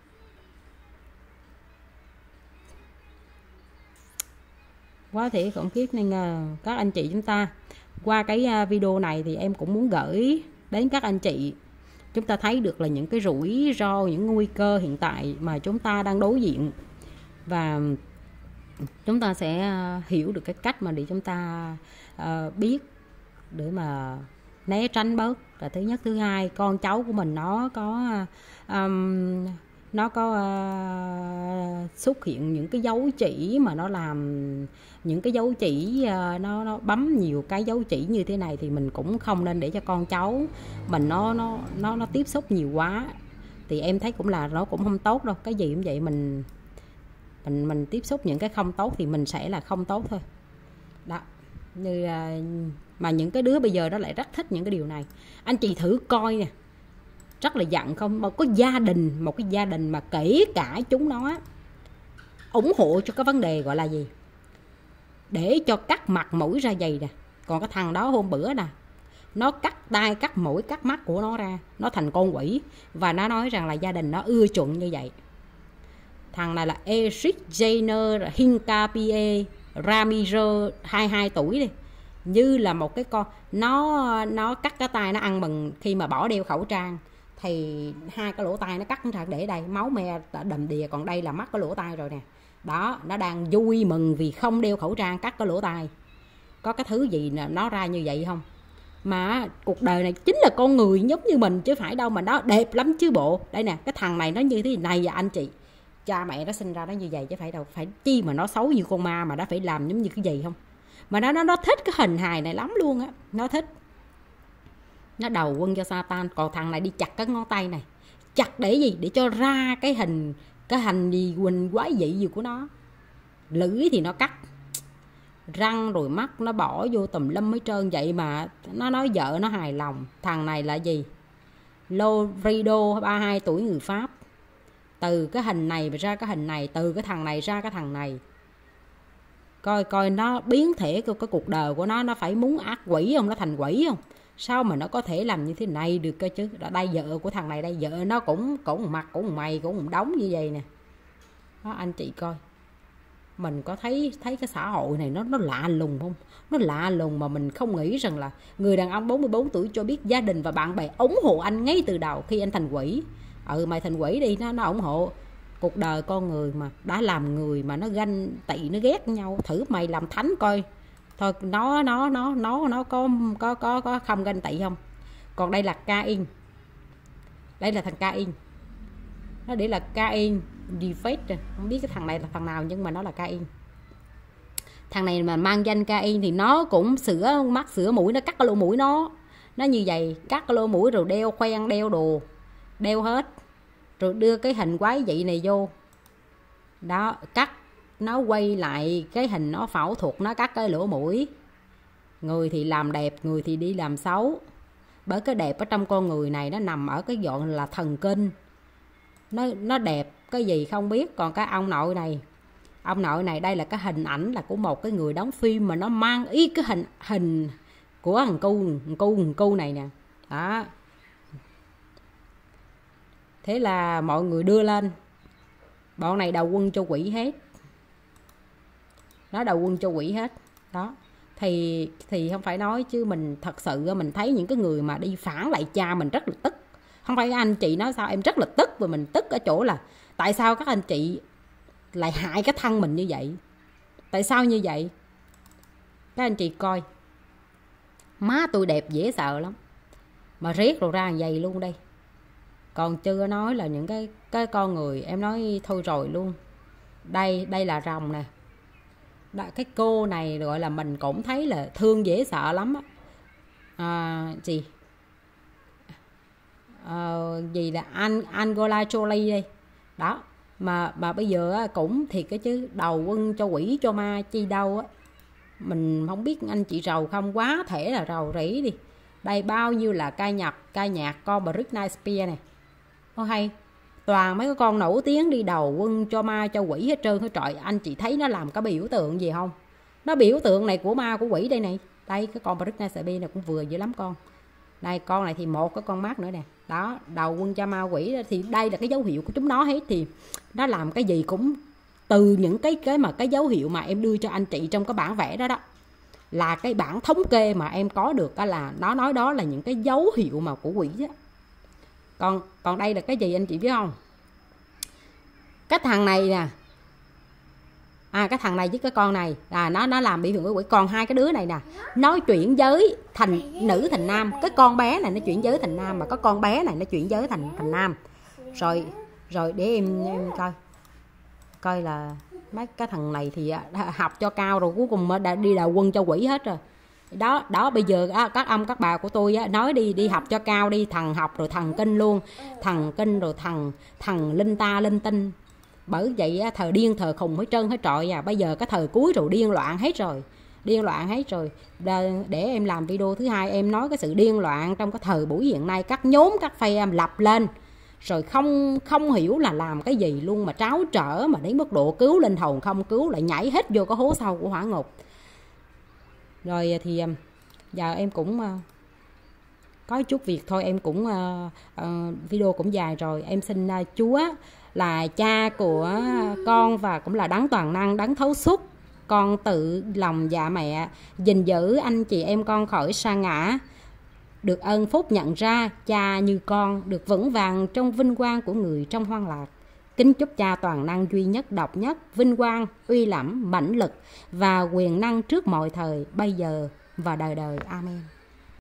Quá thể khủng khiếp nên uh, các anh chị chúng ta qua cái uh, video này thì em cũng muốn gửi đến các anh chị. Chúng ta thấy được là những cái rủi ro, những nguy cơ hiện tại mà chúng ta đang đối diện. Và chúng ta sẽ uh, hiểu được cái cách mà để chúng ta uh, biết để mà né tránh bớt là thứ nhất. Thứ hai, con cháu của mình nó có um, nó có uh, xuất hiện những cái dấu chỉ mà nó làm những cái dấu chỉ uh, nó nó bấm nhiều cái dấu chỉ như thế này, thì mình cũng không nên để cho con cháu mình nó nó nó nó tiếp xúc nhiều quá. Thì em thấy cũng là nó cũng không tốt đâu. Cái gì cũng vậy, mình mình mình tiếp xúc những cái không tốt thì mình sẽ là không tốt thôi. Đó, như uh, Mà những cái đứa bây giờ nó lại rất thích những cái điều này. Anh chị thử coi nè, rất là giận không? Một có gia đình, một cái gia đình mà kể cả chúng nó ủng hộ cho cái vấn đề gọi là gì, để cho cắt mặt mũi ra dày nè. Còn cái thằng đó hôm bữa nè, nó cắt tai, cắt mũi, cắt mắt của nó ra, nó thành con quỷ. Và nó nói rằng là gia đình nó ưa chuộng như vậy. Thằng này là Eric Jainer Hincapie Ramiro, hai mươi hai tuổi đi, như là một cái con. Nó nó cắt cái tay nó ăn mừng khi mà bỏ đeo khẩu trang. Thì hai cái lỗ tai nó cắt ra để đây, máu me đầm đìa, còn đây là mắt cái lỗ tai rồi nè. Đó, nó đang vui mừng vì không đeo khẩu trang, cắt cái lỗ tai. Có cái thứ gì nó ra như vậy không? Mà cuộc đời này chính là con người giống như mình chứ phải đâu mà nó đẹp lắm chứ bộ. Đây nè, cái thằng này nó như thế này và anh chị, cha mẹ nó sinh ra nó như vậy chứ phải đâu. Phải chi mà nó xấu như con ma mà nó phải làm giống như cái gì không? Mà nó nó nó thích cái hình hài này lắm luôn á, nó thích. Nó đầu quân cho Satan. Còn thằng này đi chặt cái ngón tay này, chặt để gì? Để cho ra cái hình, cái hành gì quỳnh quái dị gì của nó. Lưỡi thì nó cắt, răng rồi mắt nó bỏ vô tùm lum hết trơn vậy mà nó nói vợ nó hài lòng. Thằng này là gì? Lorido, ba mươi hai tuổi, người Pháp. Từ cái hình này ra cái hình này, từ cái thằng này ra cái thằng này. Coi coi nó biến thể của cái cuộc đời của nó, nó phải muốn ác quỷ không? Nó thành quỷ không? Sao mà nó có thể làm như thế này được cơ chứ? Đây vợ của thằng này đây, vợ nó cũng cũng mặt cũng mày cũng đóng như vậy nè. Đó, anh chị coi. Mình có thấy thấy cái xã hội này nó nó lạ lùng không? Nó lạ lùng mà mình không nghĩ rằng là người đàn ông bốn mươi bốn tuổi cho biết gia đình và bạn bè ủng hộ anh ngay từ đầu khi anh thành quỷ. Ừ, mày thành quỷ đi, nó nó ủng hộ. Cuộc đời con người mà đã làm người mà nó ganh tị, nó ghét nhau, thử mày làm thánh coi. Thôi nó nó nó nó nó có có có có không ganh tị không? Còn đây là Cain. Đây là thằng Cain. Nó để là Cain Defect, không biết cái thằng này là thằng nào nhưng mà nó là Cain. Thằng này mà mang danh Cain thì nó cũng sửa mắt sửa mũi, nó cắt cái lỗ mũi nó. Nó như vậy, cắt cái lỗ mũi rồi đeo khoen, đeo đồ, đeo hết. Rồi đưa cái hình quái dị này vô. Đó, cắt, nó quay lại cái hình nó phẫu thuật, nó cắt cái lỗ mũi. Người thì làm đẹp, người thì đi làm xấu. Bởi cái đẹp ở trong con người này nó nằm ở cái dọn là thần kinh. Nó, nó đẹp cái gì không biết. Còn cái ông nội này, ông nội này đây là cái hình ảnh là của một cái người đóng phim mà nó mang ý cái hình hình của thằng cu, thằng cu, thằng cu này nè. Đó. Thế là mọi người đưa lên. Bọn này đầu quân cho quỷ hết. Nó đầu quân cho quỷ hết. Đó. Thì thì không phải nói chứ mình thật sự mình thấy những cái người mà đi phản lại cha mình rất là tức. Không phải anh chị nói sao em rất là tức. Và mình tức ở chỗ là tại sao các anh chị lại hại cái thân mình như vậy? Tại sao như vậy? Các anh chị coi. Má tôi đẹp dễ sợ lắm. Mà riết rồi ra vậy luôn đây. Còn chưa nói là những cái cái con người em nói thôi rồi luôn. Đây, đây là rồng nè. Đó, cái cô này gọi là mình cũng thấy là thương dễ sợ lắm á. À, gì? À, gì là An, Angola Jolie đây. Đó. Mà mà bây giờ cũng thiệt cái chứ, đầu quân cho quỷ cho ma chi đâu á. Mình không biết anh chị rầu không, quá thể là rầu rĩ đi. Đây bao nhiêu là ca nhạc, ca nhạc con Britney Spears này. Ô hay, toàn mấy cái con nổi tiếng đi đầu quân cho ma cho quỷ hết trơn hết trọi. Anh chị thấy nó làm cái biểu tượng gì không? Nó biểu tượng này của ma của quỷ đây này. Đây cái con Britney Spears này cũng vừa dữ lắm con. Đây con này thì một cái con mắt nữa nè. Đó, đầu quân cho ma quỷ thì đây là cái dấu hiệu của chúng nó hết. Thì nó làm cái gì cũng từ những cái cái mà cái dấu hiệu mà em đưa cho anh chị trong cái bản vẽ đó đó. Là cái bản thống kê mà em có được đó, là nó nói đó là những cái dấu hiệu mà của quỷ á. Còn còn đây là cái gì anh chị biết không? Cái thằng này nè. À cái thằng này với cái con này là nó nó làm biểu hiện của quỷ. Còn hai cái đứa này nè, nói chuyển giới thành nữ thành nam. Cái con bé này nó chuyển giới thành nam, mà có con bé này nó chuyển giới thành thành nam. Rồi rồi để em, em coi. Coi là mấy cái thằng này thì học cho cao rồi cuối cùng đã đi đầu quân cho quỷ hết rồi. Đó, đó bây giờ các ông các bà của tôi nói đi đi học cho cao đi, thằng học rồi thằng kinh luôn, thằng kinh rồi thằng thằng linh ta linh tinh. Bởi vậy thời điên thời khùng hết trơn hết trọi à. Bây giờ cái thời cuối rồi điên loạn hết rồi. điên loạn hết rồi. Để em làm video thứ hai em nói cái sự điên loạn trong cái thời buổi hiện nay, các nhóm các phe em lập lên rồi không không hiểu là làm cái gì luôn, mà tráo trở mà đến mức độ cứu linh hồn không cứu, lại nhảy hết vô cái hố sâu của hỏa ngục. Rồi thì giờ em cũng có chút việc thôi, em cũng uh, uh, video cũng dài rồi. Em xin uh, Chúa là cha của con và cũng là đấng toàn năng, đấng thấu suốt, con tự lòng dạ mẹ gìn giữ anh chị em con khỏi sa ngã, được ơn phúc nhận ra cha như con, được vững vàng trong vinh quang của người trong hoang lạc. Kính chúc cha toàn năng duy nhất độc nhất, vinh quang, uy lẫm, mãnh lực và quyền năng trước mọi thời, bây giờ và đời đời. Amen.